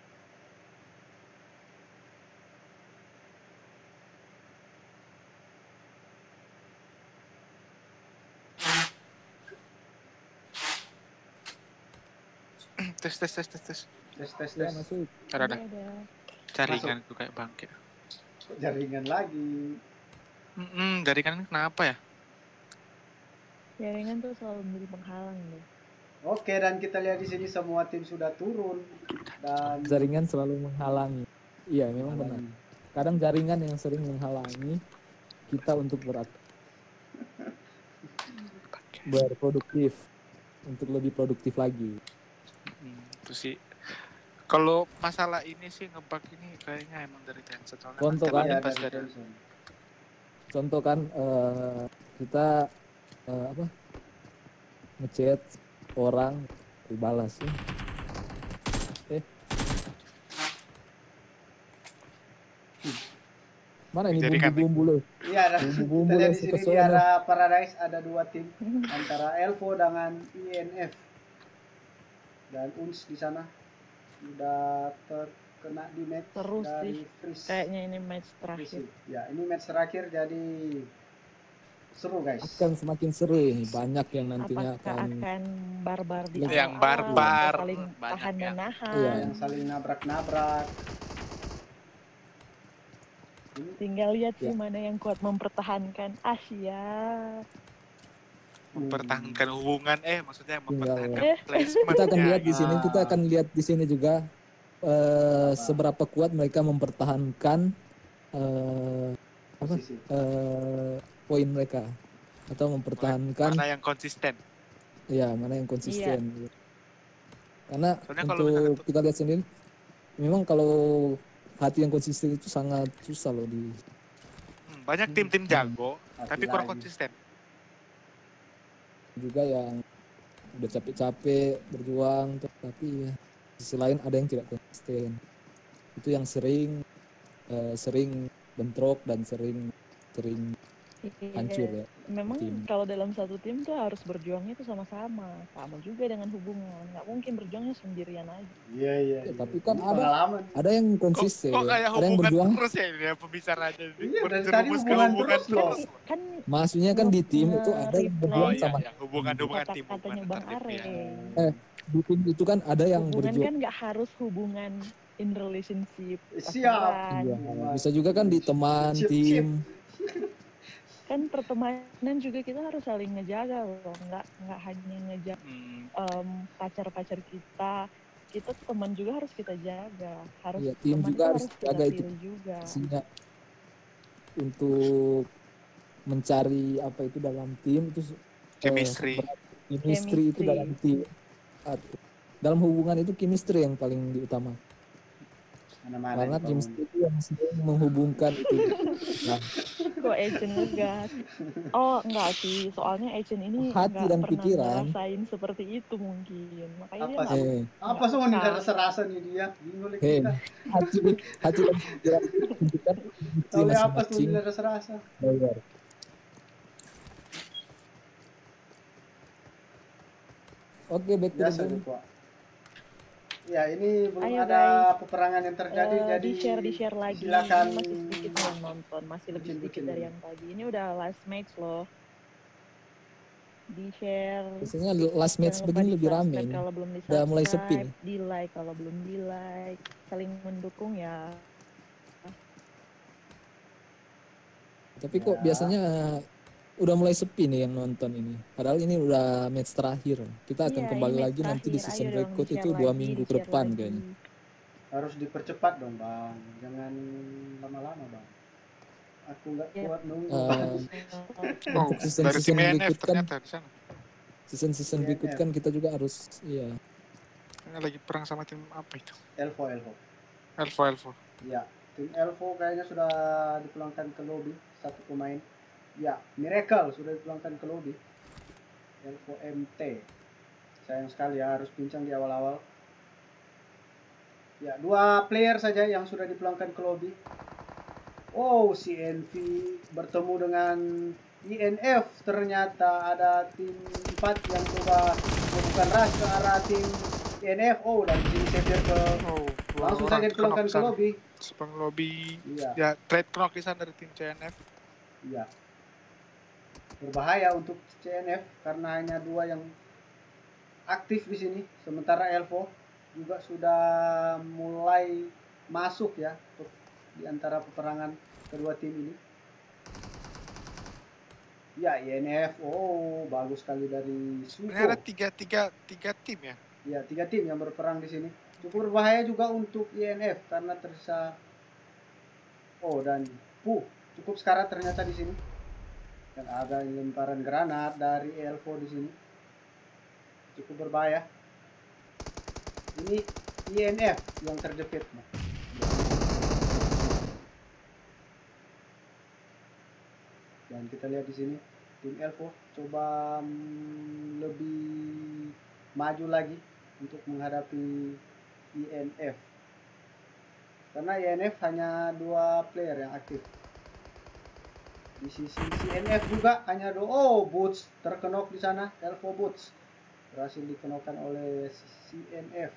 tes tes tes tes tes. Tes tes Ya tes. masuk. Ada ada. Ada. Jaringan itu kayak bangkit. Kok jaringan lagi. Hmm, jaringan ini kenapa ya? Jaringan tuh selalu menjadi penghalang deh. Oke, dan kita lihat di sini semua tim sudah turun dan Jaringan selalu menghalangi. Iya, memang benar. Kadang jaringan yang sering menghalangi kita untuk berak- berproduktif, untuk lebih produktif lagi. Hmm, itu sih. Kalau masalah ini sih ngebug ini kayaknya emang dari Tencent. Soalnya Contoh setiap kan? Iya, update pasti dari ada. Tension. Contoh kan eh, kita eh, apa ngechat orang dibalas ya. Eh mana ini Jaringan. bumbu-bumbu lo? Iya, dan Bumbu-bumbu kita lihat yang di sini suka di sono. arah Paradise ada dua tim antara Elvo dengan I N F. Dan Uns di sana udah terkena di match Seru dari sih. Freeze. Kayaknya ini match terakhir. Ya, ini match terakhir jadi seru guys. Akan semakin seru ini, banyak yang nantinya Apakah akan akan barbar di Yang Yang awal-awal, barbar, atau saling banyak tahan yang- menahan. Iya. Yang saling nabrak-nabrak. Ini Tinggal lihat sih Ya. mana yang kuat mempertahankan Asia. Mempertahankan hubungan eh maksudnya mempertahankan Eh. placement. kita akan lihat di sini, Ah. kita akan lihat di sini juga eh, seberapa kuat mereka mempertahankan eh, apa posisi. eh, poin mereka atau mempertahankan Mana yang konsisten. ya mana yang konsisten gitu. Karena Soalnya kalau untuk misalnya tuh- kita lihat sendiri memang kalau hati yang konsisten itu sangat susah loh di Hmm, banyak tim-tim jago Hati tapi kurang lagi. konsisten. juga yang udah capek-capek berjuang tuh, tapi ya di sisi lain ada yang tidak konsisten, itu yang sering eh, sering bentrok dan sering sering hancur ya. Memang tim. kalau dalam satu tim tuh harus berjuangnya tuh sama-sama. Sama juga dengan hubungan. Nggak mungkin berjuangnya sendirian aja. Iya, iya. Ya, iya. tapi kan Ini ada- pengalaman. Ada yang Kok, konsisten, kok kayak ada yang hubungan berjuang. terus ya ini ya pembicaranya ini. Iya, dari Berjerumus tadi ke hubungan hubungan terus loh. terus. Kan Maksudnya kan di tim itu ada yang nge-replay berjuang Oh iya, sama iya. hubungan-hubungan tim kata-katanya hubungan Bang antar tim, ya. Are. Eh, di tim itu kan ada yang Hubungan berjuang. kan nggak harus hubungan in relationship. Siap. pacaran. Iya, bisa juga kan di teman Chip, tim. Kan pertemanan juga kita harus saling ngejaga loh. Nggak nggak hanya ngejaga Hmm, em, pacar-pacar kita. Kita teman juga harus kita jaga. Harus Iya, tim teman juga tuh harus kita jaga itu. pilih juga. Pastinya untuk mencari apa itu dalam tim itu eh, chemistry. chemistry itu Chemistry. dalam tim. At- dalam hubungan itu chemistry yang paling diutamakan. Mana-mana Karena dibangun. chemistry itu yang sering menghubungkan itu. Nah, Kok Agent ngegas? Oh enggak sih, soalnya Agent ini Hati nggak dan pernah pikiran. ngerasain seperti itu mungkin. Makanya dia Apa nggak eh, Apa nggak semua nih peka. rasa-rasa nih dia? Bingung lagi Hei. kita. hati hati dan pikiran itu menunjukkan chemistry Tahu apa tuh masing-masing. nilai rasa-rasa? Bayar. Oke, back to the Biasa game. gitu, Pak. Ya, ini belum Ayo, ada guys. peperangan yang terjadi, Eh, jadi di share di share lagi. silakan Masih sedikit yang nonton, masih lebih bucin-bucin sedikit dari dulu. yang tadi. Ini udah last match loh. Di share. Biasanya last match Jangan lupa begini di lebih rame subscribe ini. kalau belum di Udah mulai sepi subscribe, nih. di like kalau belum di like, saling mendukung ya. Tapi kok Ya. biasanya udah mulai sepi nih yang nonton ini. Padahal ini udah match terakhir. Kita akan Iya, kembali ini match lagi nanti di terakhir. season Ayo dong, berikut di-share itu dua lagi, minggu ke di-share depan lagi. kayaknya. Harus dipercepat dong bang, jangan lama-lama bang. Aku nggak Iya. kuat nunggu. Eh, Oh, untuk season dari season tim I N F berikut kan, ternyata di sana. season season I N F. berikut kan kita juga harus, iya. Kayaknya lagi perang sama tim apa itu? Elvo Elvo. Elvo Elvo. Ya, tim Elvo kayaknya sudah dipulangkan ke lobby satu pemain. Ya, Miracle sudah dipulangkan ke lobby. Elvo M T. Sayang sekali ya, harus pincang di awal-awal. Ya, dua player saja yang sudah dipulangkan ke lobby. Oh, C N V bertemu dengan I N F. Ternyata ada tim empat yang coba melakukan rush ke arah tim I N F. Oh, dan sini Xavier ke Oh, langsung saja dipulangkan ke lobby. Sepang lobby. Iya. Ya, trade knock di sana dari tim C N F. Iya. Berbahaya untuk C N F karena hanya dua yang aktif di sini. Sementara Elvo juga sudah mulai masuk ya untuk di antara peperangan kedua tim ini. Ya, I N F. Oh, bagus sekali dari Suko. Ini ada tiga, tiga, tiga tim ya? Ya, tiga tim yang berperang di sini. Cukup berbahaya juga untuk I N F karena tersisa. Oh, dan Puh cukup sekarat ternyata di sini. Dan ada lemparan granat dari Elvo di sini. Cukup berbahaya. Ini I N F yang terjepit. Dan kita lihat di sini tim Elvo coba mm, lebih maju lagi untuk menghadapi I N F. Karena I N F hanya dua player yang aktif. Di sisi C N F juga hanya dua. Oh, Boots terkenok di sana. Elvo Boots berhasil dikenokan oleh C N F.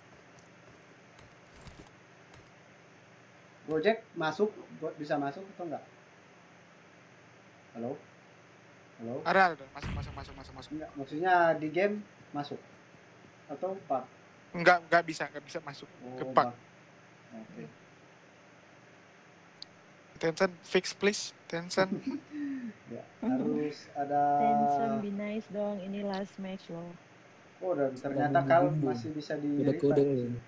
Project masuk, bisa masuk atau enggak? Halo? Halo? Ada, ada, masuk, masuk, masuk, masuk, masuk. Enggak, maksudnya di game masuk atau bug? Enggak, enggak bisa, enggak bisa masuk Oh, ke bug. bug. Oke. Tencent, fix please, Tencent. Ya, harus ada. Tencent, be nice dong. Ini last match loh. Oh, dan ternyata Kal masih bisa di Kode-kode revive. ini.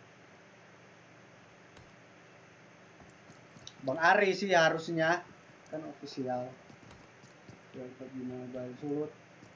Bang Ari sih harusnya kan official. Yang di Mobile Sulut.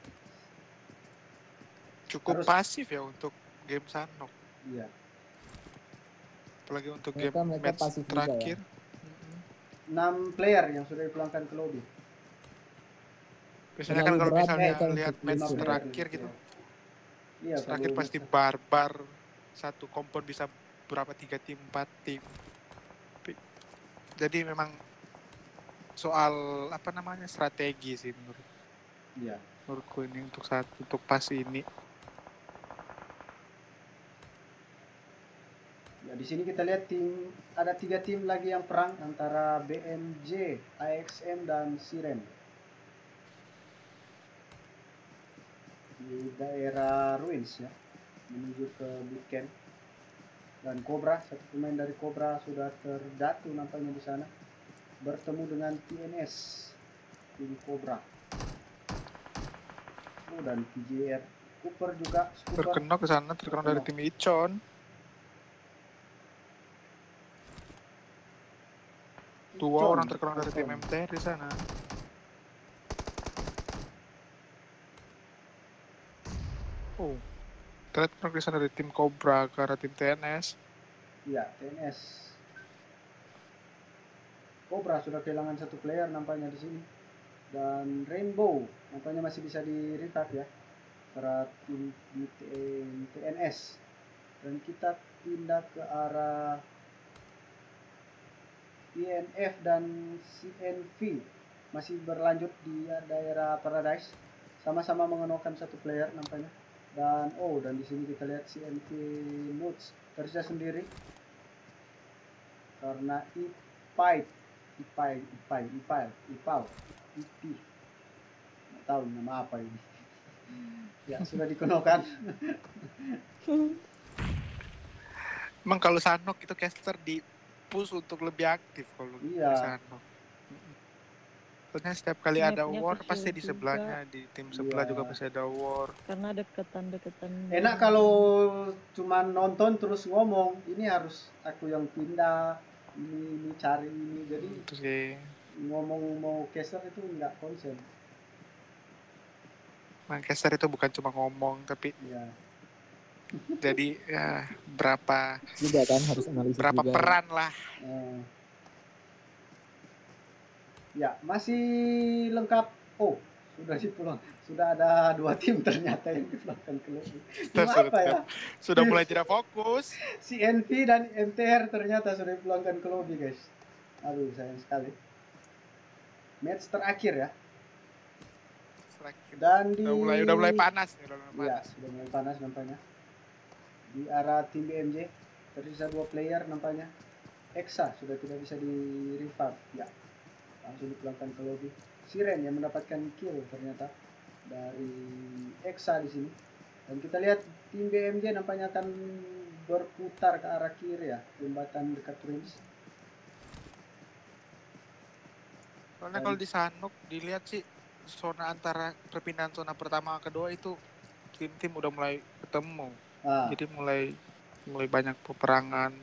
Cukup Harus- pasif ya untuk game Sanok. Iya. Apalagi untuk Mereka- game mereka match pasif juga terakhir. enam player yang sudah dipulangkan ke lobby. Biasanya kan Terlalu kalau berat misalnya mereka lihat untuk match lima player. terakhir gitu, Iya, terakhir kalau- pasti barbar. Satu kompon bisa berapa, tiga tim, empat tim. Tapi- Jadi memang soal apa namanya strategi sih menurut Iya. menurutku ini untuk saat untuk pas ini. Ya, di sini kita lihat tim ada tiga tim lagi yang perang antara B M J, A X M dan Siren. Di daerah Ruins ya, menuju ke Beacon. Dan Cobra, satu pemain dari Cobra sudah terdatu nampaknya di sana. Bertemu dengan T N S tim Cobra. Oh, dan P J R Cooper juga. Cooper. Terkena ke sana, terkena dari tim Icon. Dua Icon. orang terkena dari tim Icon. M T R di sana. Oh, terkena ke sana dari tim Cobra ke arah tim T N S. Iya, T N S. Cobra sudah kehilangan satu player nampaknya di sini. Dan Rainbow nampaknya masih bisa di revive ya. Para tim di T N S. Dan kita pindah ke arah I N F dan C N V. Masih berlanjut di daerah Paradise. Sama-sama mengenokkan satu player nampaknya. Dan oh, dan di sini kita lihat C N V Nuts tersisa sendiri. Karena Ipai, Ipai, Ipai, Ipai, Ipau, Ipi, nggak tahu nama apa ini. Ya sudah dikenakan. Emang kalau Sanok itu caster di push untuk lebih aktif kalau Iya. di Sanok. Soalnya setiap kali ada Mapnya war kecil pasti di juga. sebelahnya, di tim sebelah Iya. juga pasti ada war. Karena deketan-deketan. Enak kalau cuma nonton terus ngomong, ini harus aku yang pindah, ini, ini cari ini, jadi Itu sih. ngomong mau caster itu nggak konsen. Manchester itu bukan cuma ngomong, tapi Iya. jadi ya berapa Juga kan harus analisis berapa juga. peran lah. Eh. Ya, masih lengkap. Oh, sudah dipulang. Sudah ada dua tim ternyata yang dipulangkan ke lobby. Tim Sudah, apa ya? sudah mulai tidak fokus. C N V dan M T R ternyata sudah dipulangkan ke lobby, guys. Aduh, sayang sekali. Match terakhir ya. Terakhir. Dan di Udah mulai udah mulai panas nih, udah mulai Ya, panas. sudah mulai panas nampaknya. Di arah tim B M J tersisa dua player nampaknya. Exa sudah tidak bisa di revive. Ya, langsung dipulangkan ke lobby. Siren yang mendapatkan kill ternyata dari Exa di sini. Dan kita lihat tim B M J nampaknya akan berputar ke arah kiri ya, jembatan dekat Twins. Soalnya kalau di Sanuk dilihat sih zona antara perpindahan zona pertama ke kedua itu tim-tim udah mulai ketemu. Ah, Jadi mulai mulai banyak peperangan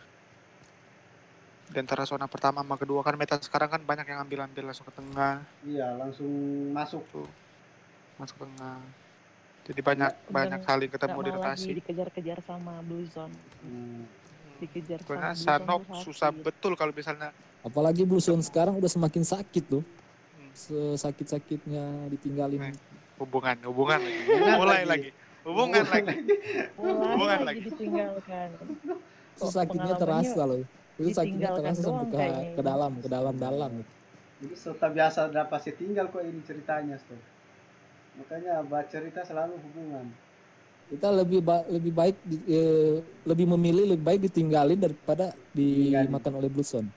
di antara zona pertama sama kedua. Kan meta sekarang kan banyak yang ambil-ambil langsung ke tengah, iya, langsung masuk. tuh masuk tengah. Jadi banyak Udah banyak saling ketemu Nggak di mau rotasi. lagi dikejar-kejar sama Blue Zone. Hmm. Dikejar Karena sama Blue Zone Sanok tuh susah sakit. betul kalau misalnya Apalagi Blue Zone sekarang udah semakin sakit tuh. hmm, Sesakit-sakitnya ditinggalin. Nih. hubungan hubungan lagi. Hubungan Mulai lagi. lagi. Hubungan lagi. Mulai Hubungan lagi lagi. ditinggalkan. Kok Sesakitnya pengalamannya terasa loh. Itu sakitnya ditinggalkan terasa sampai doang ke, kayaknya ke ini. dalam, ke dalam-dalam. Jadi serta biasa dapat setinggal kok ini ceritanya, Sto. Makanya baca cerita selalu hubungan. Kita lebih ba- lebih baik di- eh, lebih memilih lebih baik ditinggalin daripada Ditinggalin. dimakan oleh Blue Zone.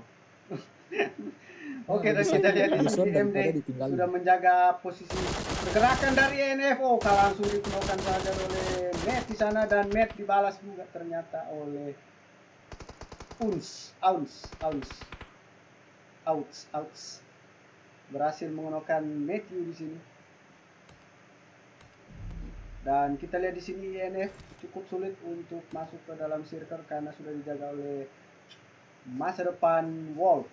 Oke, dan lebih kita sakit lihat di Blue sini Zone M D daripada ditinggalin. sudah menjaga posisi pergerakan dari N F O. Kalau langsung dikeluarkan saja oleh Matt di sana, dan Matt dibalas juga ternyata oleh Uns, Uns, Uns, Outs, Outs. Berhasil mengenakan Matthew di sini. Dan kita lihat di sini I N F cukup sulit untuk masuk ke dalam circle karena sudah dijaga oleh masa depan Wolf.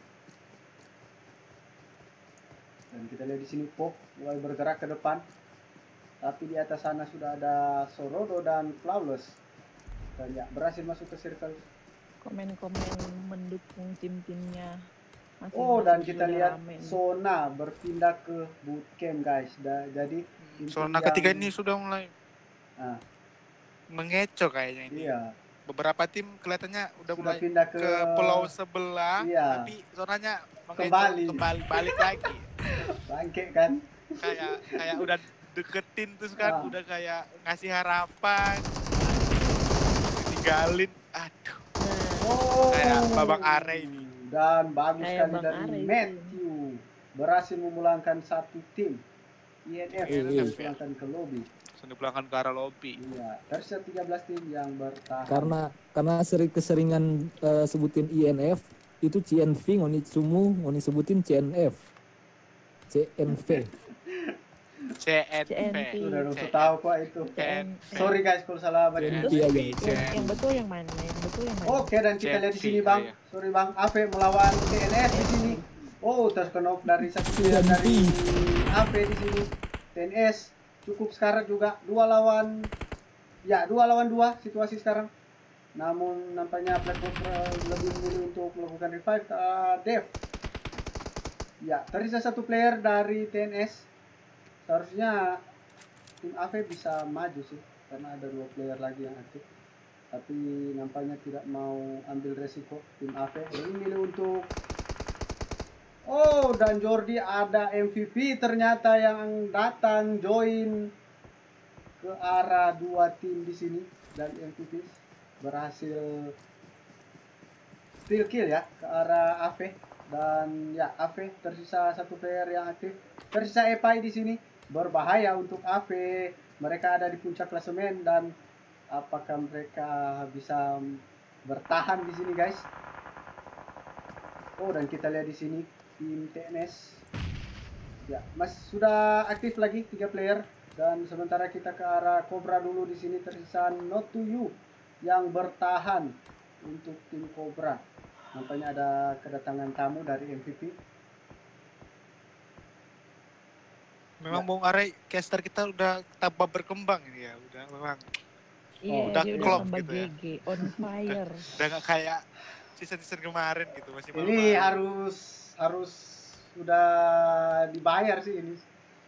Dan kita lihat di sini Pop mulai bergerak ke depan. Tapi di atas sana sudah ada Sorodo dan Flawless. Dan ya, berhasil masuk ke circle. Komen-komen mendukung tim-timnya. Masing-masing Oh, dan kita sudah lihat rame nih. Sona berpindah ke bootcamp, guys. Da- jadi tim-tim Zona yang- ketiga ini sudah mulai Ah, mengecoh kayaknya ini. iya. Beberapa tim kelihatannya udah Sudah mulai pindah ke, ke pulau sebelah, Iya. tapi zonanya mengecoh Kembali. kembali balik lagi. bangke kan. kayak kayak udah deketin terus kan, Ah. udah kayak ngasih harapan, tinggalin, aduh. Oh, Kayak Babang Are ini. Dan bagus Kayak sekali Bang dari Are itu. Matthew. Berhasil memulangkan satu tim. I N F I N F, ya. memulangkan ke lobby. Langsung dipulangkan ke arah lobby. Iya, tersisa tiga belas tim yang bertahan. Karena karena sering keseringan eh, sebutin I N F itu C N V ngoni sumu ngoni sebutin C N F. C N V. C N V. C N V. Sudah udah tahu kok itu. C N V. Sorry guys kalau salah baca. C N V C N V, aja. C Yang, N V. yang betul yang mana? Yang betul yang mana? Oke, dan kita C N lihat di V, sini Bang. iya. Sorry Bang, A V melawan T N S di sini. Oh, terkenok dari satu player C N V. dari A V di sini. T N S cukup sekarang juga dua lawan ya dua lawan dua situasi sekarang. Namun nampaknya Black Box eh, lebih memilih untuk melakukan revive ke Dev. Ya, tersisa satu player dari T N S. Seharusnya tim A V bisa maju sih karena ada dua player lagi yang aktif. Tapi nampaknya tidak mau ambil resiko tim A V. Jadi milih untuk Oh, dan Jordi ada M V P ternyata yang datang join ke arah dua tim di sini, dan M V P berhasil steal kill ya ke arah A V. Dan ya, A V tersisa satu player yang aktif. Tersisa Epai di sini, berbahaya untuk A V. Mereka ada di puncak klasemen, dan apakah mereka bisa bertahan di sini, guys? Oh, dan kita lihat di sini tim T N S. Ya, Mas sudah aktif lagi tiga player dan sementara kita ke arah Cobra dulu. Di sini tersisa Not to You yang bertahan untuk tim Cobra. Nampaknya ada kedatangan tamu dari M V P. Memang Ya. Bung Are, caster kita udah tambah berkembang ini ya, udah memang Iya, udah dia udah klop tambah gitu ya. G G, on fire. udah nggak kayak season-season kemarin gitu, masih Ini malu-malu. harus harus sudah dibayar sih ini.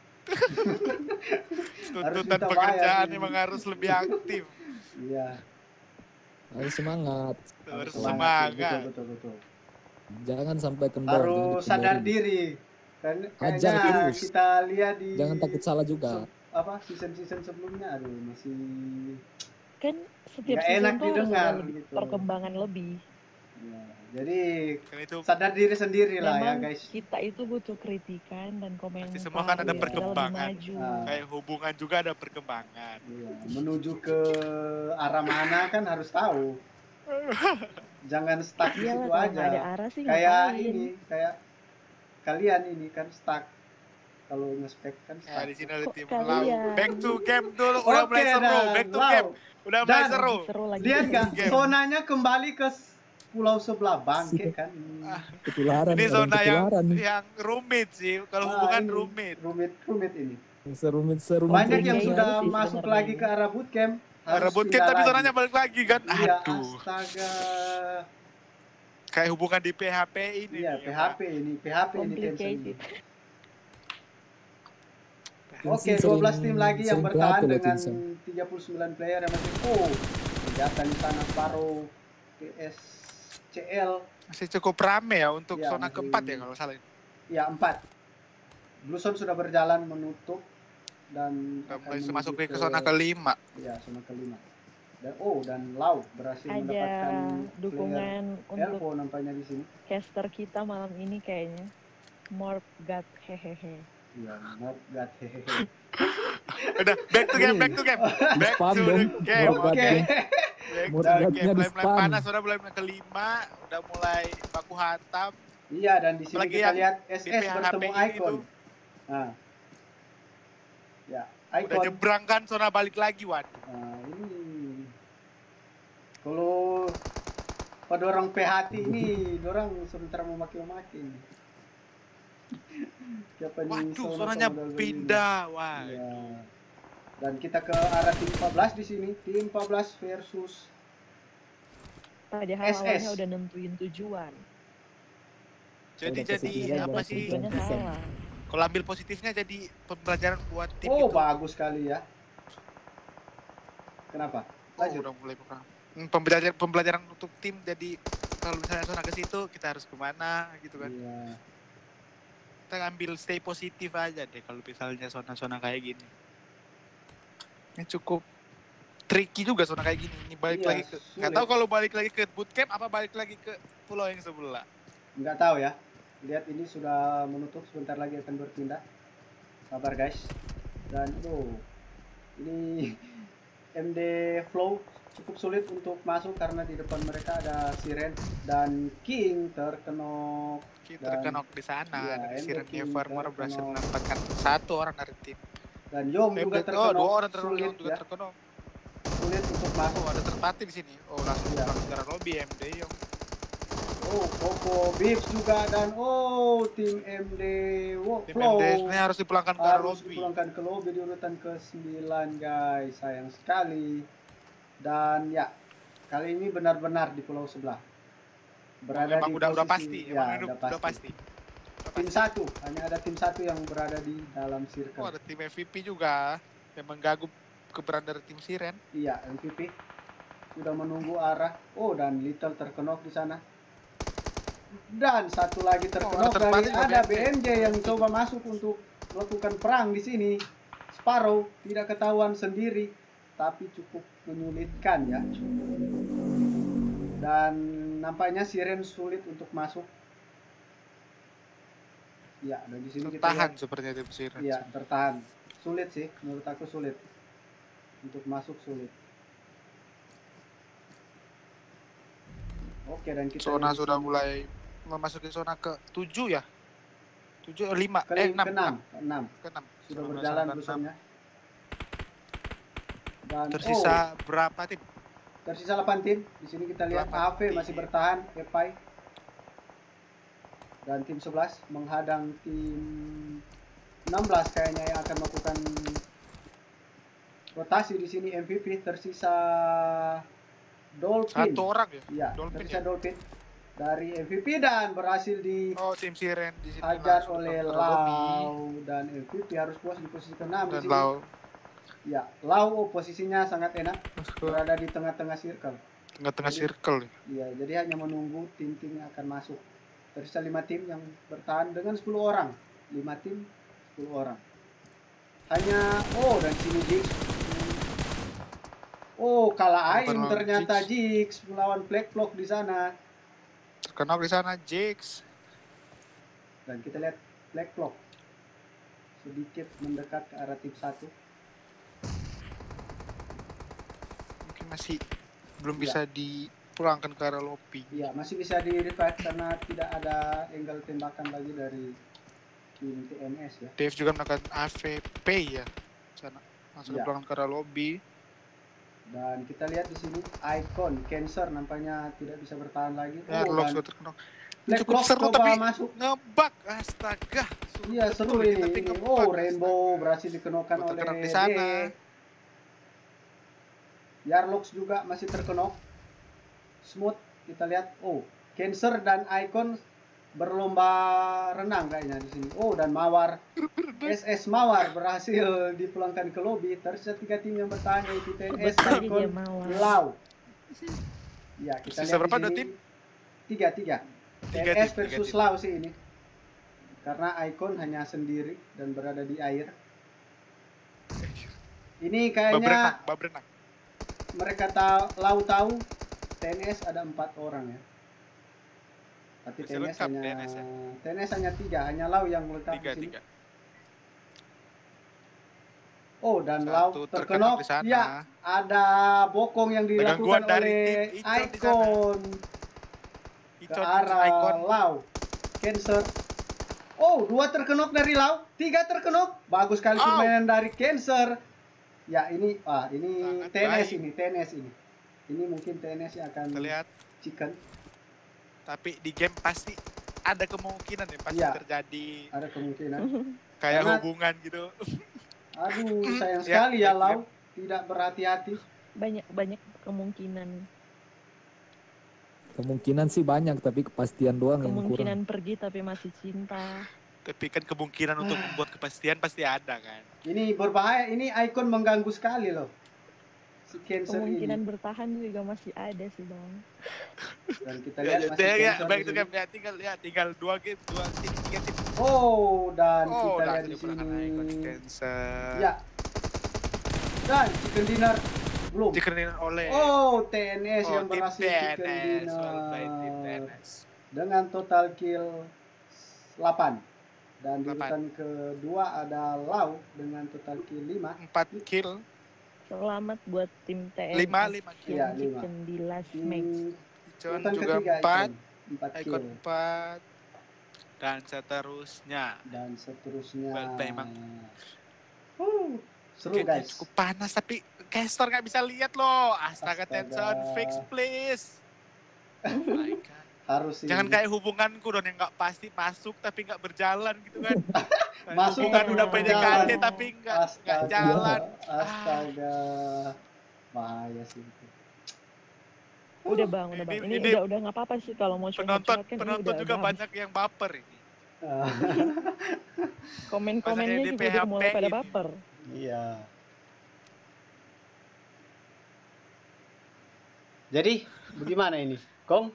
Harus Tuntutan kita pekerjaan bayar memang ini. harus lebih aktif. Iya. Harus semangat. Harus Betul, semangat. betul betul. Jangan sampai kendor. jangan Harus sadar dikendorin. diri. Kan Hajar kayaknya terus. kita lihat di Jangan takut salah juga. se- apa season-season sebelumnya, aduh masih Kan setiap nggak season enak tuh harus didengar ada lebih, gitu. perkembangan lebih. Ya, jadi Kan itu sadar diri sendiri lah ya Memang guys. kita itu butuh kritikan dan komentar. Pasti semua kan ada biar kita lebih perkembangan. maju. Ah. kayak hubungan juga ada perkembangan. Iya, menuju ke arah mana kan harus tahu. Jangan stuck di Iyalah, situ kalau aja. nggak ada arah sih Kayak ngapain? ini, kayak kalian ini kan stuck. Kalau nge-spec kan Ya stuck. di sini ada Kok tim kalian? Lau. Back to game dulu, udah Oke, mulai seru. dan Back to Lau. game, udah mulai Dan- seru. Seru lagi. Lihat seru. gak? Game. Zonanya kembali ke s- pulau sebelah bangke kan. Ah, Ketularan. Ini ada yang zona yang ketularan. yang rumit sih. Kalau Ah, hubungan ini rumit. Rumit, rumit ini. Serumit serumit. Banyak yang Iya, sudah iya sih masuk sebenarnya. lagi ke arah bootcamp. harus Rebut pindah tapi lagi. zonanya balik lagi kan. Iya, Aduh. astaga. Kayak hubungan di P H P ini. Iya, nih, P H P ini, P H P ini tension. Complicated. Oke, Sering- dua belas tim lagi yang sering bertahan prihatin loh, dengan Vincent. tiga puluh sembilan player yang masih oh, senjata di sana Sparrow P S C L. Masih cukup rame ya untuk Iya, zona masih- keempat ya kalau salah. Ya, empat. Blue Zone sudah berjalan menutup dan Udah akan mulai menuju masuk ke zona kelima. Ya, zona kelima. Dan oh, dan Lau berhasil Ada mendapatkan dukungan player untuk Elvo nampaknya di sini. caster kita malam ini kayaknya. Morph God hehehe. Iya, not God hehehe. Udah back to game, back to game. Back Spam to dong. the game. Morph God Oke. dong. Back to Morph the God-nya game. Mulai mulai di-spam. panas, udah mulai mulai kelima, udah mulai baku hantam. Iya, dan di sini Apalagi kita yang lihat S di S P H P bertemu ini Icon. tuh. Nah. Ya, Udah Icon. nyebrang kan zona balik lagi, waduh. Nah, ini kalau pada orang P H T ini, orang sebentar memaki-maki ini. Siapa nih Waduh, zona zonanya sama Dalgona ini? pindah, wah. Iya. Dan kita ke arah tim empat belas di sini, tim empat belas versus Padahal S S. awalnya udah nentuin tujuan. Jadi Udah jadi positifnya apa udah sih? Tujuannya Bisa. salah. Kalau ambil positifnya jadi pembelajaran buat tim Oh, itu. bagus sekali ya. Kenapa? Oh, Lanjut. udah mulai perang. Hmm, pembelajaran pembelajaran untuk tim, jadi kalau misalnya zona ke situ kita harus kemana gitu kan. Iya. Kita ambil stay positif aja deh kalau misalnya zona-zona kayak gini. Ini cukup tricky juga zona kayak gini. Ini balik Iya, lagi ke nggak sulit. tahu kalau balik lagi ke bootcamp apa balik lagi ke pulau yang sebelah. Nggak tahu ya. Lihat ini sudah menutup, sebentar lagi akan berpindah. Sabar guys. Dan oh, ini M D Flow cukup sulit untuk masuk karena di depan mereka ada Siren dan King terkenok. Kita Dan- terkenok di sana. iya, Dari Endo Siren King Nevermore berhasil terkenok. menempatkan satu orang dari tim. Dan Yom Eh, juga oh, terkenok. dua orang terkenok sulit juga ya. terkenok. Sulit untuk masuk. Oh, ada terpati di sini. Oh, langsung Iya. langsung ke lobby M D yang Oh, Koko Bips juga dan oh tim M D wo, tim Flow M D sebenarnya harus dipulangkan ke harus lobby. dipulangkan ke lobby di urutan ke sembilan guys, sayang sekali. Dan ya, kali ini benar-benar di pulau sebelah. Berada Emang di udah udah posisi- pasti, ya, emang itu udah udah pasti. pasti. Udah Tim pasti. satu, hanya ada tim satu yang berada di dalam Oh, circle. ada tim M V P juga yang mengganggu keberadaan dari tim Siren. Iya, M V P sudah menunggu arah. Oh, dan Little terkenok di sana. Dan satu lagi terkenok ada dari terpati juga ada B M J. B M J yang coba masuk untuk melakukan perang di sini. Sparrow tidak ketahuan sendiri, tapi cukup menyulitkan ya. Dan nampaknya Siren sulit untuk masuk. Ya, dan di sini kita Tertahan lihat- sepertinya tim Siren. Iya, tertahan. Sulit sih, menurut aku sulit. Untuk masuk sulit. Oke, dan kita Zona di sudah sini- mulai memasuki zona ke tujuh ya. tujuh lima Ke, eh enam ke enam, ke enam. ke enam Sudah berjalan busanya. Dan tersisa berapa tim? oh, tersisa delapan tim. Di sini kita lihat A V masih bertahan, Epai. Dan tim sebelas menghadang tim enam belas kayaknya yang akan melakukan rotasi di sini. M V P tersisa Dolphin. Satu orang ya? Iya, Dolphin tersisa ya? Dolphin dari M V P dan berhasil di Oh, tim Siren di sini hajar langsung oleh ke lobby. Lau, dan M V P harus puas di posisi keenam di Dan sini. Lau Ya, Lau oh, posisinya sangat enak, masuk ke berada di tengah-tengah circle. tengah-tengah Jadi- circle. Iya, jadi hanya menunggu tim-tim yang akan masuk. Tersisa lima tim yang bertahan dengan sepuluh orang. lima tim, sepuluh orang. Hanya oh dan sini Jix. Oh, kalah Aim Melawan ternyata Jix melawan Black Block di sana. Terkenal di sana Jax. Dan kita lihat Black Block sedikit mendekat ke arah tim satu. Mungkin masih belum Iya. bisa dipulangkan ke arah lobby. Iya, masih bisa di revive karena tidak ada angle tembakan lagi dari tim T N S ya. Dave juga melakukan A V P ya. Sana langsung Iya. dipulangkan ke arah lobby. Dan kita lihat di sini Icon Cancer nampaknya tidak bisa bertahan lagi. Ya, Oh, Lock dan sudah terkenal. Black Cukup Block seru coba tapi masuk. ngebug. Astaga. Iya, seru betul ini. tapi ini. ngebug, Oh, astaga. Rainbow berhasil dikenokan Gua oleh terkenal di sana. D. Yarlox juga masih terkenok. Smooth kita lihat. Oh, Cancer dan Icon berlomba renang kayaknya di sini. Oh, dan Mawar S S Mawar berhasil dipulangkan ke lobby. Tersisa tiga tim yang bertahan yaitu T N S, Betul dia Icon, Mawar. Lau. Ya, kita Tersisa lihat berapa, di dua sini. tim? Tiga, tiga. Tiga T N S tim, tiga versus tim. Lau sih ini. Karena Icon hanya sendiri dan berada di air. Ini Bab kayaknya renang, bab renang. mereka tahu, Lau tahu T N S ada empat orang ya. Tapi T Masih N S lengkap hanya T N S ya? T N S hanya tiga, hanya Lau yang lengkap Tiga, di sini. tiga. Oh, dan Satu Lau terkenal terkenok. di sana. Ya, ada bokong yang Ada dilakukan gangguan dari oleh tim Icon di sana. Icon ke Icon, arah Icon. Lau. Cancer. Oh, dua terkenok dari Lau, tiga terkenok. Bagus sekali Oh. permainan dari Cancer. Ya, ini ah ini Sangat T N S baik. ini, T N S ini. Ini mungkin T N S yang akan Kita lihat. chicken. Tapi di game pasti ada kemungkinan ya pasti Iya. terjadi Ada kemungkinan. kayak Karena- hubungan gitu. Aduh, sayang Ya, sekali ya baik, Lau tidak berhati-hati. Banyak banyak kemungkinan. Kemungkinan sih banyak, tapi kepastian doang yang kurang. Kemungkinan pergi tapi masih cinta. Tapi kan kemungkinan untuk membuat kepastian pasti ada kan. Ini berbahaya, ini Icon mengganggu sekali loh. Si Cancer Kemungkinan ini. bertahan juga masih ada sih bang. Dan kita Ya, lihat ya, masih ya, ya, Cancer baik di itu sini. kan ya, tinggal ya tinggal dua game, dua tim, tiga tim. Oh, dan Oh, kita udah lihat di dipulangkan sini. Icon Cancer. Ya. Dan chicken dinner belum. Dikerenin oleh Oh, T N S oh, yang tim berhasil T N chicken S, all by tim T N dinner S. dengan total kill delapan. Dan di Delapan. urutan kedua ada Lau dengan total kill lima. Empat kill, Selamat buat tim T N S lima lima kill. Iya, yang lima. chicken di last match. Hmm, Icon urutan juga ketiga empat, Icon. Empat Icon kill. empat, dan seterusnya. Dan seterusnya. Well, memang. Uh, seru Gamenya guys. cukup panas tapi caster nggak bisa lihat loh. Astaga, Astaga. Tension fix please. Oh my God. Harus sih. Jangan kayak hubunganku dong yang nggak pasti masuk tapi nggak berjalan gitu kan. Kayak Masuk hubungan tapi udah nggak P D K T jalan. tapi nggak nggak Astaga. jalan. Astaga. Bahaya sih itu. Udah bang, udah Ini- bang. Ini, ini udah udah nggak apa-apa sih kalau mau Penonton curhat-curhat kan ini penonton udah- juga udah banyak yang baper ini. Ah, Komen-komennya Banyak yang juga udah di mulai P H P pada ini. baper. Iya. Jadi bagaimana ini, Kong?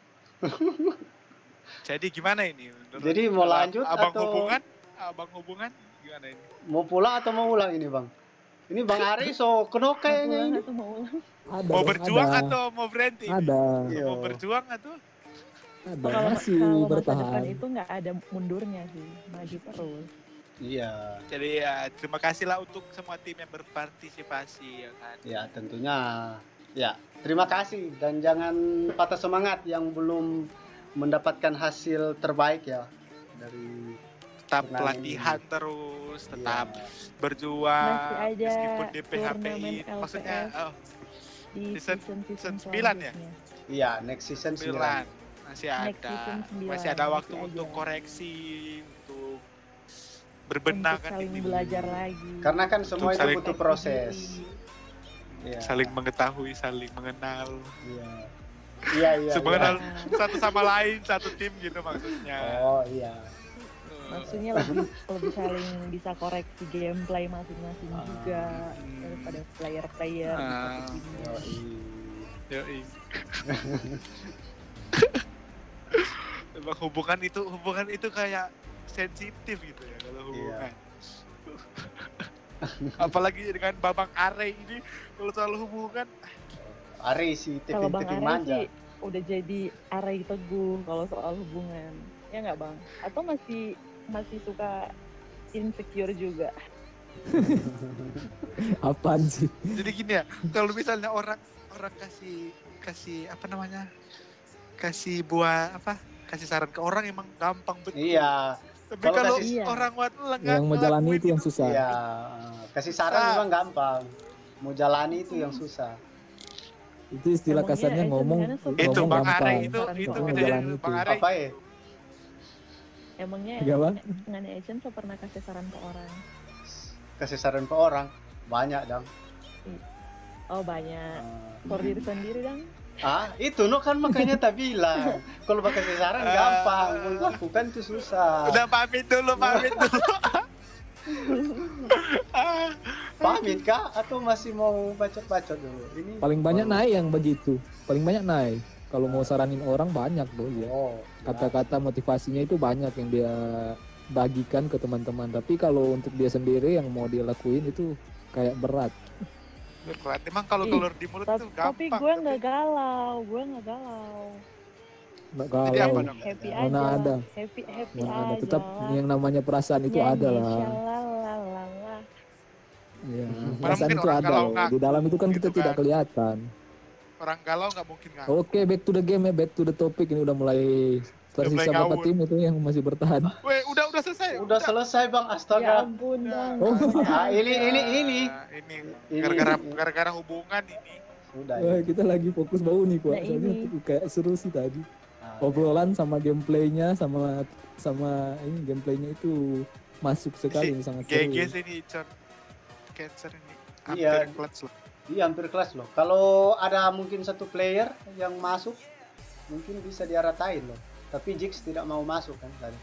Jadi gimana ini? Menurut Jadi mau abang- lanjut abang atau- hubungan? Abang hubungan gimana ini? Mau pulang atau mau ulang ini, Bang? Ini Bang Ari so kenok Mau kayaknya pulang ini. atau mau ulang? Ada, Mau Bang, berjuang ada. atau mau berhenti? Ada, Iya. Mau berjuang atau? ada. Kalau Masih kalau masa depan bertahan. itu nggak ada mundurnya sih, maju terus. Iya. Jadi ya terima kasih lah untuk semua tim yang berpartisipasi ya kan. Ya, tentunya. Ya, terima kasih dan jangan patah semangat yang belum mendapatkan hasil terbaik ya dari tetap turnamen latihan ini. terus, Iya. tetap berjuang Masih ada meskipun di P H turnamen P-in. L P S Maksudnya oh, di season- season season season sembilan ya? selanjutnya. Iya, next season sembilan. sembilan masih Next ada. season sembilan, Masih ada waktu masih untuk ada. koreksi, untuk berbenah Untuk kan saling ini. belajar lagi. Karena kan semua Untuk itu saling- butuh proses. Diri. Iya. Saling mengetahui, saling mengenal. Iya. Iya, iya. Mengenal iya. satu sama lain, satu tim gitu maksudnya. Oh, iya. Maksudnya lebih lebih saling bisa koreksi gameplay masing-masing Ah. juga daripada player-player di Ah. satu timnya. Yoi. Yoi. Emang hubungan itu hubungan itu kayak sensitif gitu ya kalau hubungan. Apalagi dengan Babang Are ini kalau soal hubungan Ari si Kalau Bang teping-teping Are manja. sih udah jadi Are Teguh kalau soal hubungan. Ya nggak Bang? Atau masih masih suka insecure juga? Apaan sih? jadi gini ya, kalau misalnya orang orang kasih kasih apa namanya? Kasih buah apa? Kasih saran ke orang emang gampang betul. Iya. Tapi Kalau kalau kasih- Iya. orang buat Yang mau jalani itu yang susah. Iya. Kasih saran Susah. memang gampang. Mau jalani itu yang susah. Itu istilah Emangnya kasarnya Asian ngomong Games tuh- Itu ngomong Bang Are gampang. itu Saran itu ke kejadian orang. Bang Are. Apa ya? Emangnya Iya, Bang. Ngane Asian so pernah kasih saran ke orang? Kasih saran ke orang banyak dong. Oh banyak. Ah. For diri sendiri dong. Ah, itu no kan makanya tak bilang. Kalau pakai saran Ah. gampang, mau lakukan itu susah. Udah pamit dulu, pamit dulu. Ah, Pamit kah? Atau masih mau bacot-bacot dulu? Ini Paling banyak baru- naik yang begitu. Paling banyak naik. Kalau mau saranin orang banyak tuh ya. Oh, Kata-kata motivasinya itu banyak yang dia bagikan ke teman-teman. Tapi kalau untuk dia sendiri yang mau dia lakuin itu kayak berat. berat. Emang kalau Ih, keluar di mulut Tapi, tuh gampang. tapi gue nggak galau, gue nggak galau. Nggak Jadi apa galau. dong? Happy Mana aja. ada. Happy happy Mana aja. ada. Tetap yang namanya perasaan itu Nyanyi, ada lah. shalalalala. Ya, Mana perasaan mungkin itu orang ada galau loh. nggak Di dalam itu kan gitu kita tidak kan. kelihatan. Orang galau nggak mungkin nggak. Oke, back to the game ya, back to the topic. Ini udah mulai tersisa mulai berapa ngawur. tim itu yang masih bertahan. Weh, udah udah selesai. Udah selesai Bang, Ya astaga. ampun bang. Oh. Ah, ini ini ini. Nah, ini Ini. gara-gara gara-gara hubungan ini. Sudah. Wah, ya. kita lagi fokus bau nih kok. Nah, Soalnya ini. tuh kayak seru sih tadi. Ah, Obrolan sama gameplaynya sama sama ini gameplaynya itu masuk sekali, ini sangat G seru. G sih ini Icon. Cancer ini. Iya. Hampir clutch loh. Iya, hampir kelas loh. Kalau ada mungkin satu player yang masuk, mungkin bisa diaratain loh. Tapi Jix tidak mau masuk kan tadi.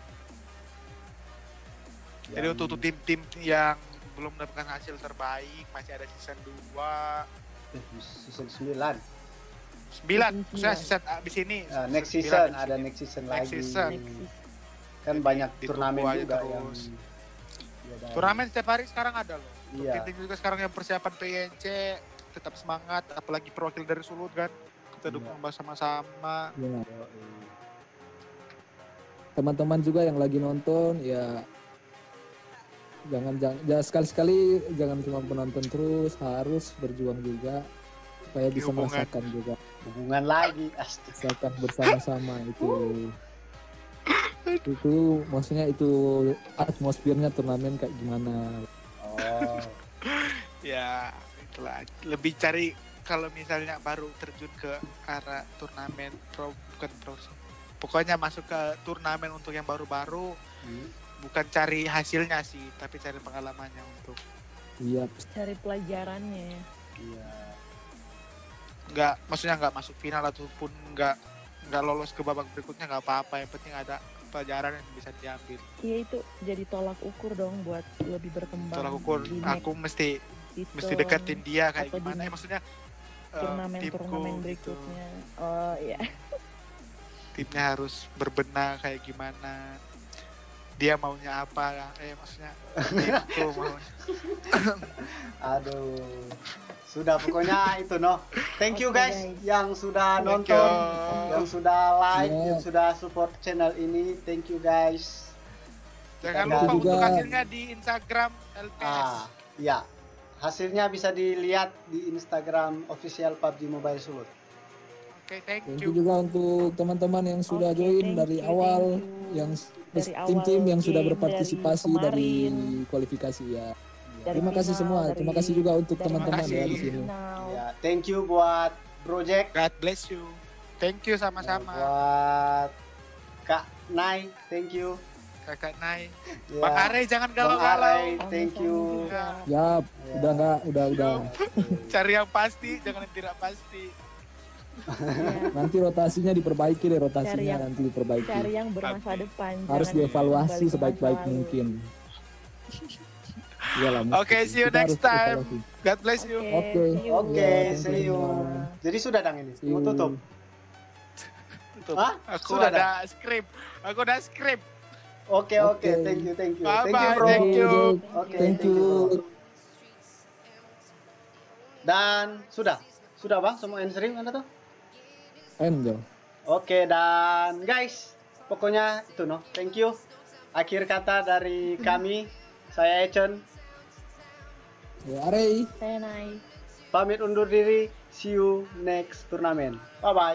Jadi Yang- untuk untuk tim-tim yang belum mendapatkan hasil terbaik masih ada season dua, eh, season sembilan. sembilan. Season Maksudnya sembilan. season abis ini. Nah, next sembilan season abis ada ini. next season Next lagi. season. Kan Jadi banyak ditunggu turnamen aja juga terus. yang diadain. Turnamen setiap hari sekarang ada loh. Untuk Iya. tim-tim juga sekarang yang persiapan P N C tetap semangat, apalagi perwakil dari Sulut kan. Kita Iya. dukung bersama-sama. Ya, Yoi. teman-teman juga yang lagi nonton ya jangan jangan ya sekali-sekali jangan cuma penonton terus, harus berjuang juga supaya Di bisa hubungan. merasakan juga, Hubungan lagi, astaga. merasakan bersama-sama itu. Itu maksudnya itu atmosfernya turnamen kayak gimana. Oh, Ya, itulah. Lebih cari kalau misalnya baru terjun ke arah turnamen pro bukan pro sih. Pokoknya masuk ke turnamen untuk yang baru-baru, hmm. bukan cari hasilnya sih, tapi cari pengalamannya untuk Iya, Cari pelajarannya. Iya. nggak, maksudnya nggak masuk final ataupun nggak nggak lolos ke babak berikutnya nggak apa-apa, yang penting ada pelajaran yang bisa diambil. Iya itu jadi tolak ukur dong buat lebih berkembang. Tolak ukur, di aku mesti next mesti season deketin dia kayak atau di gimana, ya, next maksudnya eh, turnamen-turnamen timku berikutnya. gitu. Oh iya. Timnya harus berbenah kayak gimana, dia maunya apa, eh maksudnya timku maunya. Aduh. Sudah pokoknya itu no. Thank you Oke, guys guys. yang sudah Thank nonton, you. yang sudah like, Yeah. yang sudah support channel ini. Thank you guys. Jangan Dan lupa juga- untuk hasilnya di Instagram L P S. Ah, ya. Hasilnya bisa dilihat di Instagram official P U B G Mobile Sulut. Oke, thank Thank you. you juga untuk teman-teman yang sudah Oke, join thank dari you, awal, thank you. yang Dari tim-tim awal yang sudah game, berpartisipasi dari dari, kemarin. kualifikasi ya. Dari Terima kasih final, semua. dari- Terima kasih juga untuk dari teman-teman kasih. ya di dari sini. final. Ya, thank you buat Bro Jack, God bless you. Thank you sama-sama. buat Kak Nai, thank you. Kakak Nai. Ya, Bang Are jangan Bang galau-galau. Arai, thank you. Sama-sama juga. Ya, Ya. udah nggak, udah udah. Cari yang pasti, jangan yang tidak pasti. Ya, Nanti rotasinya diperbaiki deh, rotasinya Cari yang- nanti diperbaiki. cari yang bermasa Oke. depan. Harus jangan dievaluasi kembali ke sebaik-baik masa lalu. mungkin. Iyalah, mesti. Oke, see you Kita next harus time. evaluasi. God bless you. Oke, Oke. see you. Oke, Ya, see thank you you. semua. Jadi sudah dang ini, See mau you. tutup. Tutup. Hah? Aku Sudah ada skrip. Aku ada skrip. Oke, oke, Oke. thank you, thank you. Bye Thank you, bye. bro. Thank you. Oke, Thank you. bro. Dan sudah, sudah bang, semua end stream Anda tuh? Angel. Oke, dan guys, pokoknya itu no, thank you. Akhir kata dari kami, saya Econ, Ya, Arey. Saya Nai. pamit undur diri. See you next turnamen. Bye bye.